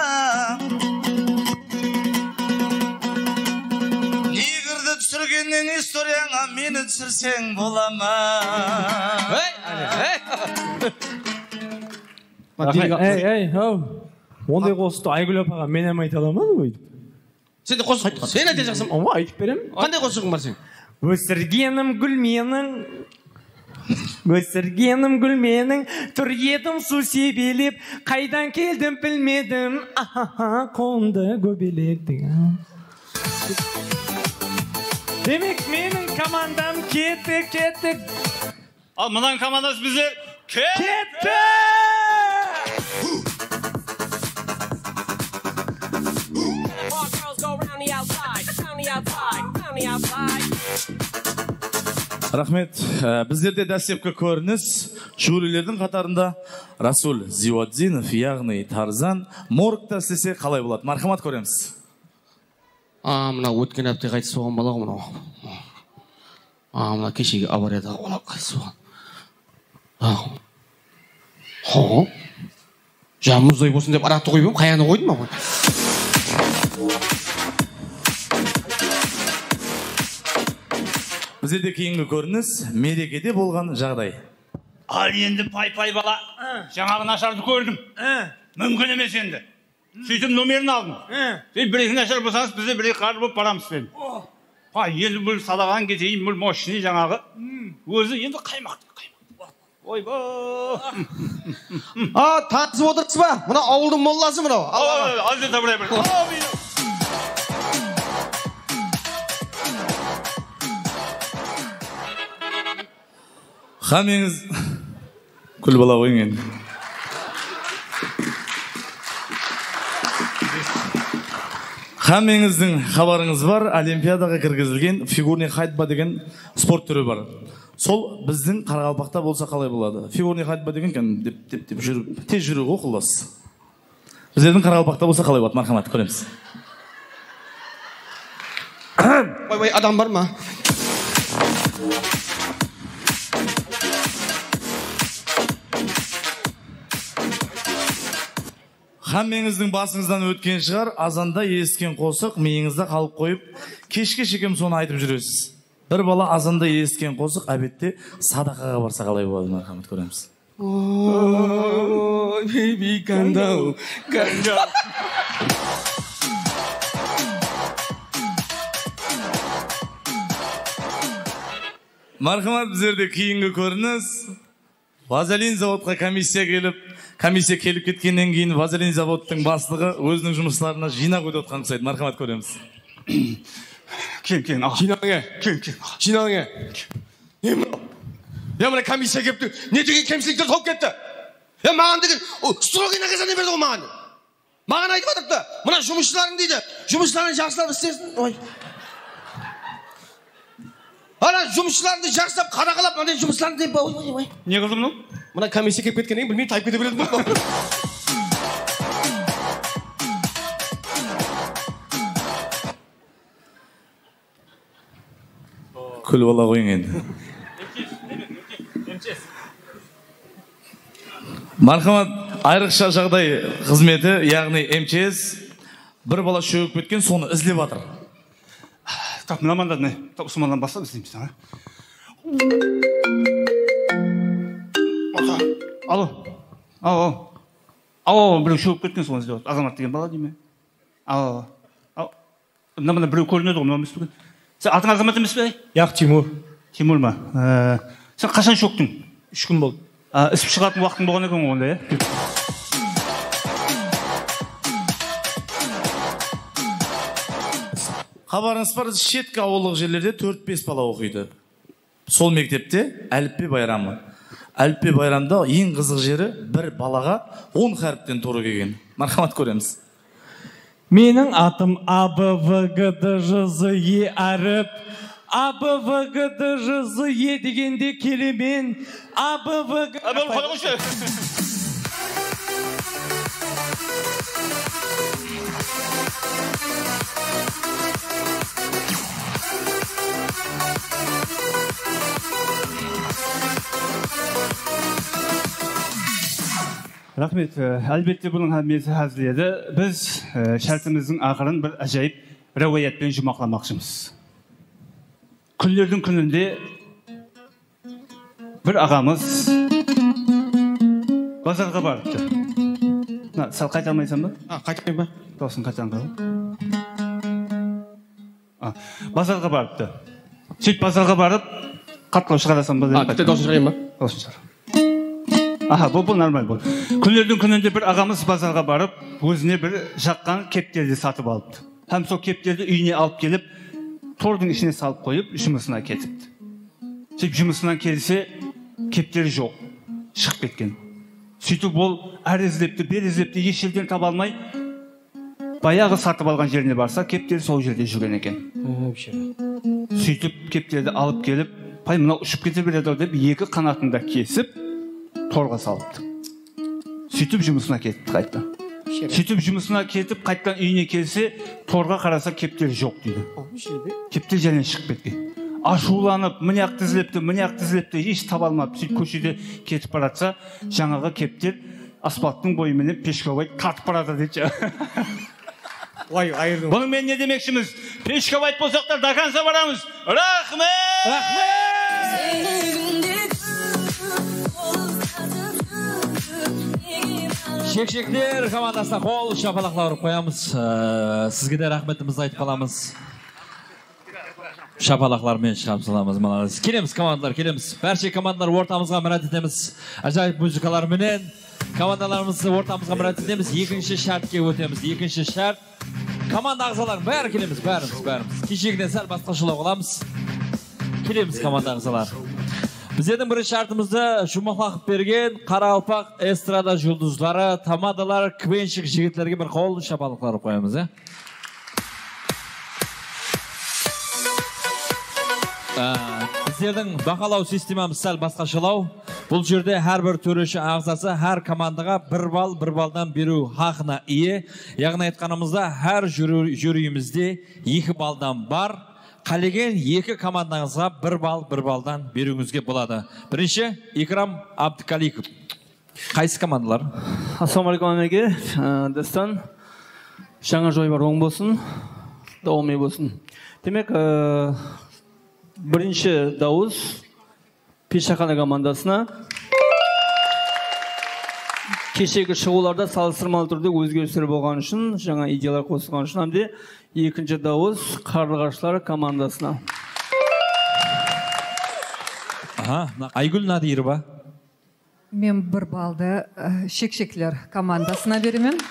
негірді түсіргеннен историяңа мені түсірсең болама ондай қосықты Айгүл апаға мен әм айта аламын ғой сен де қосық сен айта жақсың айтып беремін қандай қосығың бар сен өсіргенім гүл менің өсіргенім гүл менің тұр едім су себелеп қайдан келдім білмедім қолымда көбелектің демек менің командам кетті ал мынаның командасы бізде кетті Рахмет. Біздерде дәстепкі көрініс жюрилердің қатарында Расул Зиуаддинов, яғни Тарзан, моргта істесе қалай болады? Мархамат көреміз. Мына өткен апта қайтыс болған бала ғой мынау. Мына кешегі аварияда олар қайтыс болған. Жаңа мұздай болсын деп арақты қойып едім, қаяны қойдым ма? Біздерде кейінгі көрініс мерекеде болған жағдай. Ал енді пай бала жаңағы нашарды көрдім. Мүмкін емес енді. Сөйтіп номерін алдым. Бір-екі нашар болсаңыз бізде бір-екі қаржы болып барамыз дедім. Енді бұл салаған кетейін, бұл мощный жаңағы. Өзі енді қаймақты. Ойбай! Тартысып отырсыз ба? Мына ауылдың молласы мынау. Азды табылай бір. Хамеңіз күл бала қойың енді. Хамеңіздің хабарыңыз бар, Олимпиадаға кіргізілген фигурный ходьба деген спорт түрі бар. Сол біздің Қарақалпақта болса қалай болады? Фигурный ходьба деген деп жүріп, тез жүру ғой құлас. Біздердің Қарақалпақта болса қалай болады? Мархамат, көреміз. Ой, адам бар ма? Хаммеңіздің басыңыздан өткен шығар, азанда ескен қосық, миыңызда қалып қойып, кешке шекем соны айтып жүресіз. Бір бала азанда ескен қосық, әбетте садақаға барса қалай болады? Мархамат, көреміз. Ой, baby, calm down. Мархамат, біздерде кейінгі көрініс. Вазелин заводқа комиссия келіп кеткеннен кейін Вазелин заводтың бастығы өзінің жұмыстарына жинақ өтіп ұсайды. Мархамат, көреміз. Кел, жинағыңа. Мына комиссия кепті, не деген кемшіліктер тауып кетті? Маған деген строгий наказание берді ғой маған. Маған айтып атыпты, мына жұмысшыларың дейді, жұмыстарын жақсылап істесін. Ана жұмысшыларды жақсылап қадағалап, мынандай жұмыстарын деп не қылдым мұны? Мына комиссия кеп кеткеннен білмей тайып кете береді ма? Күл бала қойың енді. Мархамат, айрықша жағдай қызметі, яғни МЧС, бір бала шөгіп кеткен, соны іздеп жатыр. Так, мына манданы, Усманнан бастап іздейміз. Алло, біреу шөгіп кеткен, соны іздеп жатыр. Азамат деген бала дейме? Мына біреу көрінеді ғой, мына емес бүгін. Сен атың Азамат емес пе? Яқ, Тимур. Тимур ма? Сен қашан шөктің? 3 күн болды. Ісіп шығатын уақытың болған екен ғой онда, е? Хабарыңыз бар, шеткі ауылық жерлерде 4-5 бала оқиды. Сол мектепте әліппе байрамы. Әліппе байрамда ең қызық жері бір балаға 10 харіптен торы келген. Мархамат, көреміз. Менің атым А, Б, В, Г, Д, Ж, З, Е әріп. АБВГДЖЗ дегенде келемен АБВГ. Рахмет, әлбетте бұның әмесі әзіледі. Біз шәртіміздің ақырын бір әжайып рәуаятпен жұмақламақшымыз. Күндердің күнінде бір ағамыз базарға барыпты. Сәл қайта алмайсам ба? Қайтпайым ба? Тосын қайтан қалы. Базарға барыпты. Сөйт базарға барып, қатқылау шығарасам ба? Тіпті даусын шығарайым ба? Даусын шығар. Бұл нормаль бұл. Күндердің күнінде бір ағамыз базарға барып, өзіне бір жаққан кептерді сатып алыпты. Hem сол кептерді үйіне алып келіп, тордың ішіне салып қойып, жұмысына кетіпті. Сөйтіп жұмысынан келсе, кептері жоқ, шығып кеткен. Сөйтіп ол әр іздепті, бер іздепті, еш жерден таба алмай, баяғы сатып алған жеріне барса, кептері сол жерде жүрген екен. Сөйтіп кептерді алып келіп, пай мынау ұшып кете береді деп, екі қанатында кесіп, торға салыпты. Сөйтіп жұмысына кетіпті қайтты. Сөйтіп жұмысына кетіп, қайттан үйіне келсе, торға қараса кептер жоқ дейді. Кептер және шығып кеткен. Ашуланып, міне-ақ тізілепті, еш таба алмап, сөйтіп көшеде кетіп баратса, жаңағы кептер асфальттың бойыменен пешковай тартып барады дейді. Бұнымен не демекшіміз? Пешковай болсақтар даканса барамыз. Рахмет! Шек-шектер командасына қол шапалақлар қоямыз. Сізге де рахметімізді айтып қаламыз. Шапалақлармен шап саламыз. Келеміз командалар, келеміз. Бәрше командалар ортамызға мұрат етеміз. Ажайып музыкаларменен командаларымызды ортамызға мұрат етеміз. Екінші шартке өтеміз. Екінші шарт. Команда ағзалар бәрі келеміз, бәріміз. Кешегінен сәл басқашылау қыламыз. Келеміз команда ағзалар. Біздердің бірінші шартымызды жұмақлақып берген Қарақалпақ эстрада жұлдыздары, тамадалар, квеншік жігітлерге бір қол шапалықлары қоямыз. Біздердің бақалау системамыз сәл басқашылау. Бұл жерде әрбір төреші ағзасы әр командаға бір балдан беру хақына ие. Яғни айтқанымызда әр жюриімізде 2 балдан бар. Қалеген 2 командаңызға бір балдан беруіңізге болады. Бірінші, Икрам Абдыкаликов. Қайсы командалар? Ассалаумағалейкум әмеге, достан. Жаңа жой бар, оң болсын, дауымай болсын. Демек, бірінші дауыс Пешақана командасына. Кешегі шығуларда салыстырмалы түрде өзгерістер болған үшін, жаңа идеялар қосылған үшін, әмде екінші дауыс Қарлығаштар командасына. Айгүл Надирова. Мен бір балды шек-шеклер командасына беремін.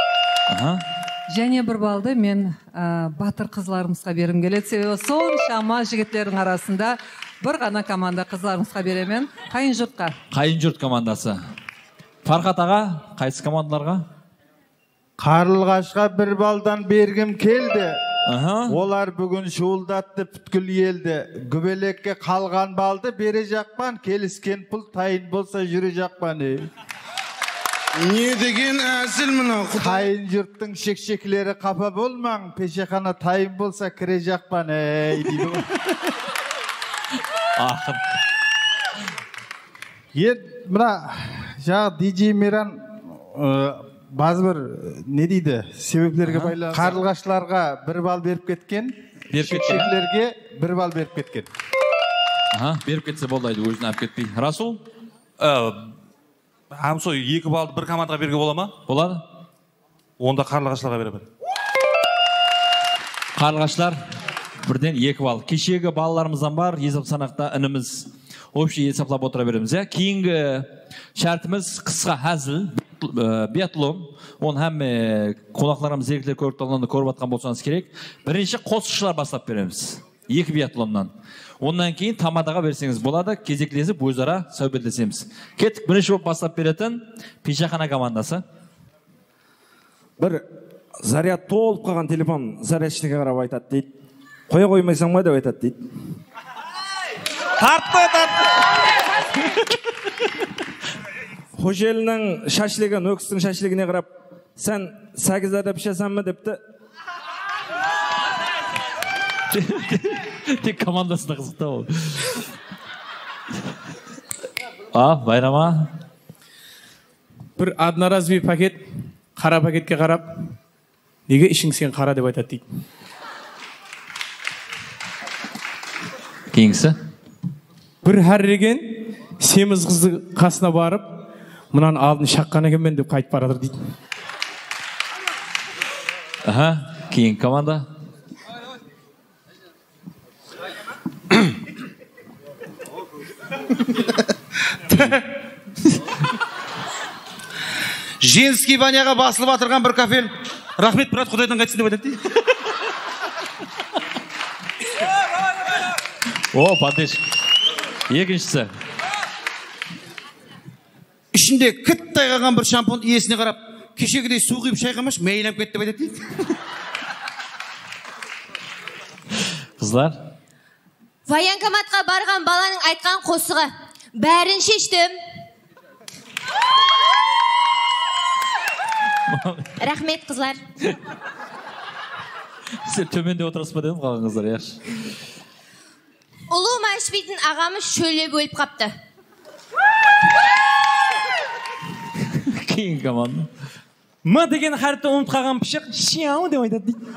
Және бір балды мен батыр қызларымызға берім келеді. Себебі соншама жігіттердің арасында бір ғана команда қызларымызға беремін. Қайын жұртқа. Қайын жұрт командасы. Фархат аға, қайсы командаларға? Қарлығашқа бір балдан бергім келді. Олар бүгін шуылдатты бүткіл елді. Гүбелекке қалған балды бере жақпан, келіскен пұл тайын болса жүре жақпан. Не деген әзіл мұна? Қайын жұрттың шек-шеклері қапа болмаң, пешехана тайын болса кіре жақпан. Ақыр. Мына жаңа DJ Миран базы бір не дейді, себептерге байланысты Қарлығаштарға бір бал беріп кеткен, шек-шеклерге бір бал беріп кеткен. Беріп кетсе болдайды, өзін әп кетпей. Расул? Амсой 2 балды бір командаға берге бола ма? Болады. Онда Қарлығаштарға беремін. Қарлығаштар бірден 2 бал. Кешегі балаларымыздан бар, есап санақта ініміз общий есаплап отыра береміз. Кейінгі шартымыз қысқа әзіл, биатлон. Оны әм қонақларымыз зеріктер көріп талғанды көріп атқан болсаңыз керек. Бірінші қосышылар бастап береміз. 2 биатлоннан. Ондан кейін тамадаға берсеңіз болады, кезеклесіп өзара сәубетлесеміз. Кеттік, бірінші болып бастап беретін Пешақана командасы. Бір заряд толып қалған телефон зарядшыға қарап айтады дейді. қоя қоймайсың ба деп айтады дейді. Тартпа. Қожелінің шашлығын өкістің шашлығына қарап, сән 8 адам пішесің ме депті. Тек командасына қызықта ол. Байрама. Бір одноразовый пакет, қара пакетке қарап, неге ішің сен қара деп айтады дейді. Кейінгісі? Бір әрреген семіз қызды қасына барып, мұнан алдын шаққан екенмен деп қайтып барадыр дейді. Кейін команда. Женский баняға басылып атырған бір кафел. Рахмет, брат, құдайдан қайтсын деп айтады дейді. Пантеш. Екіншісі. Ішінде кіттай қалған бір шампун иесіне қарап, кешегідей су құйып шайқамаш, мейлем кетті деп айтады дейді. Қызлар. Военкоматқа барған баланың айтқан қосығы. Бәрін шештім. Рахмет, қызлар. Сен төменде отырасыз ба дедім, қалған қыздар, яш. Ұлы мәшбейтін ағамыз шөле бөліп қапты. Кейін команда. М деген харфті ұмыт қалған пішік, шияу деп айтады дейді.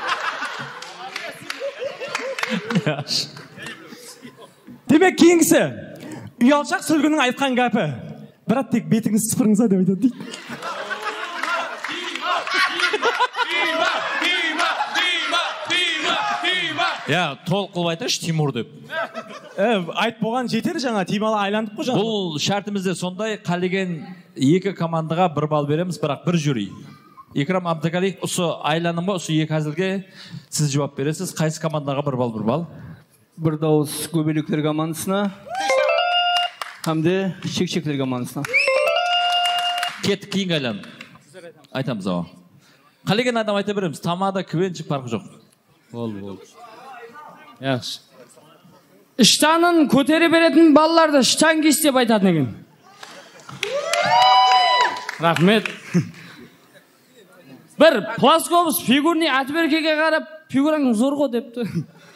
Яш. Демек кейінгісі, ұялшақ сөлгінің айтқан гәпі. Бірақ тек бетіңіз сыпырыңыза деп айтады дейді. Толық қылып айташы, Тимур деп. Айт болған жетер жаңа, Тималы айландық қой жаңа. Бұл шартымызде сондай, қалеген 2 командаға 1 балл береміз, бірақ 1 жюри. Икрам Абдыкалиев, ұсы айланым ба, ұсы 2 әзілге сіз жауап бересіз. Қайсы командаға 1 балл, 1 балл? Бір дауыс көбелектер командасына, хамде шекшектер командасына. Кеттік, кейін айлан. Айтамыз ау. Қалеген адам айта береміз, тамада квенчік парқы жоқ. Бол. Яқшы. Іштанын көтере беретін балаларды штангист деп айтатын екен. Рахмет. Бір плоскобус фигурный атберкеге қарап, фигураң зор ғой депті.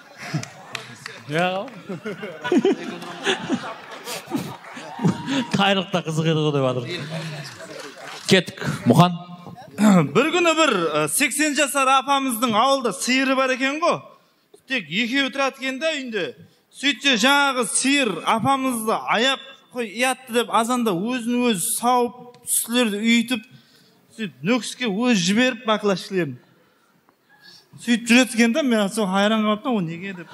Қайрықта қызық еді ғой деп адыр. Кеттік, Мұхан. Бір күні бір 80 жасар апамыздың ауылда сиыры бар екен ғой. Тек екеуі тұрады екен де үйінде. Сөйтсе жаңағы сиыр апамызды аяп қой ұятты деп азанда өзін өзі сауып, сүлерді үйітіп, сөйтіп нөкіске өзі жіберіп бақылашшылерін. Сөйтіп жүреді екен де, мен сол хайран қалыппын, о неге деп.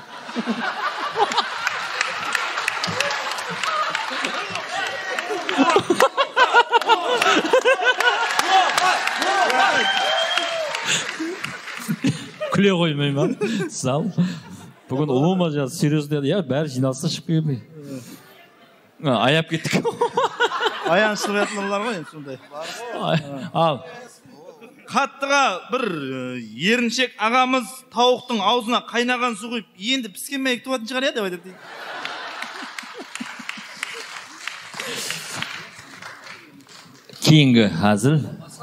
Күле қоймай ма? Сал. Бүгін ұлыма жаз, серьезно деді, бәрі жиналса шығып келмей. Аяп кеттік. Аяншылық етілерлер ғой, енді сондай. Ал. Қаттыға бір еріншек ағамыз тауықтың аузына қайнаған су құйып, енді піскен мәйік туатын шығар деп айтады. Кейінгі әзіл.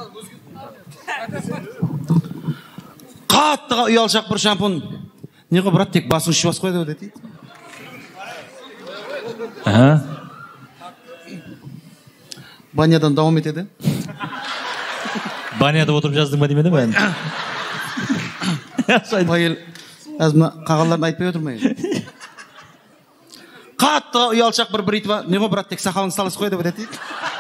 Қаттыға ұялшақ бір шампун. Не ғой, брат, тек басың ішіп бас қой деп айтады. Банядан дауым етеді. Баняда отырып жаздың ба демеді бән? Байыл, әзімі қағаларын айтпай отырмай. Қатты ұялшақ бір итва. Не ғой, брат, тек сақалың салыс қой деп айтады.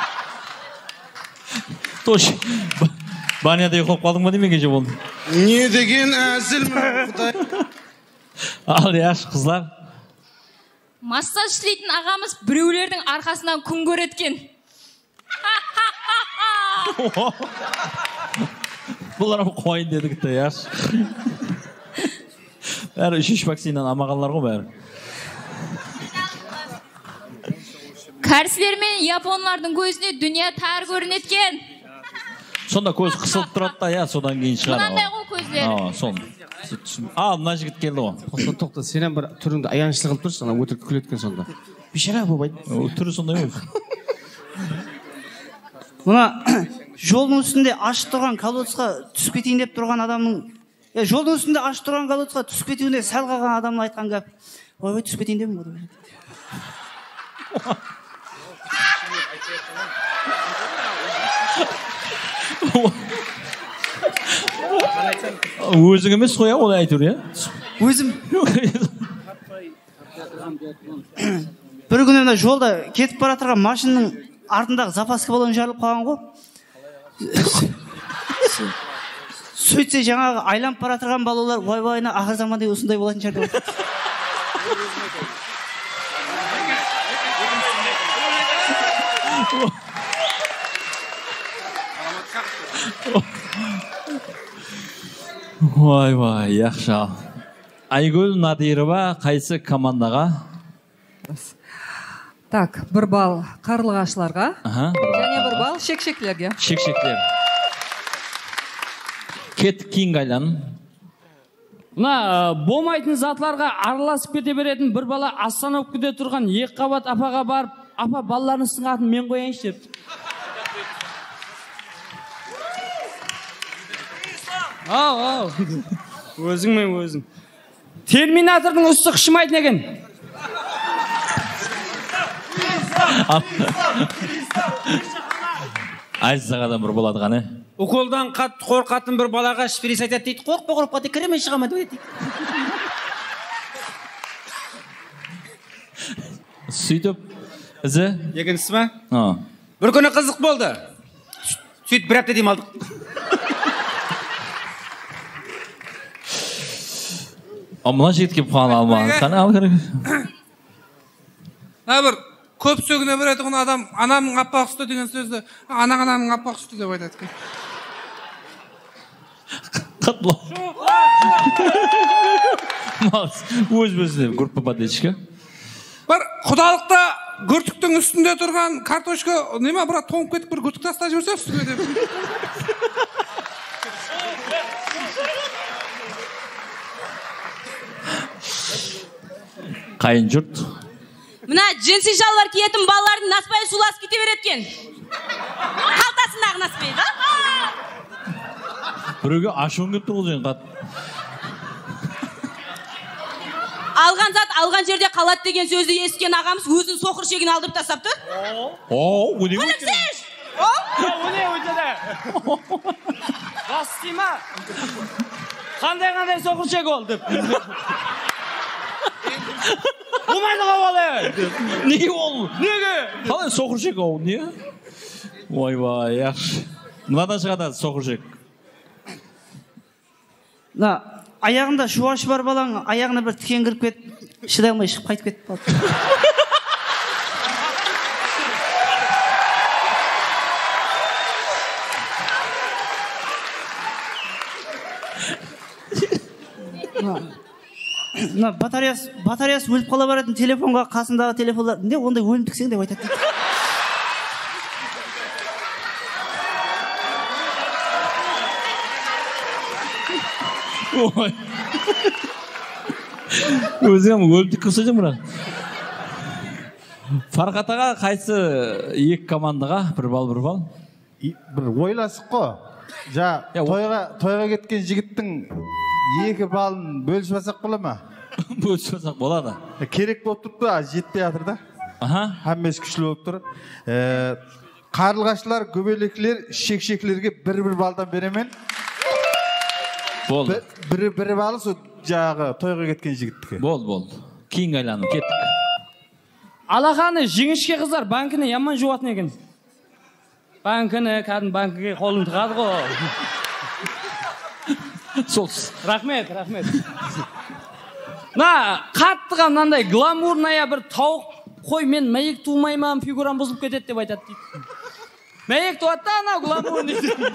Тош, баняда ұйқылып қалдың ба демеге же болды? Не деген әзіл мұқтай. Ал, яш, қызлар. Массаж істейтін ағамыз біреулердің арқасынан күн көреткен. Бұлар қойын дедік те, яш. Бәрі үшіш вакцинан амағалар ғой бәрі. Кәрсілер мен японлардың көзіне дүния тар көрінеткен. Сонда көз қысылып тұрады да, я, содан кейін шығар. Мұнандай ғой көздері. Сон. ал мына жігіт келді ғой. Тоқта, сенен бір түріңді аянышты қылып тұрсың, ана өтірік күлеткен сонда. Бишара бобайды. Түрі сондай өзі. Мына жолдың үстінде ашық тұрған колодцқа түсіп кетейін деп тұрған адамның, жолдың үстінде ашық тұрған колодцқа түсіп кетуіне сәл қалған адамның айтқан гәп. Ойбай, түсіп кетейін дедім ғой. Өзің емес қоя оны айтыр, я? Өзім. Бір күні мына жолда кетіп бара жатқан машинаның артындағы запаска баллон жарылып қалған ғой. Сөйтсе жаңағы айланып бара жатқан балалар ойбайына ақыр заманда осындай болатын шығар деп айтады. Вай, яқшы. Айгүл Надирова қайсы командаға? Так, бір бал қарлығашыларға. Және бір бал шекшеклерге. Шекшеклер. Кет Кинг айлан. Мына болмайтын затларға араласып кете беретін бір бала Остановкада тұрған екі қабат апаға барып, апа балаларыңыздың атын мен қояйыншы деп. Ау. Өзің мен өзің. Терминатордың үсті қышымайтын екен. Айзағадан бір болады ғаны. Уколдан қатты қорқатын бір балаға шпирис айтады дейді. Қорықпа, қорықпа дейді, кіремен шығама дейді. Сөйтіп, ізі? Екіншісі ма? Бір күні қызық болды. Сөйтіп бір апта демалдық. Мына жігітке бұқан алмаған. Қаны ал керек. Бір көп сөгіне береді ғын адам анамның аппақ сүті деген сөзді ананың аппақ сүті деп айтады. Қатлы. Өз-өзіне көріп бапады ешкі. Бір құдалықта күртіктің үстінде тұрған картошка неме бірақ тоңып кетіп бір күртік таста жүрсе үстіге деп. Қайын жұрт. Мына джинсы шалбар киетін балалардың наспай суласып кете береткен. Қалтасындағы наспай, да? Біреуге ашуын кеп тұрғыз ең қат. Алған зат алған жерде қалады деген сөзді естіген ағамыз өзін соқыр шегін алдырып тастапты. Өне Күлімсеш! Өне өтеді. Бас дейма. Қандай соқыр шегі ол деп. Болмайды қабалы. Неге ол? Неге? Қалай соқыр шек ол, не? Ойбай, яқшы. Мынадан шығады соқыр шек. Аяғында шуашы бар балаң, аяғына бір тікен кіріп кетіп, шыдай алмай шығып қайтып кетіп қалды. Батареясы өліп қала баратын телефонға қасындағы телефондар, не ондай өлімтіксең деп айтады. Өзіңім өлімтік қысыдың бұра. Фарқатаға қайсы екі командаға бір бал? Бір ойласық қой. Тойға кеткен жігіттің екі балын бөлісіп бола ма? Бөлісіп болады. Керек болып тұрды, жетпей жатыр да. Әммес күшлі болып тұр. Қарлығашылар, көбелеклер, шекшеклерге бір-бір балдан беремен. Болды. Бірі балы сол жағы тойға кеткен жігіттікі. Болды. Кейін айланып кеттік. Алақаны жіңішке қыздар банкіні яман жуатын екен. Банкіні, кәдің банкіге қолын тұғады ғой. Солсыз. Рахмет. Қаттыға мынандай гламурная бір тауық қой, мен мәйек туылмаймам, фигурам бұзылып кетеді деп айтады дейді. Мәйек туады да, анау гламурный.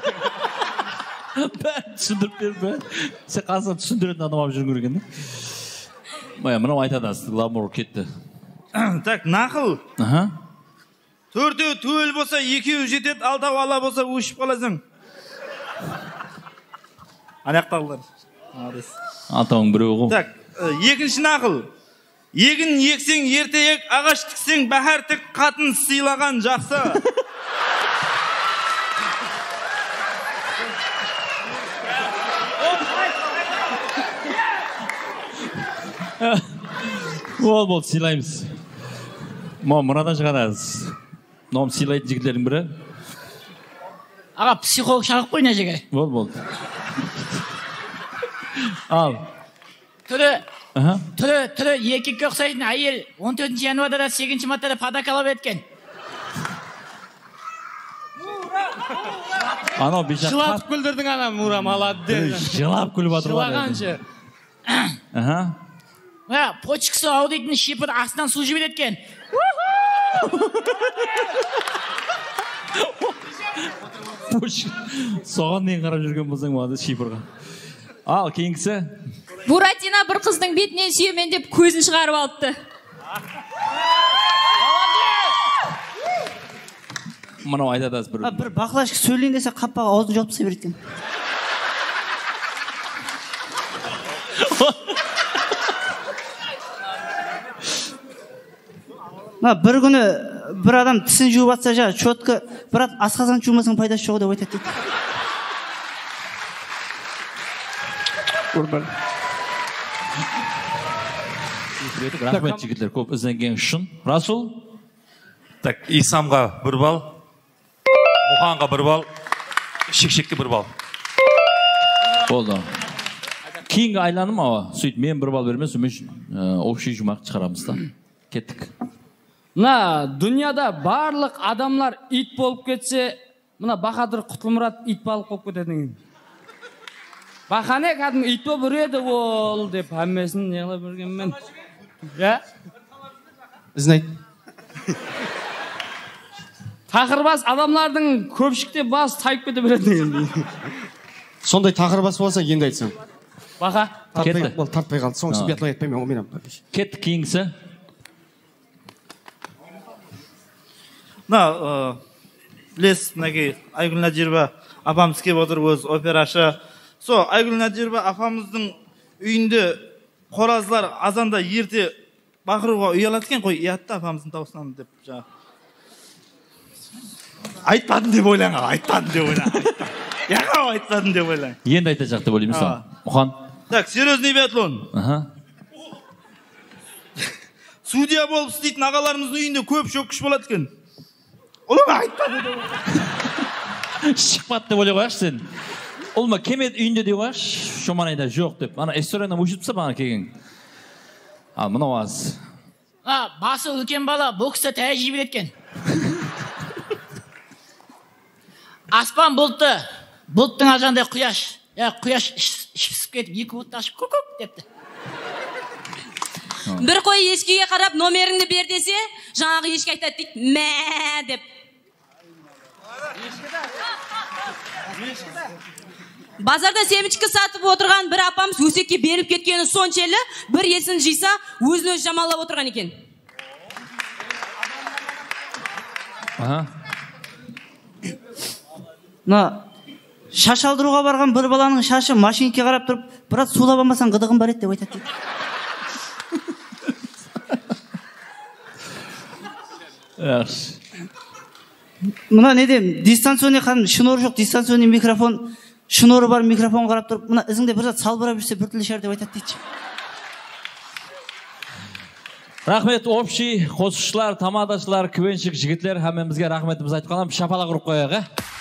Түсіндіріп беріп, сен қасына түсіндіретін адам алып жүрген екен. Мынау айтады, гламур кетті. Так, нақыл. Төртеу төл болса, екеу жетеді, алтау ала болса, өшіп қаласың. Аяқтағылар. Атауың біреу ғой. Так, екінші нақыл. Егін ексең ертек, ағаш тіксең бәхар тік, қатын сыйлаған жақсы. Бол, сыйлаймыз. Мұрадан шығарасыз. Мынау сыйлайтын жігітлердің бірі. Аға, психолог шағып қойна жеге. Бол. Ал. Түрі екіке ұқсайтын әйел 14 январда 8 мартада подаркалап еткен. Анау бейшақ. Жылатып күлдірдің ана Мура, молодец. Жылап күліп атыр ғой. Жылағаншы. Почкасы аудитін шипір астынан су жібер еткен. Соған нең қарап жүрген болсаң болады шипырға. Ал, кейінгісі? Буратино бір қыздың бетінен сүйемен деп көзін шығарып алыпты. Мынау айтадыз бір. Бір бақылашқа сөйлейін десе қаппаға аузын жауып тастай береді екен. Бір күні бір адам тісін жуып атса жа, четкі, брат, асқазан жумасың пайдасы жоқ деп айтады дейді. Рахмет жігітлер, көп ізденген үшін. Расул? Так, Исамға 1 балл, Мұханға 1 балл, Шекшекке 1 балл. Болды. Кейінгі айланым ава, сөйт, мен 1 балл бермес, общий жұмақ шығарамыз да. Кеттік. Мына дүнияда барлық адамлар ит болып кетсе, мына Бахадыр Құтлымұрат ит балық болып кетеді. Бахане кәдімгі ит болып үреді ол деп әммесін неғылап үргенмен. Знайд. Тақырбас адамлардың көпшікте бас тайып кете береді. Сондай тақырбас болса енді айтсам. Баха. Тартпай қалды. Соңғысы бетлай айтпаймын, оменам. Кеттік кейінгісі. Білесіз, мінекей, Айгүл Надирова апамыз келіп отыр, өз операшы. Айгүл Надирова апамыздың үйінде қоразлар азанда ерте бақыруға ұялады екен, қой, ұятты апамыздың дауысынан деп жаңа. Айтпадым деп ойлаң, айтпадым деп ойлаң. Яға айтпадым деп ойлаң. Енді айта жақты болейміз. Мұхан. Так, серьезный биатлон. Судья болып істейтін ағаларымыздың үйінде көп шөккіш болады екен. Олама айтпады деп ойлаң. Шықпады деп ойлай қояш сен. Олма кемет үйінде деп қояш, шоманайда жоқ деп. Ана историянан өшітіпсі бана кеген. Ал, мынау аз. Басы үлкен бала бокста тәй жібер еткен. Аспан бұлтты, бұлттың ажандай құяш. Құяш ішпісіп кетіп, 2 бұлтты ашып көк депті. Бір қой ешкіге қарап номеріңді бер десе, жаңағы ешкі айтады дейді, мә деп. Базарда семечкі сатып отырған бір апамыз өсекке беріп кеткені соншелі, бір есін жиса, өзін өзі жамалап отырған екен. Шаш алдыруға барған бір баланың шашы машинке қарап тұрып, брат, сулап алмасаң ғыдығын бар еді деп айтады дейді. Мына недем, дистанционный қадым, шыноры жоқ, дистанционный микрофон, шыноры бар микрофон қарап тұрып, мына ізіңде бір зат салбырап жүрсе бір тілі шығар деп айтады дейді. Рахмет, общий, қосушылар, тамадашылар, көвеншік жігітлер, әмемізге рахметіміз айтып қалам, шапалақ ұрып қояғы.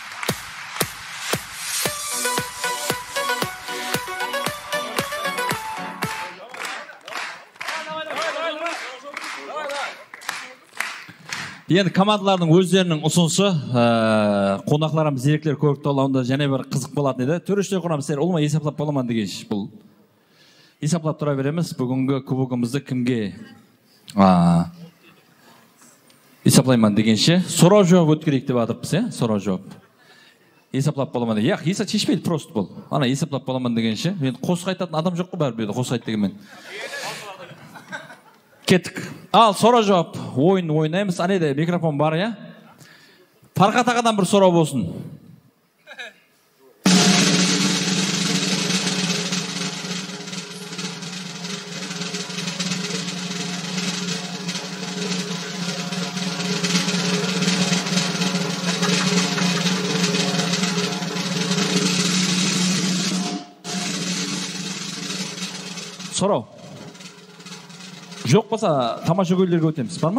Енді командалардың өздерінің ұсынысы, қонақларымыз зеректер көрікті олауында және бір қызық болатын еді. Төрештер құрамыз сәр, олма есаплап боламан деген бұл. Есаплап тұра береміз, бүгінгі кубогымызды кімге есаплайман дегенше. Сұрау жауап өткерейік деп атырпыз, сұрау жауап. Есаплап боламан деген. Яқ, есап шешпейді, просто бұл. Ана есаплап боламан дегенше. Енді қос қайтатын адам жоқ қой бәрі беді, қос қайт дегенмен. Кеттік. Ал, сұрау жауап. Ойын ойнаймыз. Анеде микрофон бар, я? Фархат ағадан бір сұрау болсын. сұрау жоқ болса тамаша көйлерге өтеміз, бар ма?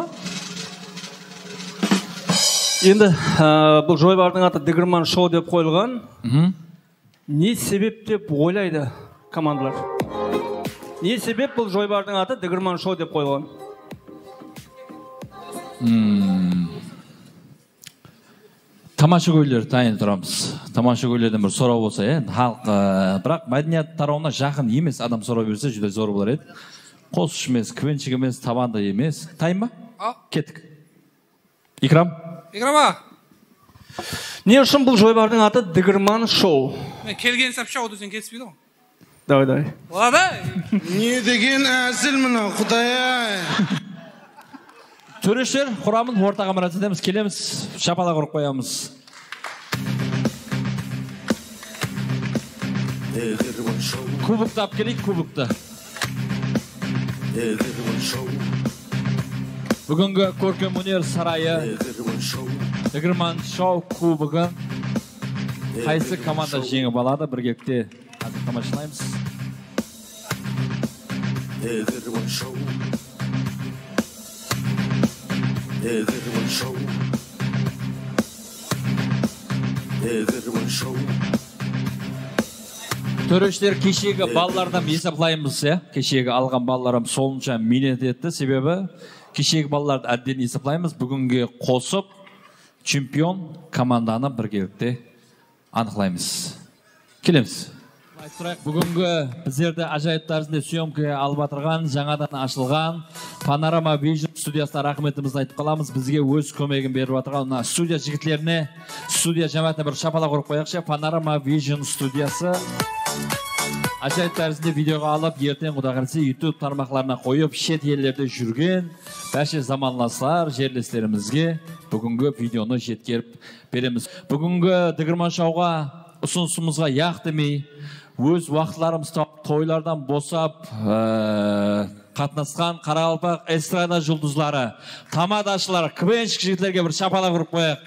Енді бұл жойбардың аты Дігірман шоу деп қойылған. Не себеп деп ойлайды командалар? Не себеп бұл жойбардың аты Дігірман шоу деп қойылған? Тамаша көйлер тайын тұрамыз. Тамаша көйлерден бір сұрау болса, халық, бірақ мәдениет тарауына жақын емес, адам сұрау берсе жүдел зор болар еді. Қос емес, квенчик емес, табанда емес. Тайын ба? Кеттік. Икрам? Икрама? Не үшін бұл жойбардың аты Дігірман шоу? Мен келген сап шоу десен кетіспейді ғой. Давай. Ладай. Не деген әзіл мұна, құдай-ай. Төрешер құрамын ортаға мұрат етеміз, келеміз, шапала құрып қоямыз. Кубокты ап келейік, кубокты. Бүгінгі көркем өнер сарайы Дігірман шоу кубогын қайсы команда жеңіп алады, біргекте қазір тамашалаймыз. Төрештер кешегі балалардан есеплаймыз, кешегі алған балаларым солынша минет етті, себебі кешегі балаларды әдден есеплаймыз, бүгінге қосып чемпион команданы біргелікте анықлаймыз. Келеміз. Бүгінгі біздерді ажайыптарызында съемкаға алып атырған, жаңадан ашылған Panorama Vision студиясына рахметімізді айтып қаламыз. Бізге өз көмегін беріп атырған студия жігітлеріне, студия жамаатына бір шапала құрып қояқшы. Panorama Vision студиясы ажайыптарызында видеоға алып, ертең құда қаласа YouTube тармақларына қойып, шет елдерде жүрген бәші заманластар жерлестерімізге бүгінгі видеоны жеткеріп береміз. Бүгінгі Дігірман шоуға ұсынысымызға яқ демей, өз уақытларымыз тойлардан босап қатынасқан Қарақалпақ эстрада жұлдызлары, тамадашылар, квенчик жігіттерге бір шапала құрып қояқ.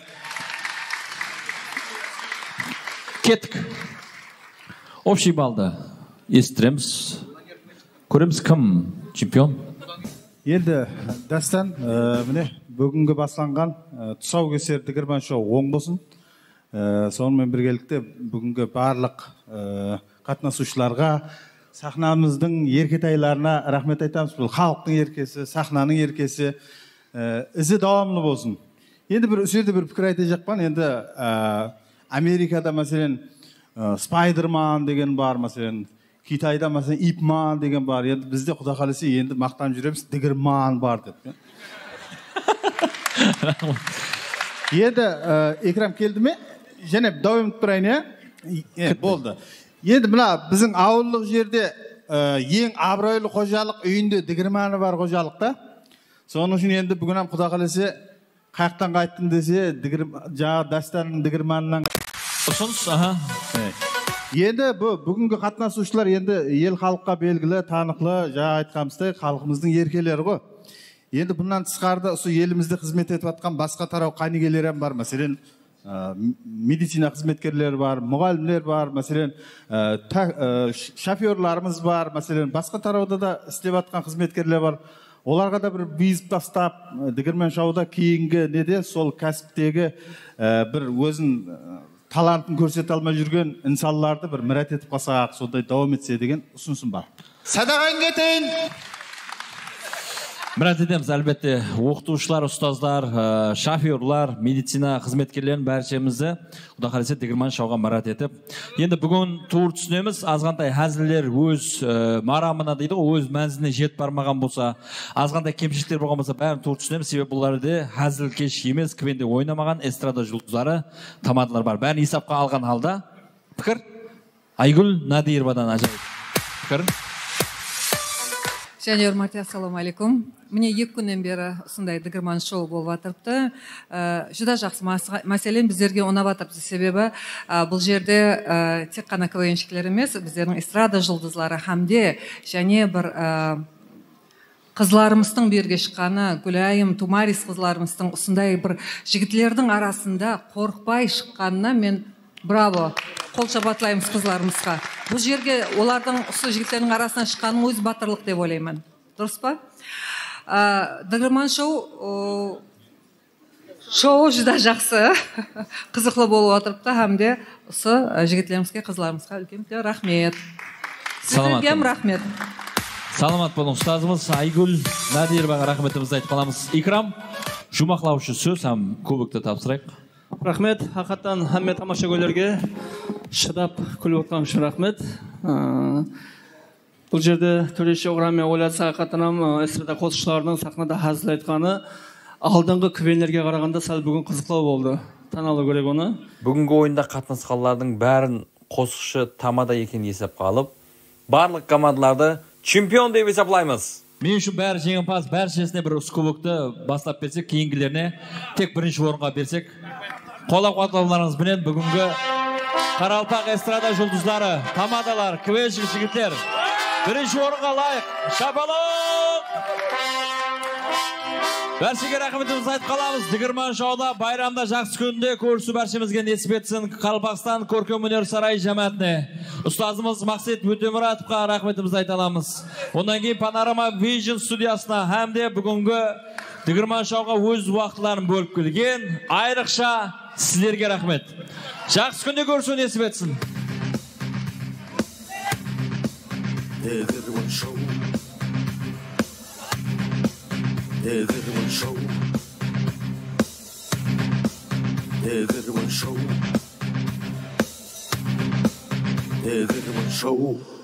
Кеттік. Общий балды естіреміз. Көреміз кім чемпион? Енді Дастан, міне бүгінгі басланған тұсаукесер Дігірман шоу оң болсын. Сонымен біргелікте бүгінгі барлық қатынасушыларға, сахнамыздың еркетайларына рахмет айтамыз. Бұл халықтың еркесі, сахнаның еркесі, ізі давамлы болсын. Енді бір үсерде бір пікір айта жақпан, енді Америкада мәселен Спайдерман деген бар, мәселен Китайда мәселен Ипман деген бар. Енді бізде құда қаласа енді мақтан жүреміз, Дігірман бар деп. Енді Екрам келді ме? Және дауым тұрайын, болды. Енді мына біздің ауылық жерде ең абыройлы қожалық үйінде Дігірманы бар қожалықта. Соның үшін енді бүгін құда қаласа қаяқтан қайттың десе, жаңа Дастанның Дігірманынан ұсыныс, Енді бүгінгі қатынасушылар енді ел халыққа белгілі, танықлы, жаңа айтқанымыздай халқымыздың еркелері ғой. Енді бұнан тысқарда елімізде қызмет етіп атқан басқа тарау қайнигелер бар, мәселен медицина қызметкерлері бар, мұғалімдер бар, мәселен шоферларымыз бар, мәселен басқа тарауда да істеп атқан қызметкерлер бар. Оларға да бір бейізіп тастап, Дігірман шоуда кейінгі неде сол кәсіптегі бір өзін талантын көрсете алмай жүрген инсанларды бір мұрат етіп қалсақ, сондай дауам етсе деген ұсынысым бар. Садағаң кетейін! Мұрат етеміз, әлбетте, оқытушылар, ұстаздар, шоферлар, медицина қызметкерлерін бәршемізді құда қаласа Дігірман шоуға мұрат етіп. Енді бүгін туыр түсінеміз, азғантай әзілдер өз марамына дейді ғой, өз мәнзіне жетіп бармаған болса, азғантай кемшіліктер болған болса, бәрін туыр түсінеміз, себебі бұларды әзіл кеш емес, квенде ойнамаған эстрада жұлдыздары, тамадалар бар. Бәрін есапқа алған халда. Пікір? Айгүл Надировадан ажайып. Пікір? Және өрмәте, ассаламу алейкум. Міне 2 күннен бері осындай Дігірман шоу болып атырыпты. Жүда жақсы мәселен біздерге ұнап атырыпты, себебі бұл жерде тек қана КВНшілер емес, біздердің эстрада жұлдызлары хамде және бір қызларымыздың берге шыққаны, Гүлайым, Тумарис қызларымыздың осындай бір жігітлердің арасында қорықпай шыққанына мен браво. қол шапатлаймыз қызларымызға. Бұл жерге олардың осы жігіттердің арасынан шыққаның өзі батырлық деп ойлаймын. Дұрыс па? Дігірман шоу жүда жақсы, қызықлы болып отырыпты, әмде осы жігіттерімізге, қызларымызға үлкен рахмет. Сіздерге рахмет. Саламат болың, ұстазымыз Айгүл Надироваға рахметімізді айтып қаламыз. Икрам, жұмақлаушы сөз, көбікті тапсырайық. Рахмет, хақаттан әмме тамаша көйлерге шыдап күліп отқан үшін рахмет. Бұл жерде төреші оғыраме ойлатса хақаттанам эстрада қосшыларының сахнада hazil айтқаны алдыңғы күвенлерге қарағанда сәл бүгін қызықлау болды. Таналы көрек оны. Бүгінгі ойында қатынасқанлардың бәрін қосшы тамада екен есепке алып, барлық командаларды чемпион деп есептейміз. Мен үшін бәрі жеңімпаз, бәрі шесіне бір кубокты бастап берсек, кейінгілеріне тек бірінші орынға берсек. Қола қуатлауларыңыз бінен бүгінгі Қаралпақ эстрада жұлдыздары, тамадалар, квешік жігіттер бірінші орынға лайық. Шапалақ! Бәршіге рахметімізді айтып қаламыз. Дігірман шоуда байрамда жақсы күнде көрісу бәршімізге несіп етсін. Қаралпақстан көркемөнер сарай жамаатіне. Ұстазымыз Мақсет Өтемұратовқа рахметімізді айта аламыз. Ондан кейін Панорама Vision студиясына әмде бүгінгі Дігірман шоуға өз уақытларын бөліп келген. Айрықша сіздерге рахмет. Жақсы күнде көрісу несіп етсін. Дігірман шоу. Дігірман шоу. Дігірман шоу. Дігірман шоу.